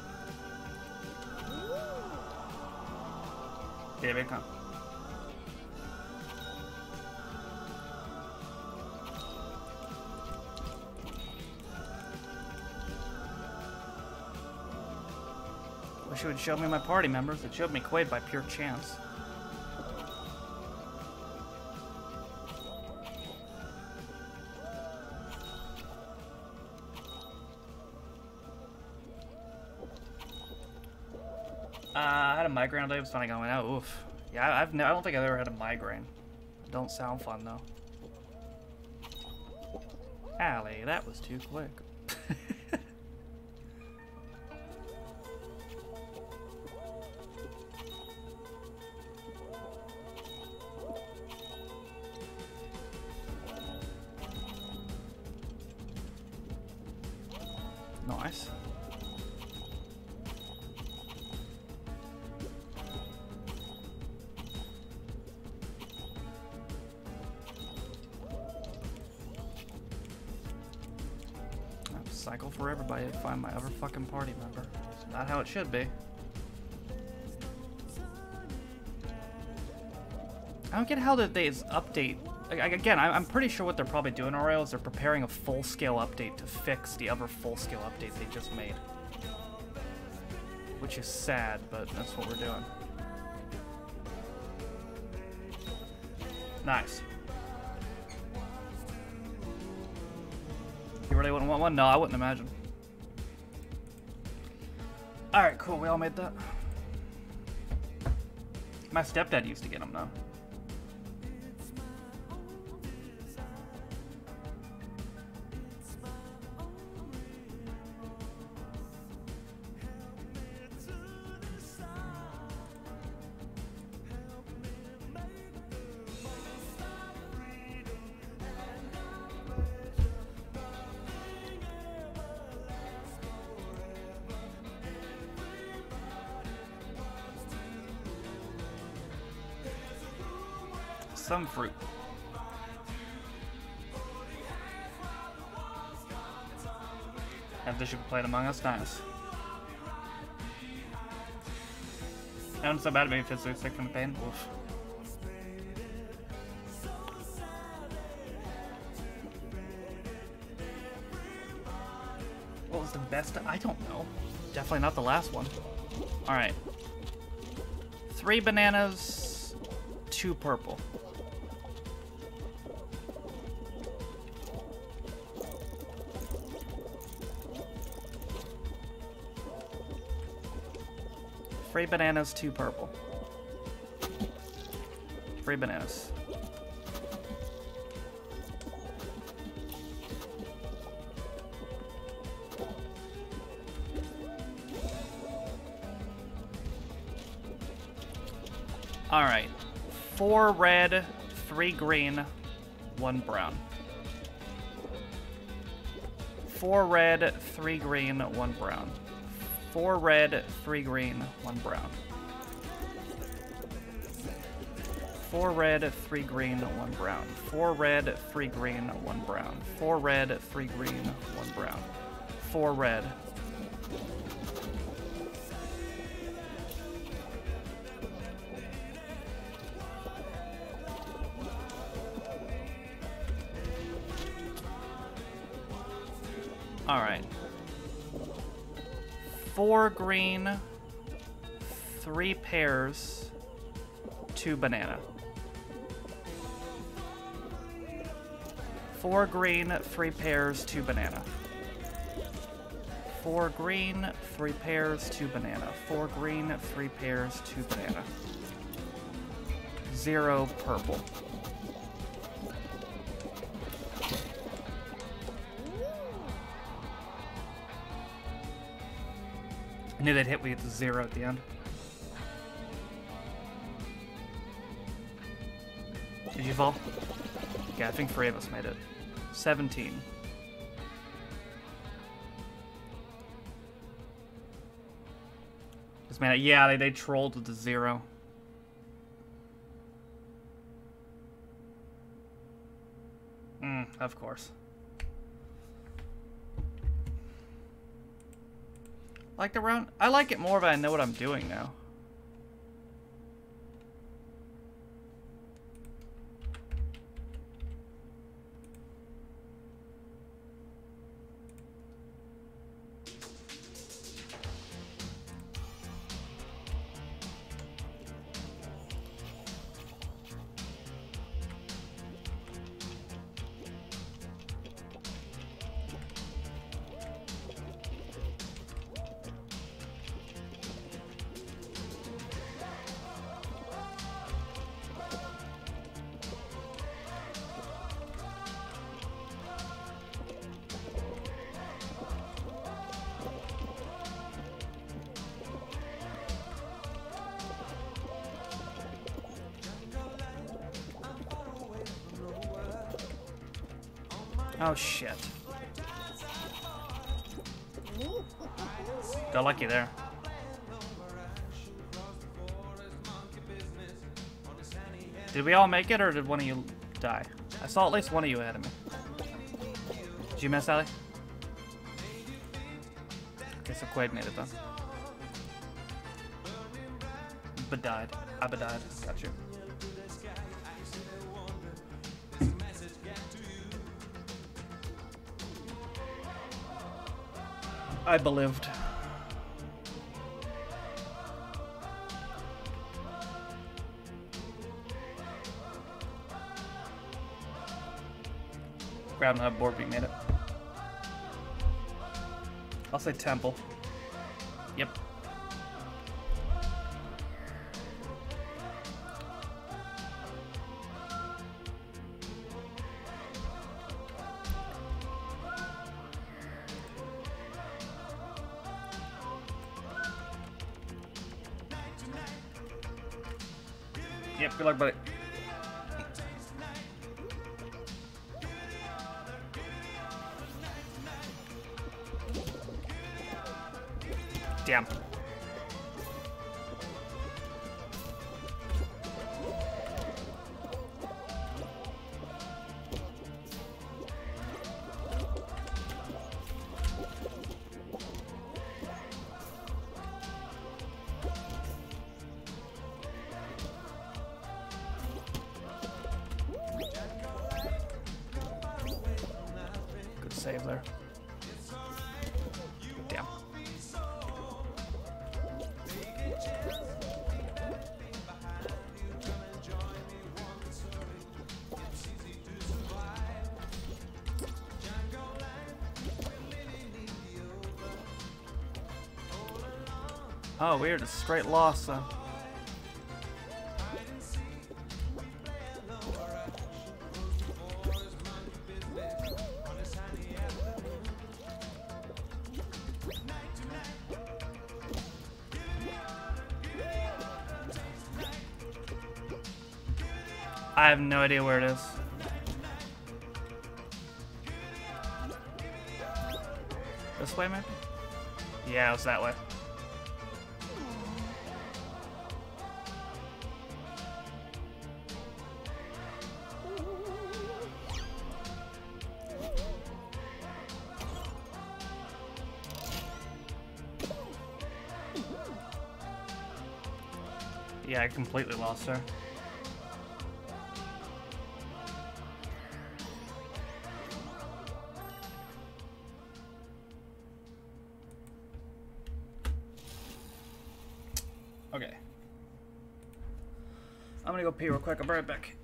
Yeah, big come. Wish it would show me my party members. It showed me Quaid by pure chance. Uh, I had a migraine today. It was funny going out. Oof. Yeah, I've no, I don't think I've ever had a migraine. It don't sound fun though. Allie, that was too quick. Nice. Cycle for everybody to find my other fucking party member. It's not how it should be. I don't get how that they update. Like, again, I'm pretty sure what they're probably doing, Oreo, is they're preparing a full-scale update to fix the other full-scale update they just made. Which is sad, but that's what we're doing. Nice. You really wouldn't want one? No, I wouldn't imagine. Alright, cool. We all made that. My stepdad used to get them, though. Some fruit. Have this should be played Among Us. Nice. I'm so bad at being physically sick from the pain. Oof. What was the best? I don't know. Definitely not the last one. Alright. Three bananas, two purple. Three bananas, two purple. Three bananas. All right. Four red, three green, one brown. Four red, three green, one brown. Four red, three green, one brown. Four red, three green, one brown. Four red, three green, one brown. Four red, three green, one brown. Four red. All right. Four green, three pears, two banana. Four green, three pears, two banana. Four green, three pears, two banana. Four green, three pears, two banana. Zero purple. I knew they'd hit me at the zero at the end. Did you fall? Yeah, I think three of us made it. seventeen. This man, yeah, they, they trolled with the zero. Mm, of course. Like the round, I like it more if I know what I'm doing now. Oh shit. Got lucky there. Did we all make it, or did one of you die? I saw at least one of you ahead of me. Did you miss, Allie? Okay, so Quaid made it then. But died. I but died. Got you. I believed. Grab that board, we made it. I'll say temple. Yep. Yep, good luck, buddy. Damn. Good save there. Damn. Oh, weird. It's straight loss, then. I have no idea where it is. This way, maybe? Yeah, it was that way. Yeah, I completely lost her. Okay. I'm gonna go pee real quick. I'll be right back.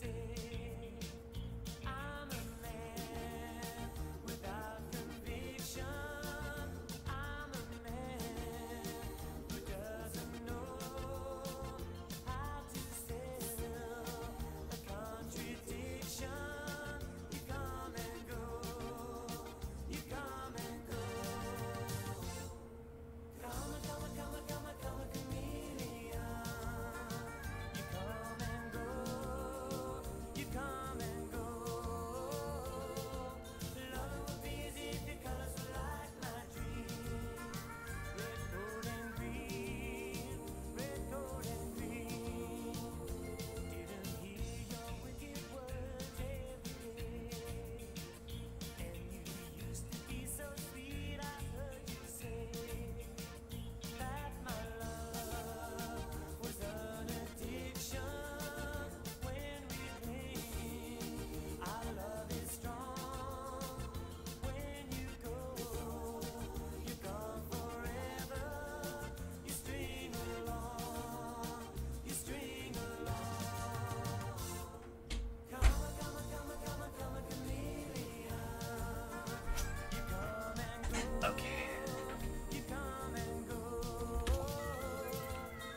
I'm a man without conviction.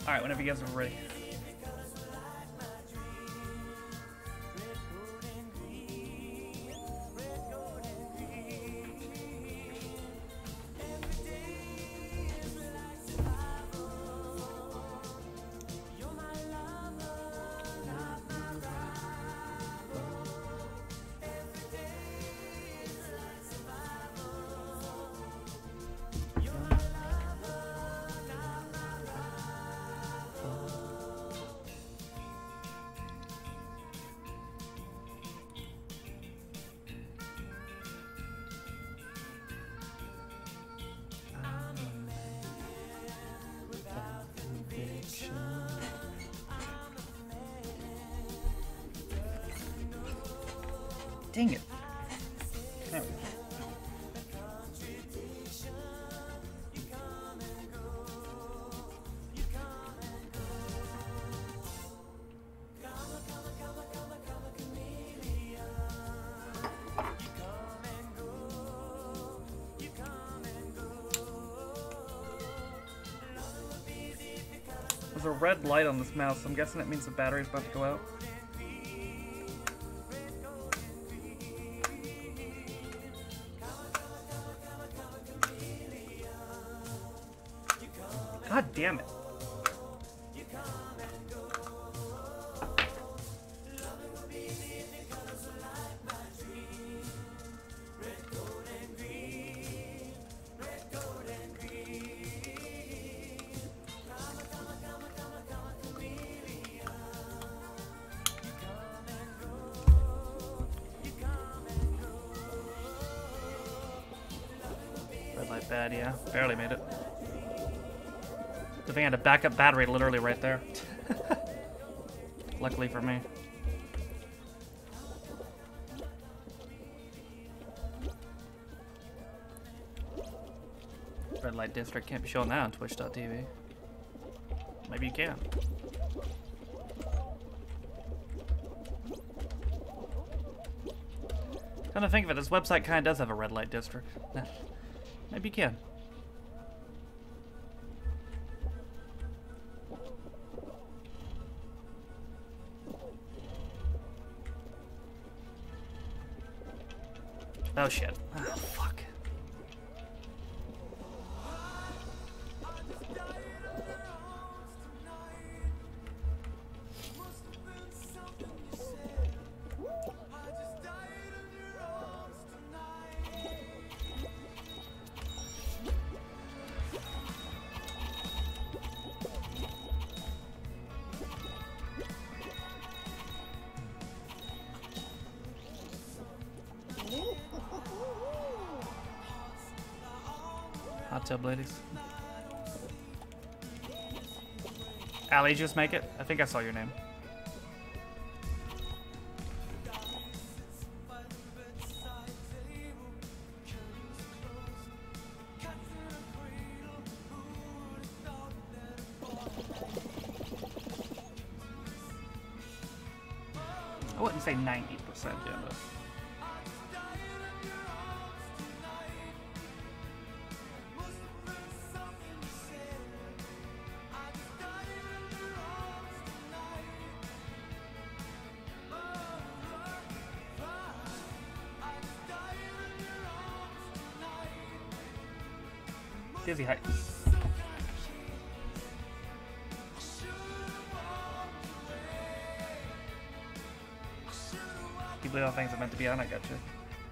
Alright, whenever you guys are ready. Dang it. There we go. There's a red light on this mouse. I'm guessing that means the battery's about to go out. God damn it. Red light bad, yeah. Barely made it. The thing had a backup battery literally right there. Luckily for me. Red light district can't be showing that on twitch dot t v. Maybe you can. Come to think of it, this website kind of does have a red light district. Maybe you can. Oh shit. Oh fuck. Hot tub ladies. Allie, just make it? I think I saw your name. I wouldn't say ninety percent, yeah, but... Dizzy Heights. You believe all things are meant to be on, I got you.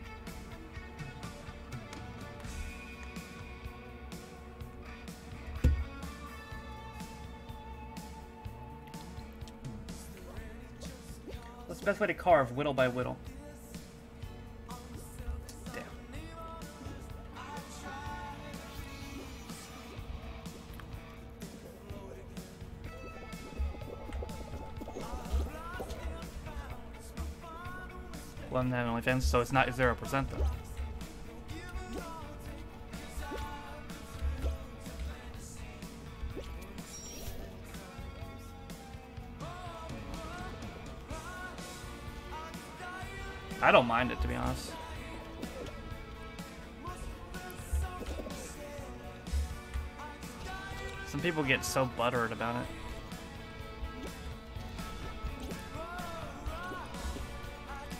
What's the best way to carve whittle by whittle? Damn. Well, I'm not OnlyFans, so it's not zero percent though. I don't mind it, to be honest. Some people get so buttered about it.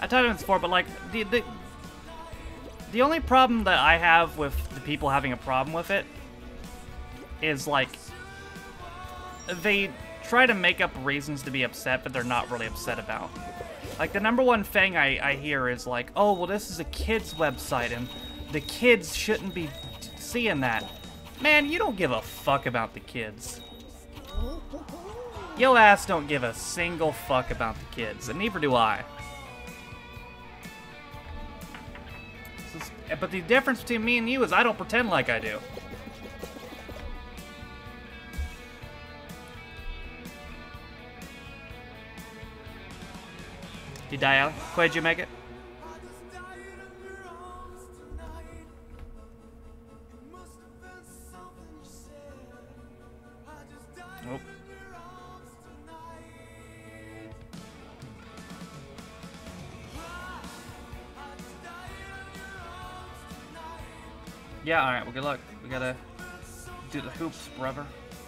I touched on this before, but like the the the only problem that I have with the people having a problem with it is like they try to make up reasons to be upset, but they're not really upset about. Like the number one thing I, I hear is like, oh well, this is a kids website and the kids shouldn't be seeing that. Man, you don't give a fuck about the kids. Yo ass don't give a single fuck about the kids, and neither do I. This is- But the difference between me and you is I don't pretend like I do. Did you die, Allie? Quay, did you make it? Nope. Yeah, alright, well good luck. We gotta do the hoops, brother.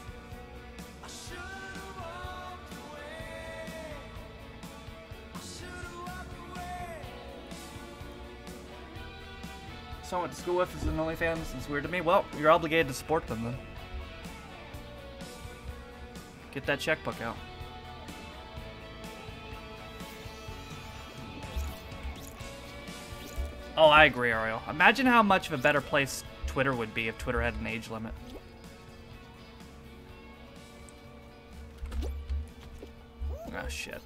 Someone I went to school with is an OnlyFans. It's weird to me. Well, you're obligated to support them then. Get that checkbook out. Oh, I agree, Ariel. Imagine how much of a better place Twitter would be if Twitter had an age limit. Ah, shit.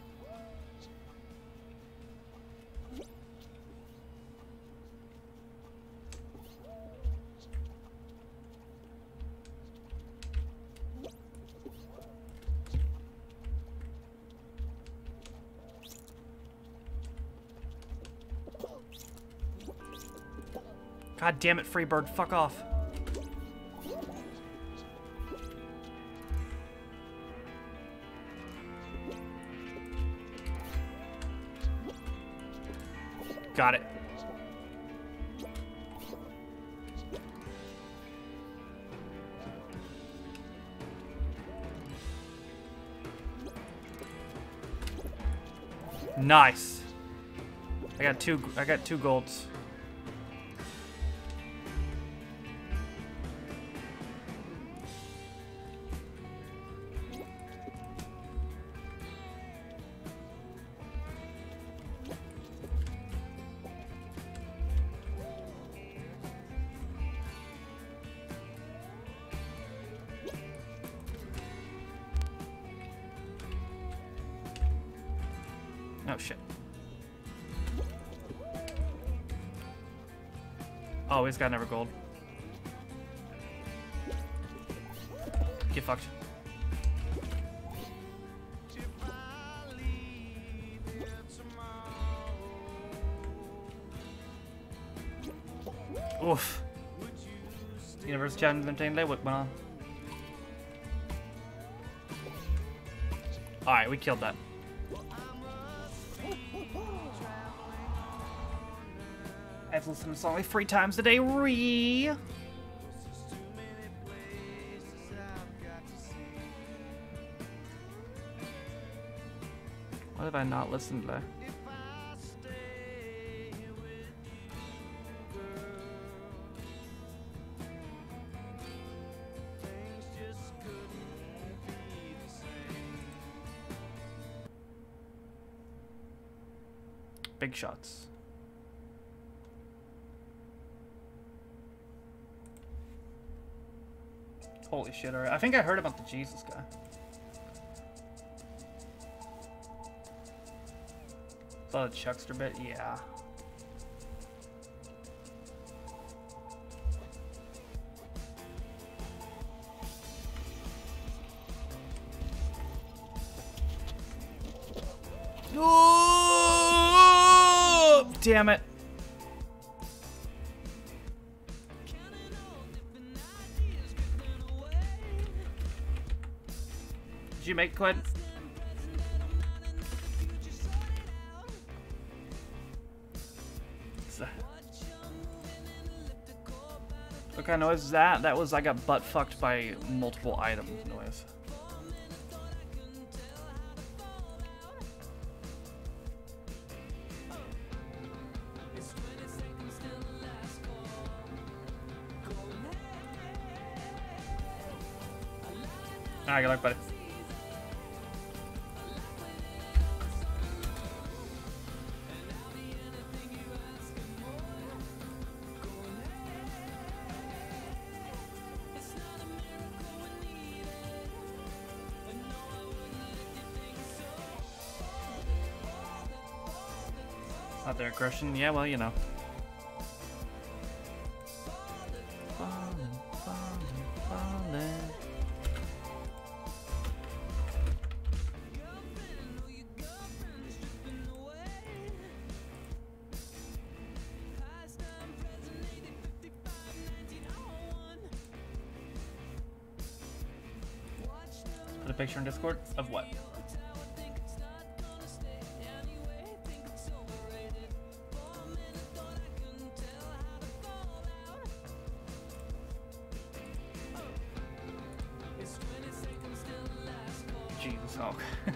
God damn it, Freebird, fuck off. Got it. Nice. I got two I got two golds. Oh shit. Oh, he's got never gold. Get fucked. Oof. Universe Challenge Entertained Day, what went on? Alright, we killed that. I've listened to this song like three times a day. Ree. What have I not listened to? Big shots. Holy shit, alright. I think I heard about the Jesus guy. Saw the Chuckster bit? Yeah. Oh, damn it. Did you make Quinn? What kind of noise is that? That was I got butt fucked by multiple item noise. Ah, good luck, buddy. Not their aggression. Yeah, well, you know. Falling, falling, falling. Put a picture in Discord of what? Jesus, oh.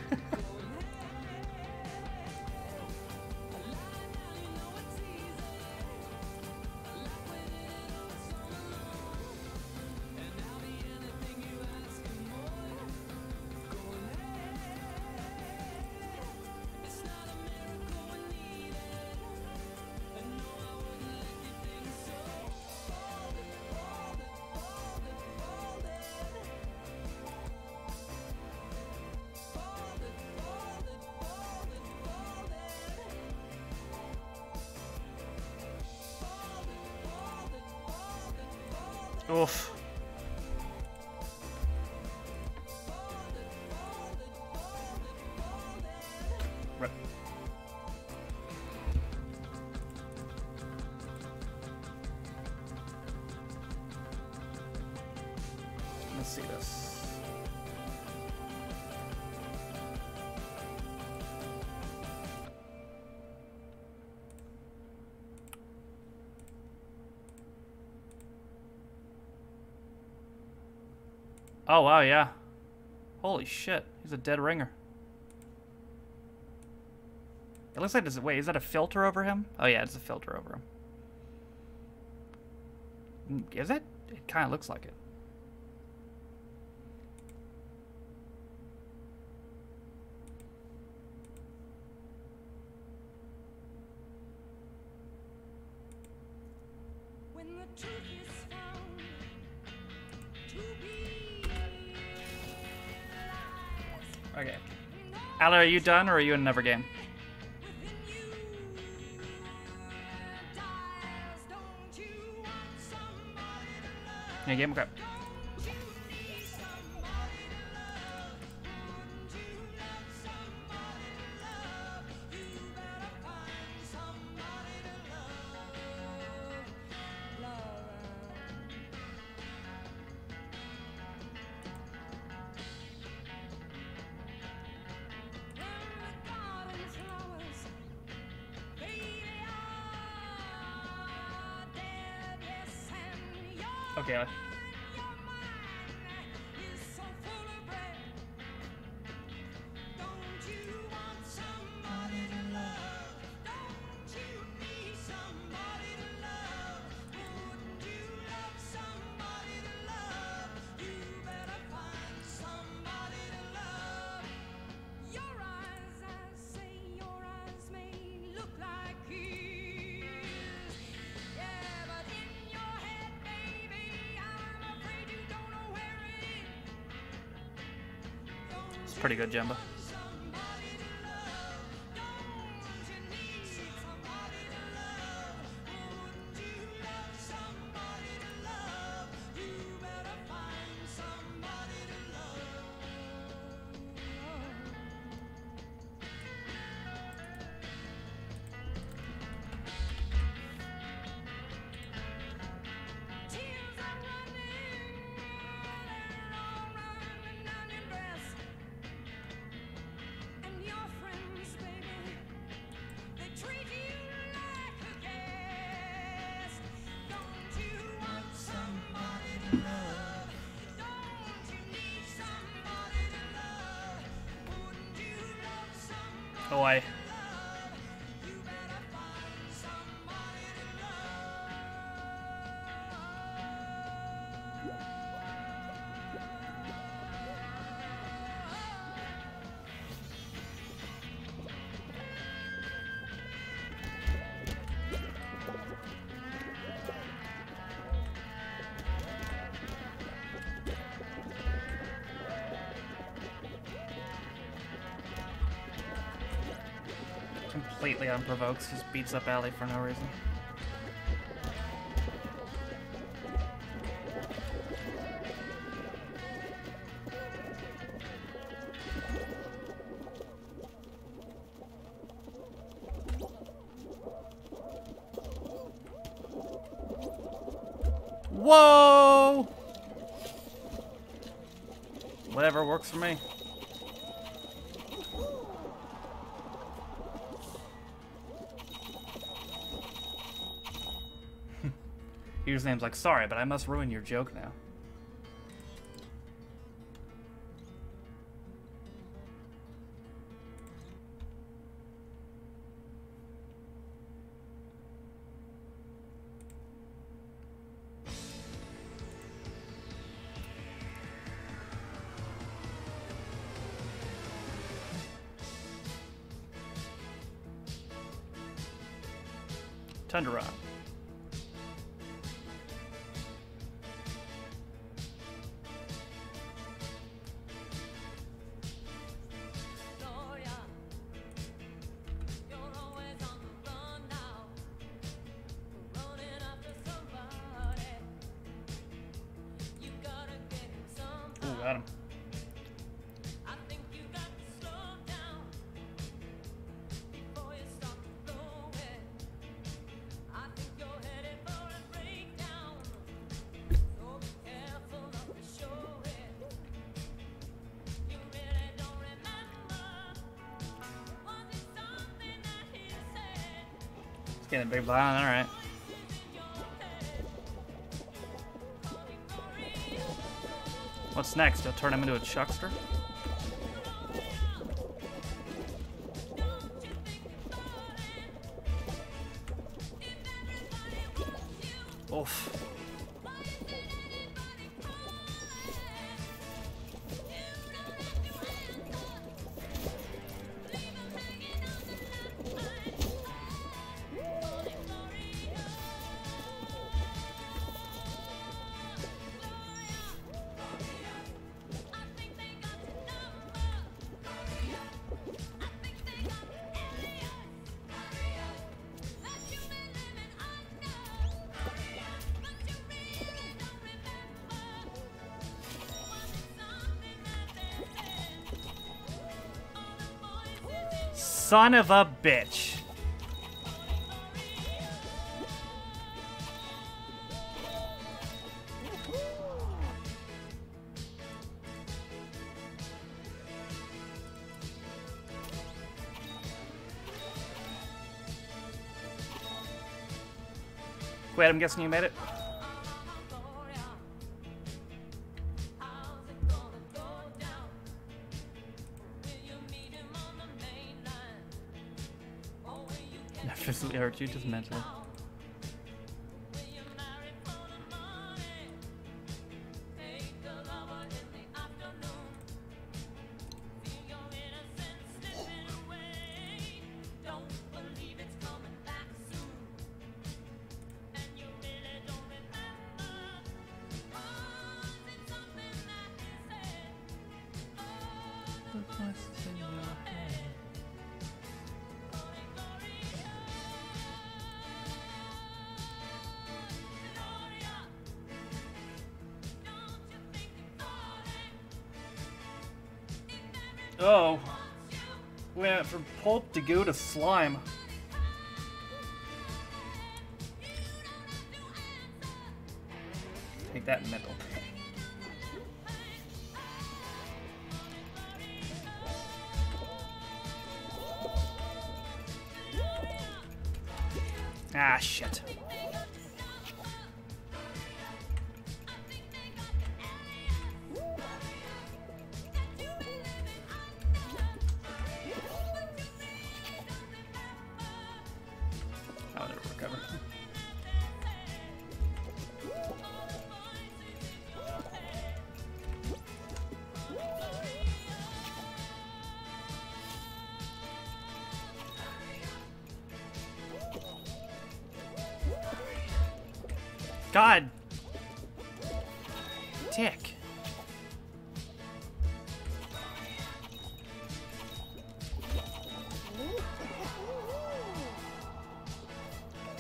Oof. Right. Let's see this. Oh, wow, yeah. Holy shit. He's a dead ringer. It looks like this. Wait, is that a filter over him? Oh, yeah, it's a filter over him. Is it? It kind of looks like it. When the truth is found to be Okay. Ala, are you done or are you in another game? within you dies. Don't you want somebody to love? Yeah, game? Okay. Don't you need somebody to love? Wouldn't you love somebody to love? You better find somebody to love. Love. Okay. uh, It's pretty good, Jemba. Oh, I. Completely unprovoked, just beats up Allie for no reason. Whoa! Whatever works for me. Username's like, sorry, but I must ruin your joke now. Tundra. Ooh, got him. Getting a big violin, alright. What's next? I'll turn him into a chuckster? Oof. Son of a bitch. Wait, I'm guessing you made it? Not physically hurt you, just mentally. Oh, we went from pulp to goo to slime. Take that mental. Ah, shit. I'll never recover. God. Dick.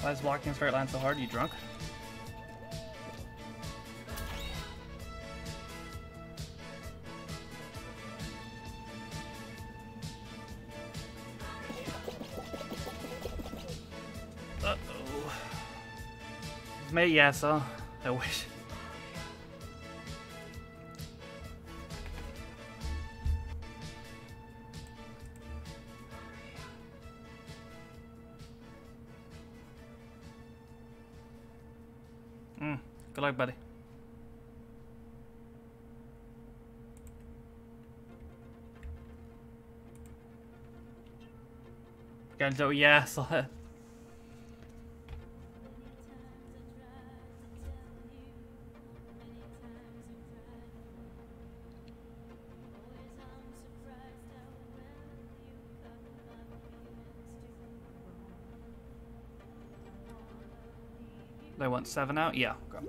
Why is walking in straight line so hard? You drunk? Uh-oh. Mate, yeah, so I wish. Mm, good luck, buddy. Gonzo, yeah, saw it. They want seven out? Yeah. Okay.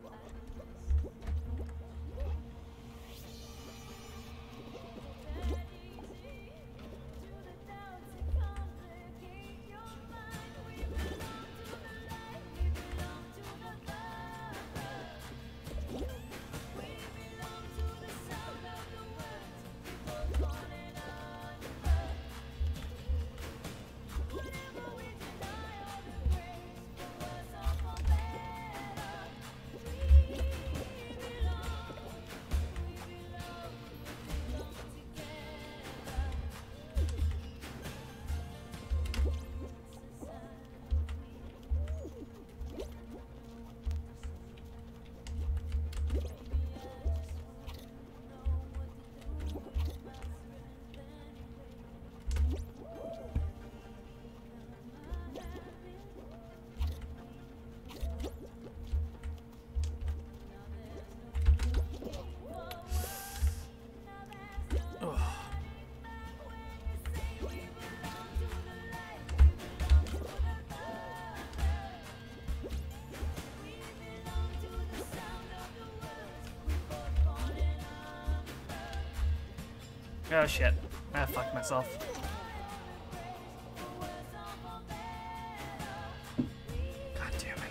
Oh shit. I fucked myself. God damn it.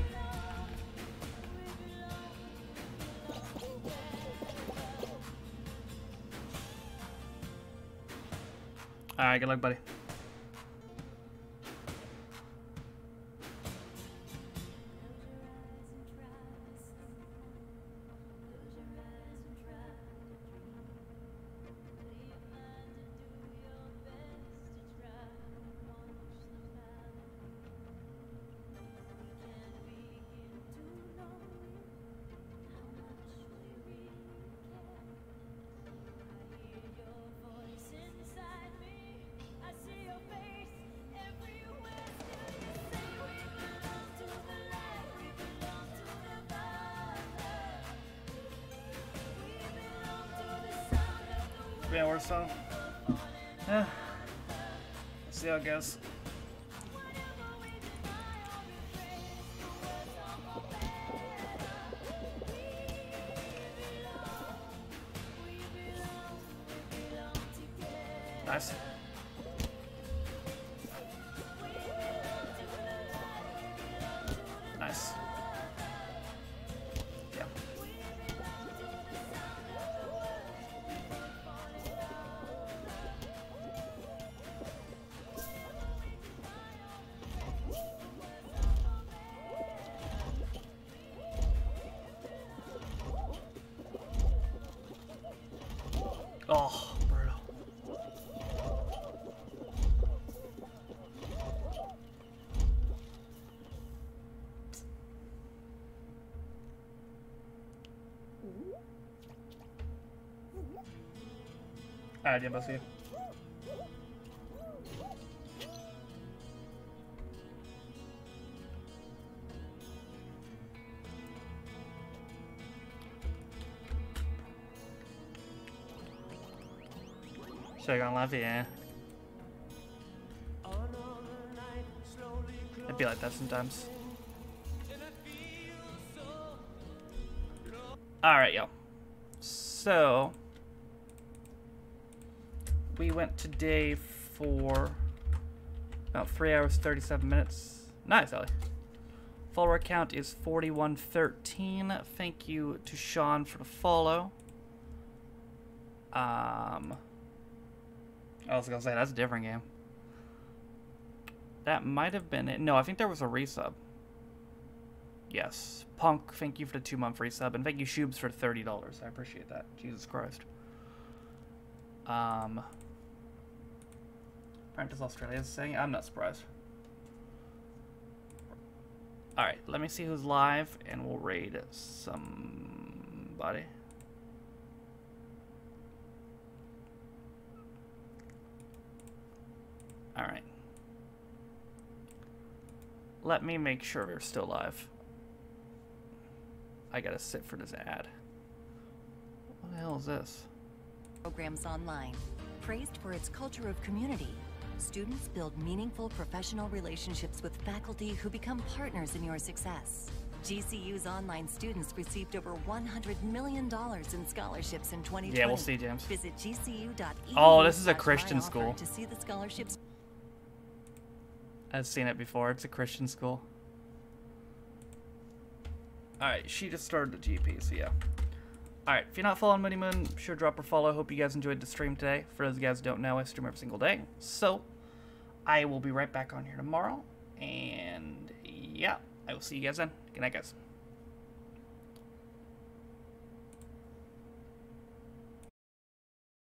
Alright, good luck, buddy. Three hours so. Yeah. See how it goes. Nice. Nice. Yeah. Oh, brutal. Alright, yeah, I'll see you. Should I go on live? Yeah. It'd be like that sometimes. Alright, yo. So, we went today for about three hours, thirty-seven minutes. Nice, Ellie. Follower count is forty-one thirteen. Thank you to Sean for the follow. Um, I was gonna say, that's a different game. That might have been it. No, I think there was a resub. Yes. Punk, thank you for the two-month resub. And thank you, Shoobs, for thirty dollars. I appreciate that. Jesus Christ. Um, Apprentice Australia is saying, I'm not surprised. Alright, let me see who's live, and we'll raid somebody. Alright. Let me make sure we're still live. I gotta sit for this ad. What the hell is this? Programs online. Praised for its culture of community, students build meaningful professional relationships with faculty who become partners in your success. G C U's online students received over one hundred million dollars in scholarships in twenty twenty. Yeah, we'll see, James. Visit G C U dot E D U Oh, this is a slash Christian my offer school. to see the scholarships. I've seen it before. It's a Christian school. Alright, she just started the G P, so yeah. Alright, if you're not following Moody Moon, be sure to drop her follow. Hope you guys enjoyed the stream today. For those of you guys who don't know, I stream every single day. So, I will be right back on here tomorrow. And, yeah, I will see you guys then. Good night, guys.